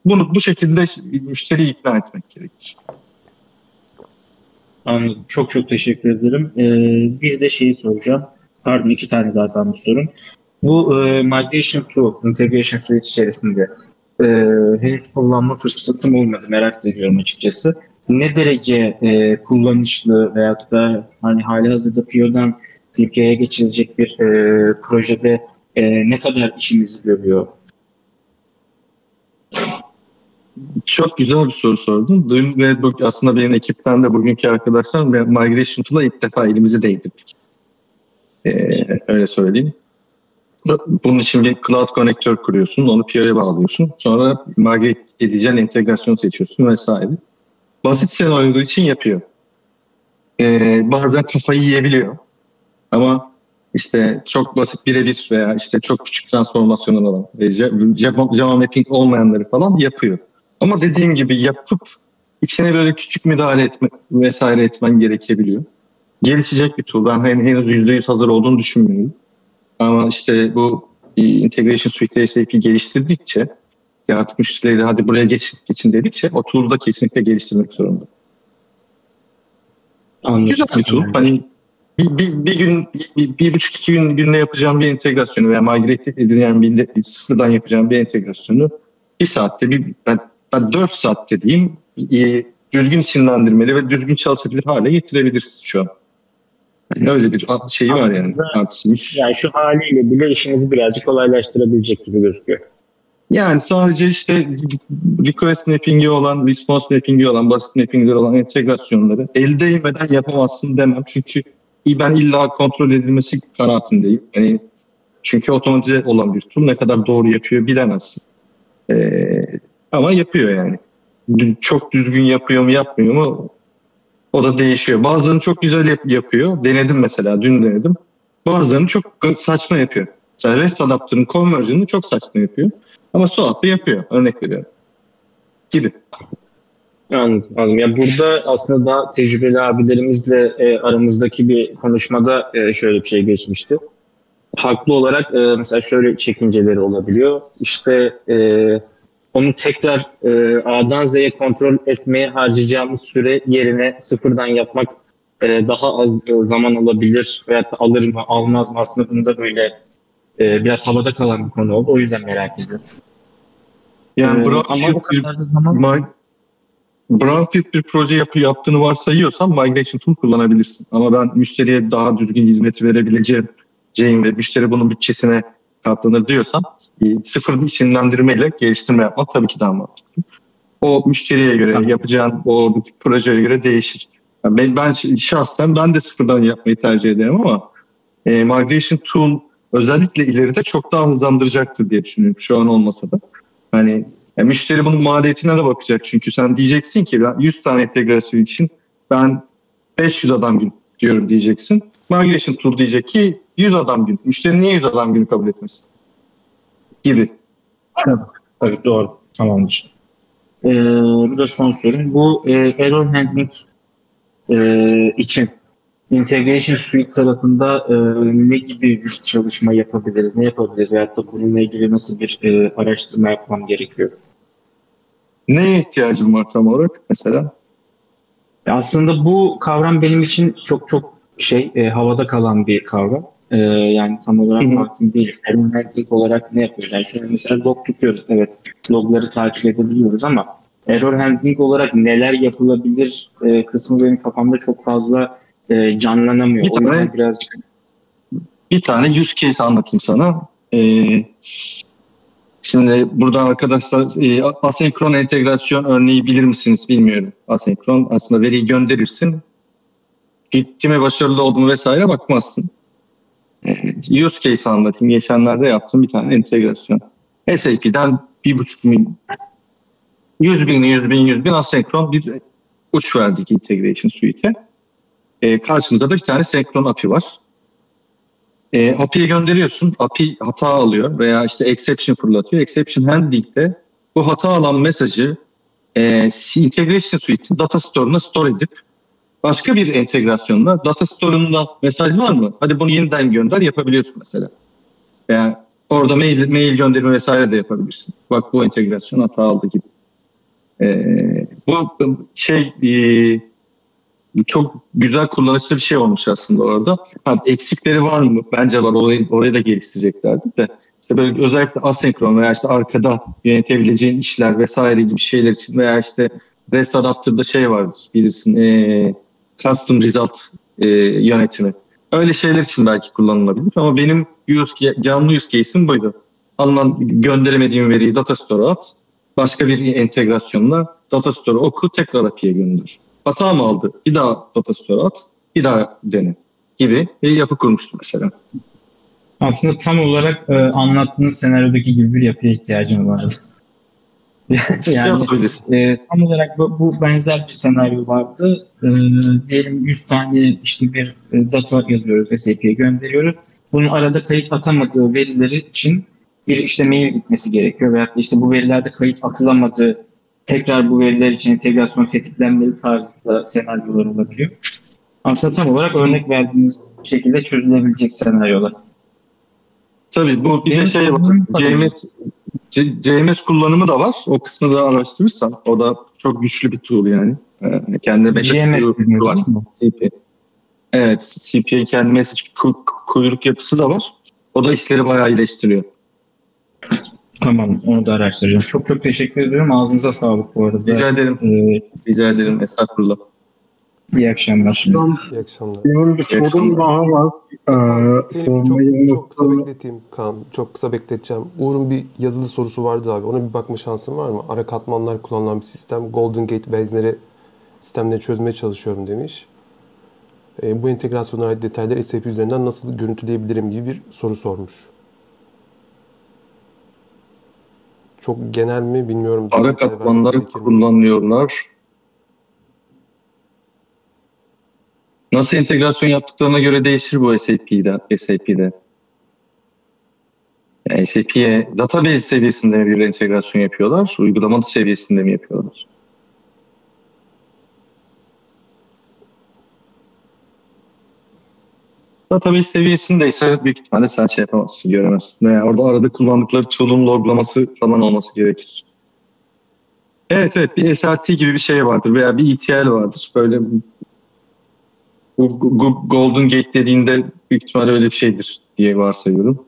[SPEAKER 1] bunu bu şekilde müşteriyi ikna etmek gerekir.
[SPEAKER 5] Anladım. Çok çok teşekkür ederim. Ee, bir de şeyi soracağım. Pardon, iki tane daha kaldı bir sorum. Bu e, Migration to Integration Suite içerisinde e, henüz kullanma fırsatım olmadı. Merak ediyorum açıkçası. Ne derece e, kullanışlı veyahut da hani hali hazırda P O'dan C P A'ya geçilecek bir e, projede e, ne kadar işimizi görüyor?
[SPEAKER 1] Çok güzel bir soru sordun. Dün ve bu, aslında benim ekipten de bugünkü arkadaşlar Migration Tool'a ilk defa elimizi değdirdik. Ee, öyle söyleyeyim. Bunun için bir Cloud Connector kuruyorsun, onu P O'ya bağlıyorsun. Sonra migrate edeceğin entegrasyon seçiyorsun vesaire. Basit senaryolar için yapıyor. Ee, bazen kafayı yiyebiliyor. Ama işte çok basit birebir veya işte çok küçük transformasyonlar olan, Java mapping olmayanları falan yapıyor. Ama dediğim gibi yapıp içine böyle küçük müdahale etme vesaire etmen gerekebiliyor. Gelişecek bir tool. Ben henüz yüzde yüz hazır olduğunu düşünmüyorum. Ama işte bu Integration Suite S A P geliştirdikçe artık müşterileri hadi buraya geçin, geçin dedikçe o tool'u da kesinlikle geliştirmek zorunda.
[SPEAKER 5] Anladım.
[SPEAKER 1] Güzel bir tool. Hani bir, bir, bir gün, bir, bir buçuk iki gün günde yapacağım bir entegrasyonu veya migrate edilen bir, bir sıfırdan yapacağım bir entegrasyonu bir saatte, bir, ben, ben dört saatte diyeyim e, düzgün isimlendirmeli ve düzgün çalışabilir hale getirebiliriz şu an. Yani öyle bir şeyi var yani. Artısıymış.
[SPEAKER 5] Yani şu haliyle bile işinizi birazcık kolaylaştırabilecek gibi gözüküyor.
[SPEAKER 1] Yani sadece işte request mapping'i olan, response mapping'i olan, basit mapping'leri olan entegrasyonları el değmeden yapamazsın demem. Çünkü ben illa kontrol edilmesi kanaatindeyim. Yani çünkü otomatize olan bir tool ne kadar doğru yapıyor bilemezsin. Ee, ama yapıyor yani. Çok düzgün yapıyor mu yapmıyor mu o da değişiyor. Bazılarını çok güzel yap- yapıyor. Denedim mesela, dün denedim. Bazılarını çok saçma yapıyor. Mesela REST adapter'ın conversion'ını çok saçma yapıyor. Ama SOAP'ı yapıyor. Örnek veriyorum. Gibi.
[SPEAKER 5] Anladım, anladım. Yani burada aslında daha tecrübeli abilerimizle e, aramızdaki bir konuşmada e, şöyle bir şey geçmişti. Haklı olarak e, mesela şöyle çekinceleri olabiliyor. İşte e, onu tekrar e, A'dan Z'ye kontrol etmeye harcayacağımız süre yerine sıfırdan yapmak e, daha az e, zaman alabilir veya alır mı almaz mı, aslında bunda böyle e, biraz havada kalan bir konu oldu. O yüzden merak ediyorum.
[SPEAKER 1] Yani
[SPEAKER 5] Ee,
[SPEAKER 1] brownfield
[SPEAKER 5] ama o
[SPEAKER 1] bir,
[SPEAKER 5] kadar da zaman
[SPEAKER 1] mi- brownfield bir proje yapı yaptığını varsayıyorsan migration tool kullanabilirsin. Ama ben müşteriye daha düzgün hizmet verebileceğim ve müşteri bunun bütçesine katlanır diyorsan e, sıfır isimlendirmeyle geliştirme yapmak tabii ki daha mantıklı. O müşteriye göre
[SPEAKER 5] Tamam.
[SPEAKER 1] yapacağın o projeye göre değişir. Yani ben, ben şahsen ben de sıfırdan yapmayı tercih ederim ama e, migration tool özellikle ileride çok daha hızlandıracaktır diye düşünüyorum. Şu an olmasa da. Hani yani müşteri bunun maliyetine de bakacak. Çünkü sen diyeceksin ki ben yüz tane entegrasyon için ben beş yüz adam gün diyorum diyeceksin. Migration tool diyecek ki yüz adam gün. Müşteri niye yüz adam günü kabul etmesin? Gibi.
[SPEAKER 5] tabii doğru. Tamamdır. Ee, bu da son sorum. Bu e, error handling e, için Integration Suite tarafında e, ne gibi bir çalışma yapabiliriz? Ne yapabiliriz? Veyahut da bununla ilgili nasıl bir e, araştırma yapmam gerekiyor?
[SPEAKER 1] Neye ihtiyacın var tam olarak mesela?
[SPEAKER 5] Aslında bu kavram benim için çok çok şey e, havada kalan bir kavram. E, yani tam olarak hakim değil. Error handling olarak ne yapıyoruz? Yani şöyle mesela log tutuyoruz. Evet, logları takip edebiliyoruz ama error handling olarak neler yapılabilir e, kısmı benim kafamda çok fazla e, canlanamıyor.
[SPEAKER 1] Bir
[SPEAKER 5] O yüzden
[SPEAKER 1] tane,
[SPEAKER 5] birazcık
[SPEAKER 1] bir tane use case anlatayım sana. Ee, şimdi burada arkadaşlar e, asenkron entegrasyon örneği bilir misiniz bilmiyorum. Asenkron aslında veriyi gönderirsin. Gitti mi, başarılı oldu mu vesaire bakmazsın. Ee, use case anlatayım. Geçenlerde yaptığım bir tane entegrasyon. S A P'den bir buçuk milyon, yüz bin, yüz bin, yüz bin asenkron bir uç verdik Integration Suite'e. Ee, karşımızda da bir tane senkron A P I var. Ee, A P I'ye gönderiyorsun. A P I hata alıyor veya işte exception fırlatıyor. Exception handling'de bu hata alan mesajı e, Integration Suite'in data store'una store edip başka bir entegrasyonla data store'unda mesaj var mı? Hadi bunu yeniden gönder yapabiliyorsun mesela. Veya orada mail, mail gönderme vesaire de yapabilirsin. Bak bu entegrasyon hata aldı gibi. Ee, bu şey e, çok güzel kullanışlı bir şey olmuş aslında orada. Ha, eksikleri var mı? Bence var. Orayı, orayı da geliştireceklerdi de. İşte böyle özellikle asenkron veya işte arkada yönetebileceğin işler vesaire gibi şeyler için veya işte REST Adapter'da şey vardır bilirsin e, custom result e, yönetimi. Öyle şeyler için belki kullanılabilir ama benim use, canlı use case'im buydu. Alınan gönderemediğim veriyi data store'a at. Başka bir entegrasyonla data store'u oku tekrar A P I'ye gönder. Hata mı aldı? Bir daha data store'a at. Bir daha dene gibi bir yapı kurmuştum mesela.
[SPEAKER 5] Aslında tam olarak e, anlattığınız senaryodaki gibi bir yapıya ihtiyacım vardı. Yani e, tam olarak bu, bu benzer bir senaryo vardı. E, diyelim yüz tane işte bir e, data yazıyoruz, S A P'ye gönderiyoruz. Bunun arada kayıt atamadığı verileri için bir işte mail gitmesi gerekiyor. Veyahut da işte bu verilerde kayıt atılamadığı tekrar bu veriler için entegrasyon tetiklenmeli tarzında senaryolar olabiliyor. Aslında tam olarak örnek verdiğiniz şekilde çözülebilecek senaryolar.
[SPEAKER 1] Tabii bu bir de şey var. C M S, C M S kullanımı da var. O kısmı da araştırırsan o da çok güçlü bir tool yani. Ee, kendi
[SPEAKER 5] C M S var.
[SPEAKER 1] C P. Evet, C P A kendi message kuyruk yapısı da var. O da işleri bayağı iyileştiriyor.
[SPEAKER 5] Tamam, onu da araştıracağım. Çok çok teşekkür ediyorum. Ağzınıza sağlık bu arada.
[SPEAKER 1] Rica ederim. Ee, Rica ederim. Estağfurullah.
[SPEAKER 5] İyi akşamlar.
[SPEAKER 2] İyi akşamlar.
[SPEAKER 3] Benim bir sorum daha var. Ee,
[SPEAKER 2] Seni çok, çok kısa bekleteyim Kaan. Çok kısa bekleteceğim. Uğur'un bir yazılı sorusu vardı abi. Ona bir bakma şansın var mı? Ara katmanlar kullanılan bir sistem. Golden Gate benzer sistemleri çözmeye çalışıyorum demiş. E, bu entegrasyona ait detayları S A P üzerinden nasıl görüntüleyebilirim gibi bir soru sormuş. Çok genel mi bilmiyorum.
[SPEAKER 1] Ara katmanları kullanıyorlar. Nasıl entegrasyon yaptıklarına göre değişir bu S A P'de. S A P'de. Yani S A P'ye database seviyesinde mi bir entegrasyon yapıyorlar, uygulama seviyesinde mi yapıyorlar? Database seviyesindeyse büyük ihtimalle sen şey yapamazsın, göremezsin. Yani orada arada kullandıkları tool'un loglaması falan olması gerekir. Evet evet bir S R T gibi bir şey vardır veya bir E T L vardır. Böyle bu Golden Gate dediğinde büyük ihtimalle öyle bir şeydir diye varsayıyorum.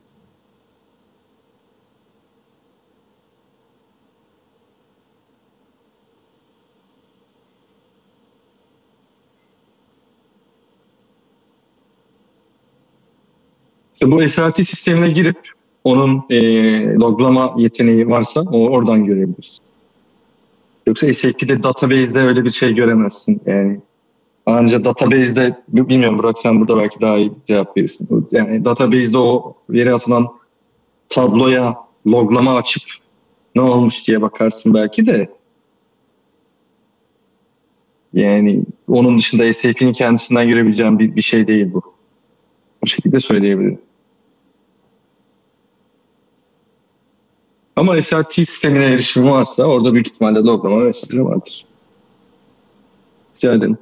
[SPEAKER 1] İşte bu S R T sistemine girip onun e, loglama yeteneği varsa o oradan görebiliriz. Yoksa S A P'de database'de öyle bir şey göremezsin. Yani ancak database'de bilmiyorum Burak sen burada belki daha iyi cevap verirsin. Yani database'de o veri atılan tabloya loglama açıp ne olmuş diye bakarsın belki de. Yani onun dışında S A P'nin kendisinden görebileceğim bir, bir şey değil bu. Bu şekilde söyleyebilirim. Ama S R T sistemine erişimi varsa orada büyük ihtimalle loglama vesaire vardır. Rica ederim.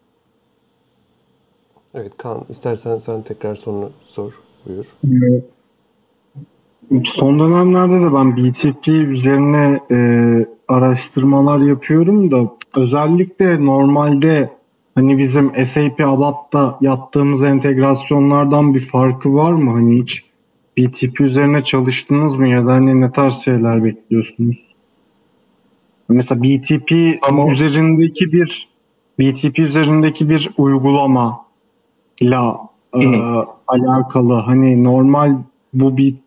[SPEAKER 2] Evet Kaan, istersen sen tekrar sorunu sor. Buyur.
[SPEAKER 3] Son dönemlerde de ben B T P üzerine e, araştırmalar yapıyorum da özellikle normalde hani bizim S A P A B A P'ta yaptığımız entegrasyonlardan bir farkı var mı? Hani hiç B T P üzerine çalıştınız mı ya da hani ne tarz şeyler bekliyorsunuz? Mesela B T P Ama... üzerindeki bir B T P üzerindeki bir uygulama ile e, alakalı hani normal bu bir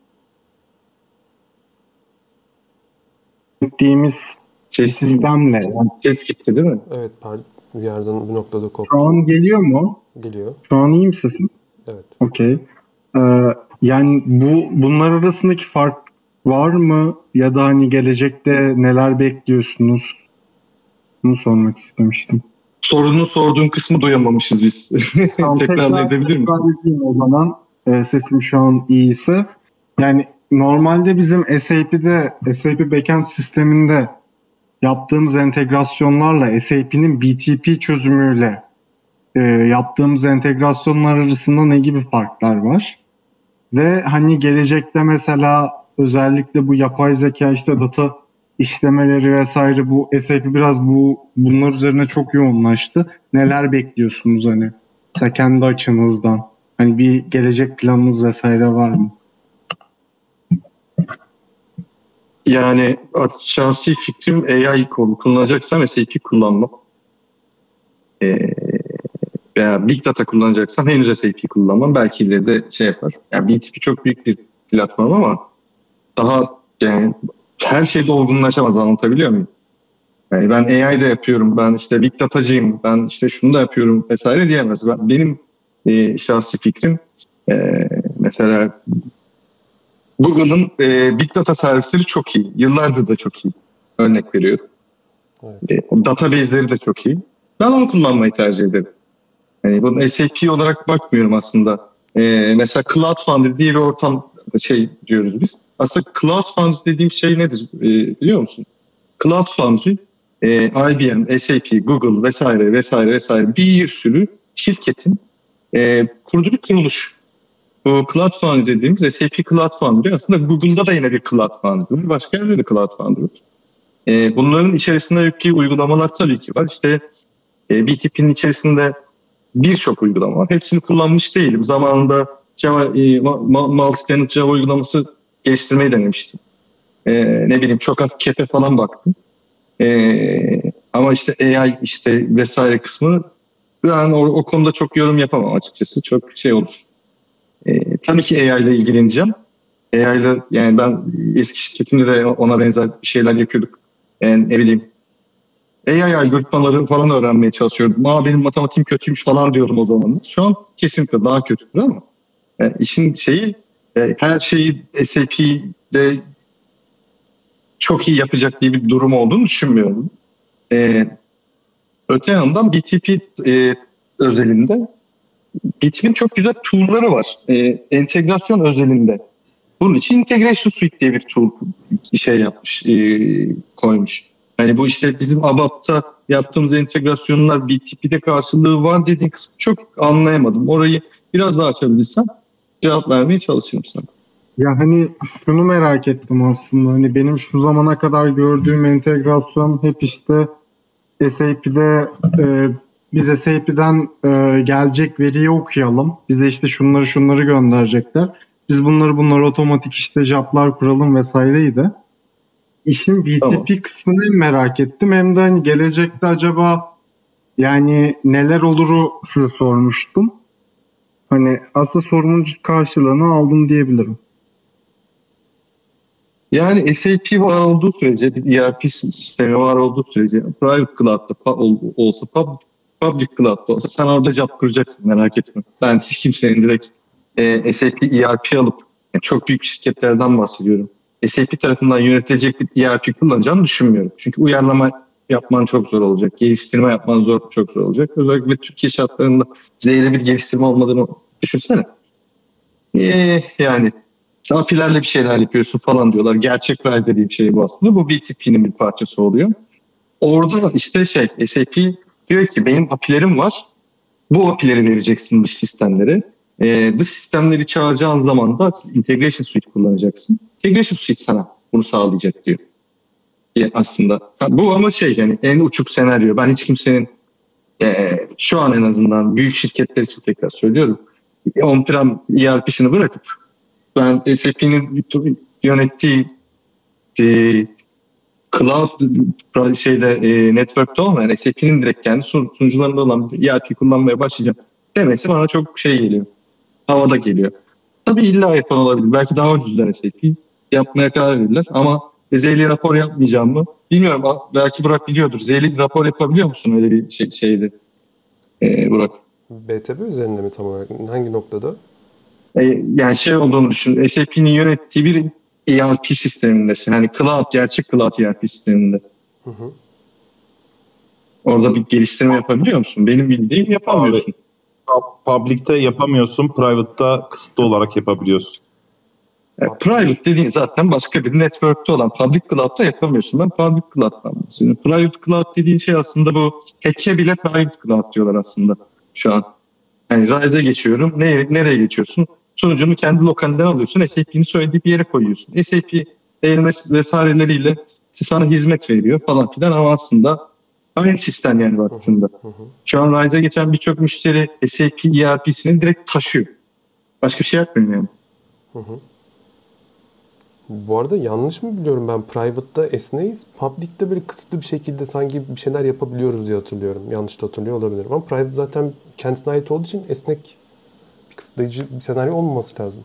[SPEAKER 3] ettiğimiz
[SPEAKER 1] ses,
[SPEAKER 3] sistemle. Yani,
[SPEAKER 1] ses gitti değil mi?
[SPEAKER 2] Evet pardon. Bir yerden bir noktada koptu.
[SPEAKER 3] Şu an geliyor mu?
[SPEAKER 2] Geliyor.
[SPEAKER 3] Şu an iyi mi sesim?
[SPEAKER 2] Evet.
[SPEAKER 3] Okey. Ee, yani bu bunlar arasındaki fark var mı? Ya da hani gelecekte neler bekliyorsunuz? Bunu sormak istemiştim.
[SPEAKER 1] Sorunu sorduğun kısmı duyamamışız biz.
[SPEAKER 3] Tamam,
[SPEAKER 1] tekrar edebilir misin?
[SPEAKER 3] Tekrar o zaman e, sesim şu an iyiyse. Yani normalde bizim S A P'de, S A P backend sisteminde yaptığımız entegrasyonlarla S A P'nin B T P çözümüyle e, yaptığımız entegrasyonlar arasında ne gibi farklar var? Ve hani gelecekte mesela özellikle bu yapay zeka işte data işlemeleri vesaire, bu S A P biraz bu bunlar üzerine çok yoğunlaştı. Neler bekliyorsunuz hani? Mesela kendi açınızdan. Hani bir gelecek planınız vesaire var mı?
[SPEAKER 1] Yani şahsi fikrim A I kullanacaksam S A P kullanmam. Ee, veya Big Data kullanacaksam henüz S A P kullanmam. Belki ileride şey yapar. Yani B T P çok büyük bir platform ama daha yani her şeyde olgunlaşamaz, anlatabiliyor muyum? Yani ben A I da yapıyorum, ben işte Big Data'cıyım, ben işte şunu da yapıyorum vesaire diyemez. Ben, benim e, şahsi fikrim e, mesela Google'ın e, Big Data servisleri çok iyi. Yıllardır da çok iyi. Örnek veriyorum. Evet. E, database'leri de çok iyi. Ben onu kullanmayı tercih ederim. Yani bunun S A P olarak bakmıyorum aslında. E, mesela Cloud Foundry diye bir ortam şey diyoruz biz. Aslında Cloud Foundry dediğim şey nedir e, biliyor musun? Cloud Foundry, e, I B M, S A P, Google vesaire vesaire vesaire bir sürü şirketin e, kurduğu bir kuruluş. Bu Cloud Foundry dediğimiz S A P Cloud Foundry aslında Google'da da yine bir Cloud Foundry var. Başka yerde de Cloud Foundry var. E, bunların içerisinde yüklü uygulamalar tabii ki var. İşte e, B T P'nin içerisinde birçok uygulama var. Hepsini kullanmış değilim. Zamanında Java, e, Multi-Tenant Java uygulaması geliştirmeyi denemiştim. E, ne bileyim çok az kepe falan baktım. E, ama işte A I işte vesaire kısmı ben o, o konuda çok yorum yapamam açıkçası. Çok şey olur. E, tabii ki A I ile ilgileneceğim. A I ile yani ben eski şirketimde de ona benzer bir şeyler yapıyorduk. Yani ne bileyim A I algoritmaları falan öğrenmeye çalışıyordum. Aa benim matematiğim kötüymüş falan diyordum o zaman. Şu an kesinlikle daha kötüdür ama yani işin şeyi her şeyi S A P'de çok iyi yapacak diye bir durum olduğunu düşünmüyorum. Ee, öte yandan B T P e, özelinde B T P'nin çok güzel tool'ları var. Ee, entegrasyon özelinde. Bunun için Integration Suite diye bir tool şey yapmış, e, koymuş. Yani bu işte bizim A B A P'ta yaptığımız entegrasyonlar B T P'de karşılığı var dediğin kısmı çok anlayamadım. Orayı biraz daha açabilirsem cevap vermeye çalışırım sana.
[SPEAKER 3] Ya hani şunu merak ettim aslında. Hani benim şu zamana kadar gördüğüm entegrasyon hep işte S A P'de e, biz S A P'den e, gelecek veriyi okuyalım. Bize işte şunları şunları gönderecekler. Biz bunları bunları otomatik işte job'lar kuralım vesaireydi. İşin B T P tamam. kısmını hem merak ettim hem de hani gelecekte acaba yani neler oluru size sormuştum. Hani aslında sorunun karşılığını aldım diyebilirim.
[SPEAKER 1] Yani S A P var olduğu sürece, bir E R P sistemi var olduğu sürece, private cloud'da olsa, public cloud'da olsa sen orada job kuracaksın, merak etme. Ben kimsenin direkt e, S A P E R P alıp, yani çok büyük şirketlerden bahsediyorum, S A P tarafından yönetilecek bir E R P kullanacağını düşünmüyorum. Çünkü uyarlama yapman çok zor olacak, geliştirme yapman zor, çok zor olacak. Özellikle Türkiye şartlarında Z'de bir geliştirme olmadığını düşünsene. Ee, yani A P İ'lerle bir şeyler yapıyorsun falan diyorlar. Gerçek Rise dediğim şey bu aslında. Bu B T P'nin bir parçası oluyor. Orada işte şey S A P diyor ki benim A P İ'lerim var. Bu A P İ'leri vereceksin dış sistemlere. Ee, dış sistemleri çağıracağın zaman da Integration Suite kullanacaksın. Integration Suite sana bunu sağlayacak diyor. Yani aslında bu ama şey yani en uçuk senaryo. Ben hiç kimsenin e, şu an en azından büyük şirketler için tekrar söylüyorum. On-prem E R P'sini bırakıp ben S A P'nin yönettiği e, cloud şeyde e, network'te olmayan S A P'nin direkt kendi sunucularında olan bir E R P kullanmaya başlayacağım demesi bana çok şey geliyor. Havada geliyor. Tabii illa yapan olabilir. Belki daha ucuzdan S A P yapmaya karar verirler ama Z'li rapor yapmayacağım mı? Bilmiyorum. Belki Burak biliyordur. Z'li rapor yapabiliyor musun öyle bir şey, şeydi ee, Burak?
[SPEAKER 2] B T P üzerinde mi tam olarak? Hangi noktada?
[SPEAKER 1] Ee, yani şey olduğunu düşün. S A P'nin yönettiği bir E R P sistemindesin. Hani cloud, gerçek cloud E R P sisteminde. Hı hı. Orada bir geliştirme yapabiliyor musun? Benim bildiğim yapamıyorsun.
[SPEAKER 4] Abi, public'te yapamıyorsun. Private'da kısıtlı olarak yapabiliyorsun.
[SPEAKER 1] Yani private dediğin zaten başka bir network'te olan public cloud'da yapamıyorsun. Ben public cloud'dan bahsediyorum. Private cloud dediğin şey aslında bu hack'e bile private cloud diyorlar aslında şu an. Yani Rise'e geçiyorum. Ne, nereye geçiyorsun? Sunucunu kendi lokalinden alıyorsun. S A P'nin söylediği bir yere koyuyorsun. S A P D N S vesaireleriyle sana hizmet veriyor falan filan ama aslında aynı sistem yani baktığında.
[SPEAKER 2] Hı hı.
[SPEAKER 1] Şu an Rise'a geçen birçok müşteri S A P E R P'sini direkt taşıyor. Başka bir şey yapmıyor yani.
[SPEAKER 2] Hı hı. Bu arada yanlış mı biliyorum, ben private'da esneyiz. Public'te böyle kısıtlı bir şekilde sanki bir şeyler yapabiliyoruz diye hatırlıyorum. Yanlış da hatırlıyor olabilirim. Ama private zaten kendisine ait olduğu için esnek, bir kısıtlayıcı bir senaryo olmaması lazım.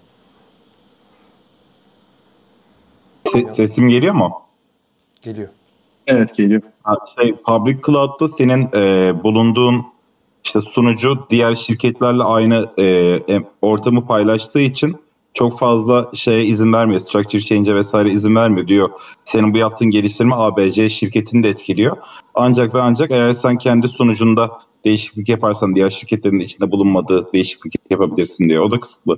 [SPEAKER 4] Se- sesim geliyor mu?
[SPEAKER 2] Geliyor.
[SPEAKER 1] Evet geliyor.
[SPEAKER 4] Ha, şey, public cloud'da senin e, bulunduğun işte sunucu diğer şirketlerle aynı e, em- ortamı paylaştığı için çok fazla şeye izin vermiyor. Structure change'e vesaire izin vermiyor diyor. Senin bu yaptığın geliştirme A B C şirketini de etkiliyor. Ancak ve ancak eğer sen kendi sunucunda değişiklik yaparsan diğer şirketlerin de içinde bulunmadığı değişiklik yapabilirsin diyor. O da kısıtlı.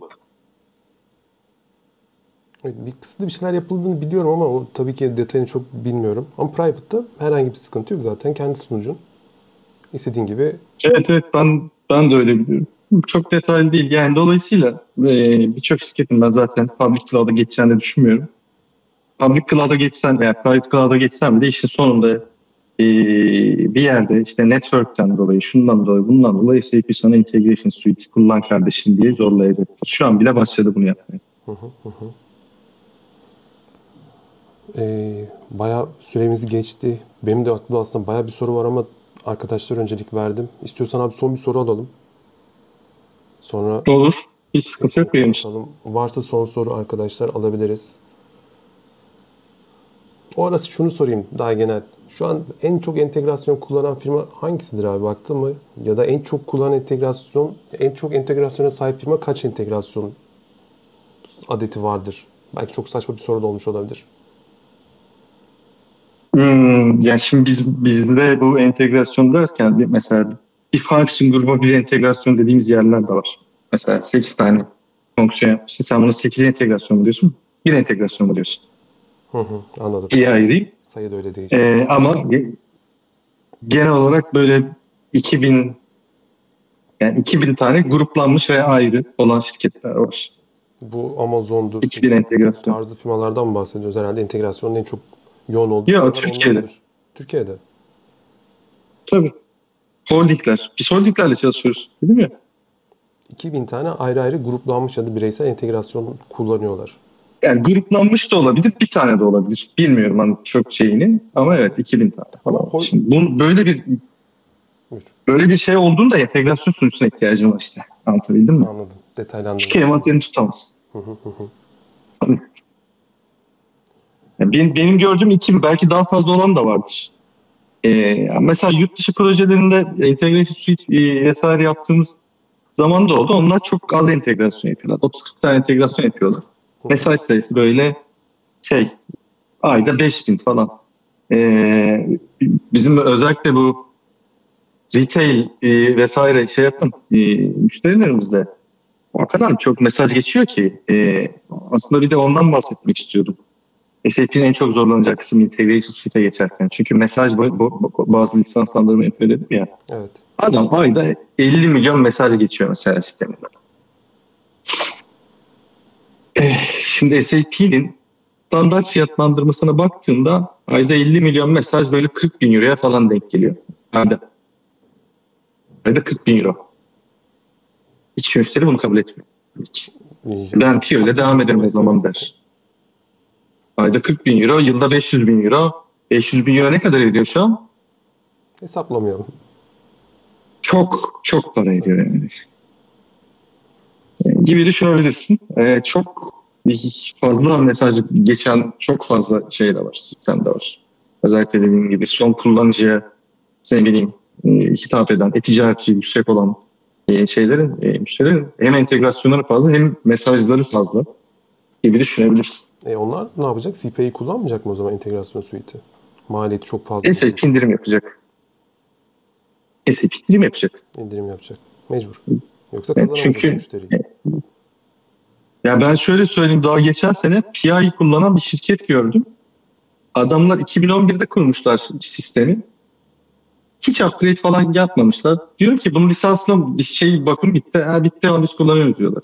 [SPEAKER 2] Evet, bir kısıtlı bir şeyler yapıldığını biliyorum ama o tabii ki detayını çok bilmiyorum. Ama private'da herhangi bir sıkıntı yok zaten. Kendi sunucun. İstediğin gibi.
[SPEAKER 1] Evet evet ben ben de öyle biliyorum. Çok detaylı değil yani dolayısıyla e, birçok şirketin ben zaten public cloud'a geçeceğini de düşünmüyorum. Public cloud'a geçsen veya private cloud'a geçsen bile işin sonunda e, bir yerde işte network'ten dolayı, şundan dolayı, bundan dolayı S A P sana integration suite kullan kardeşim diye zorlayacaktır. Şu an bile başladı bunu yapmaya.
[SPEAKER 2] Hı hı hı. hı. Ee, bayağı süremiz geçti. Benim de aklımda aslında bayağı bir soru var ama arkadaşlar öncelik verdim. İstiyorsan abi son bir soru alalım. Sonra
[SPEAKER 1] Olur. Hiç sıkıntı yok benim için.
[SPEAKER 2] kapatalım. Varsa son soru arkadaşlar alabiliriz. O arası şunu sorayım daha genel. Şu an en çok entegrasyon kullanan firma hangisidir abi, baktın mı? Ya da en çok kullanan entegrasyon, en çok entegrasyona sahip firma kaç entegrasyon adeti vardır? Belki çok saçma bir soru da olmuş olabilir.
[SPEAKER 1] Hmm, yani şimdi biz bizde bu entegrasyon derken bir, mesela bir function gruba bir entegrasyon dediğimiz yerler de var. Mesela sekiz tane fonksiyon yapmışsın. Sen bunu sekiz entegrasyon mu diyorsun? Bir entegrasyon mu diyorsun?
[SPEAKER 2] Hı hı, anladım.
[SPEAKER 1] İyi ayrı.
[SPEAKER 2] Sayı da öyle değişiyor.
[SPEAKER 1] Ee, ama ge- genel olarak böyle iki bin yani iki bin tane gruplanmış veya ayrı olan şirketler var.
[SPEAKER 2] Bu Amazon'dur,
[SPEAKER 1] iki bin entegrasyon.
[SPEAKER 2] tarzı firmalardan mı bahsediyoruz? Herhalde entegrasyonun en çok yoğun olduğu
[SPEAKER 1] Yok,
[SPEAKER 2] firmalar
[SPEAKER 1] Türkiye'de.
[SPEAKER 2] onlardır. Türkiye'de.
[SPEAKER 1] Tabii. Holdingler. Biz holdinglerle çalışıyoruz. Değil mi?
[SPEAKER 2] iki bin tane ayrı ayrı gruplanmış ya da bireysel entegrasyon kullanıyorlar.
[SPEAKER 1] Yani gruplanmış da olabilir, bir tane de olabilir. Bilmiyorum hani çok şeyini ama evet iki bin tane falan.
[SPEAKER 2] Ama hol-
[SPEAKER 1] Şimdi bunun böyle bir
[SPEAKER 2] Buyur.
[SPEAKER 1] böyle bir şey olduğunda entegrasyon sunucusuna ihtiyacım var işte. Anlatabildim mi?
[SPEAKER 2] Anladım. Detaylandırdım.
[SPEAKER 1] Çünkü envanterini tutamaz.
[SPEAKER 2] Hı hı hı hı.
[SPEAKER 1] Yani benim, benim gördüğüm iki bin, belki daha fazla olan da vardır. Ee, mesela yurt dışı projelerinde integration suite e, vesaire yaptığımız zaman da oldu. Onlar çok az entegrasyon yapıyorlar. otuz kırk tane entegrasyon yapıyorlar. Mesaj sayısı böyle şey ayda beş bin falan. Ee, bizim özellikle bu retail e, vesaire şey yapın e, müşterilerimizde o kadar çok mesaj geçiyor ki e, aslında bir de ondan bahsetmek istiyordum. S A P'nin en çok zorlanacak kısmı integration suite'e geçerken. Çünkü mesaj bo- bo- bazı lisanslandırma yapıyor dedim ya.
[SPEAKER 2] Evet.
[SPEAKER 1] Adam ayda elli milyon mesaj geçiyor mesela sisteminden. Eh, şimdi S A P'nin standart fiyatlandırmasına baktığında ayda elli milyon mesaj böyle kırk bin euroya falan denk geliyor. Ayda. Ayda kırk bin euro. Hiç müşteri bunu kabul etmiyor. Hiç. Ben P O ile devam ederim o zaman der. Ayda kırk bin euro, yılda beş yüz bin euro. beş yüz bin euro ne kadar ediyor şu an?
[SPEAKER 2] Hesaplamayalım.
[SPEAKER 1] Çok çok para ediyor yani. Gibi düşünebilirsin. Ee, çok fazla mesaj geçen çok fazla şey de var, sistem de var. Özellikle dediğim gibi son kullanıcıya ne bileyim hitap eden, e-ticareti yüksek olan e, şeylerin, e, müşterilerin hem entegrasyonları fazla hem mesajları fazla gibi düşünebilirsin.
[SPEAKER 2] E onlar ne yapacak? C P I kullanmayacak mı o zaman entegrasyon suite'i? Maliyeti çok fazla.
[SPEAKER 1] S A P indirim yapacak. S A P indirim yapacak.
[SPEAKER 2] İndirim yapacak. Mecbur. Yoksa
[SPEAKER 1] Evet,
[SPEAKER 2] kazanamayacak
[SPEAKER 1] çünkü
[SPEAKER 2] müşteriyi.
[SPEAKER 1] ya ben şöyle söyleyeyim, daha geçen sene P I kullanan bir şirket gördüm. Adamlar iki bin on birde kurmuşlar sistemi. Hiç upgrade falan yapmamışlar. Diyorum ki bunun lisansına bir şey bakım bitti. Ha bitti ama biz kullanıyoruz diyorlar.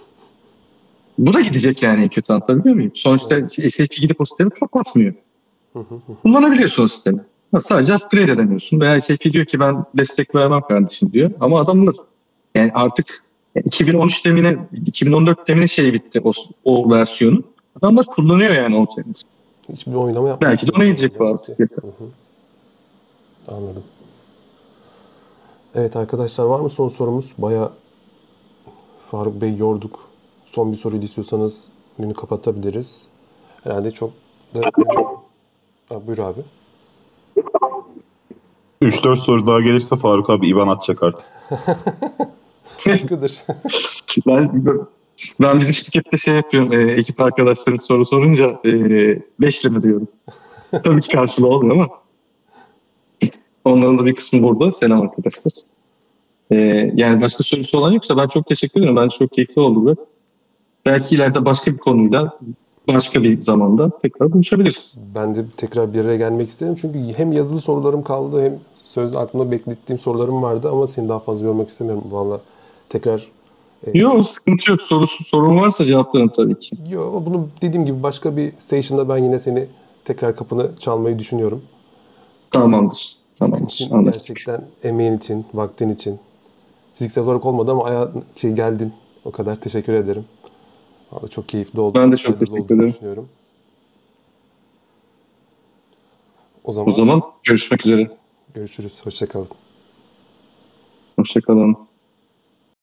[SPEAKER 1] Bu da gidecek yani, kötü anlatabiliyor muyum? Sonuçta S A P gidip o sistemi kapatmıyor.
[SPEAKER 2] Hı hı hı.
[SPEAKER 1] Kullanabiliyorsun o sistemi. Ha, sadece upgrade edemiyorsun. Veya S A P diyor ki ben destek vermem kardeşim diyor. Ama adamlar yani artık iki bin on üç demine, iki bin on dört demine şey bitti o, o versiyonu. Adamlar kullanıyor yani o sene.
[SPEAKER 2] Hiçbir oynama yapmak
[SPEAKER 1] Belki de ona gidecek bu
[SPEAKER 2] artık.
[SPEAKER 1] artık.
[SPEAKER 2] Anladım. Evet arkadaşlar, var mı son sorumuz? Bayağı Faruk Bey yorduk. Son bir soruyla istiyorsanız günü kapatabiliriz. Herhalde çok da... Ha, buyur abi.
[SPEAKER 4] üç dört soru daha gelirse Faruk abi İban atacak artık.
[SPEAKER 2] Hakkıdır.
[SPEAKER 1] Ben, ben bizim şirkette şey yapıyorum. E, ekip arkadaşlarım soru sorunca e, beş lira diyorum. Tabii ki karşılığı olmuyor ama onların da bir kısmı burada. Selam arkadaşlar. E, yani başka sorusu olan yoksa ben çok teşekkür ederim. Bence çok keyifli oldu bu. Belki ileride başka bir konuyla başka bir zamanda tekrar buluşabiliriz.
[SPEAKER 2] Ben de tekrar bir araya gelmek isterim. Çünkü hem yazılı sorularım kaldı hem sözlü aklımda beklettiğim sorularım vardı ama seni daha fazla yormak istemiyorum. Valla tekrar... E,
[SPEAKER 1] Yok, sıkıntı yok. Sorusu, sorun varsa cevaplarım tabii ki.
[SPEAKER 2] Yok ama bunu dediğim gibi başka bir station'da ben yine seni tekrar kapını çalmayı düşünüyorum.
[SPEAKER 1] Tamamdır.
[SPEAKER 2] Senin
[SPEAKER 1] Tamamdır.
[SPEAKER 2] için
[SPEAKER 1] Anlaştık.
[SPEAKER 2] gerçekten emeğin için, vaktin için. Fiziksel olarak olmadı ama ayağa şey geldin. O kadar teşekkür ederim. Vallahi çok keyifli oldu.
[SPEAKER 1] Ben de çok
[SPEAKER 2] faydalı
[SPEAKER 1] teşekkür
[SPEAKER 2] olduğunu
[SPEAKER 1] ederim.
[SPEAKER 2] düşünüyorum. O zaman,
[SPEAKER 1] O zaman görüşmek üzere.
[SPEAKER 2] görüşürüz. Hoşça kalın.
[SPEAKER 1] Hoşça kalın.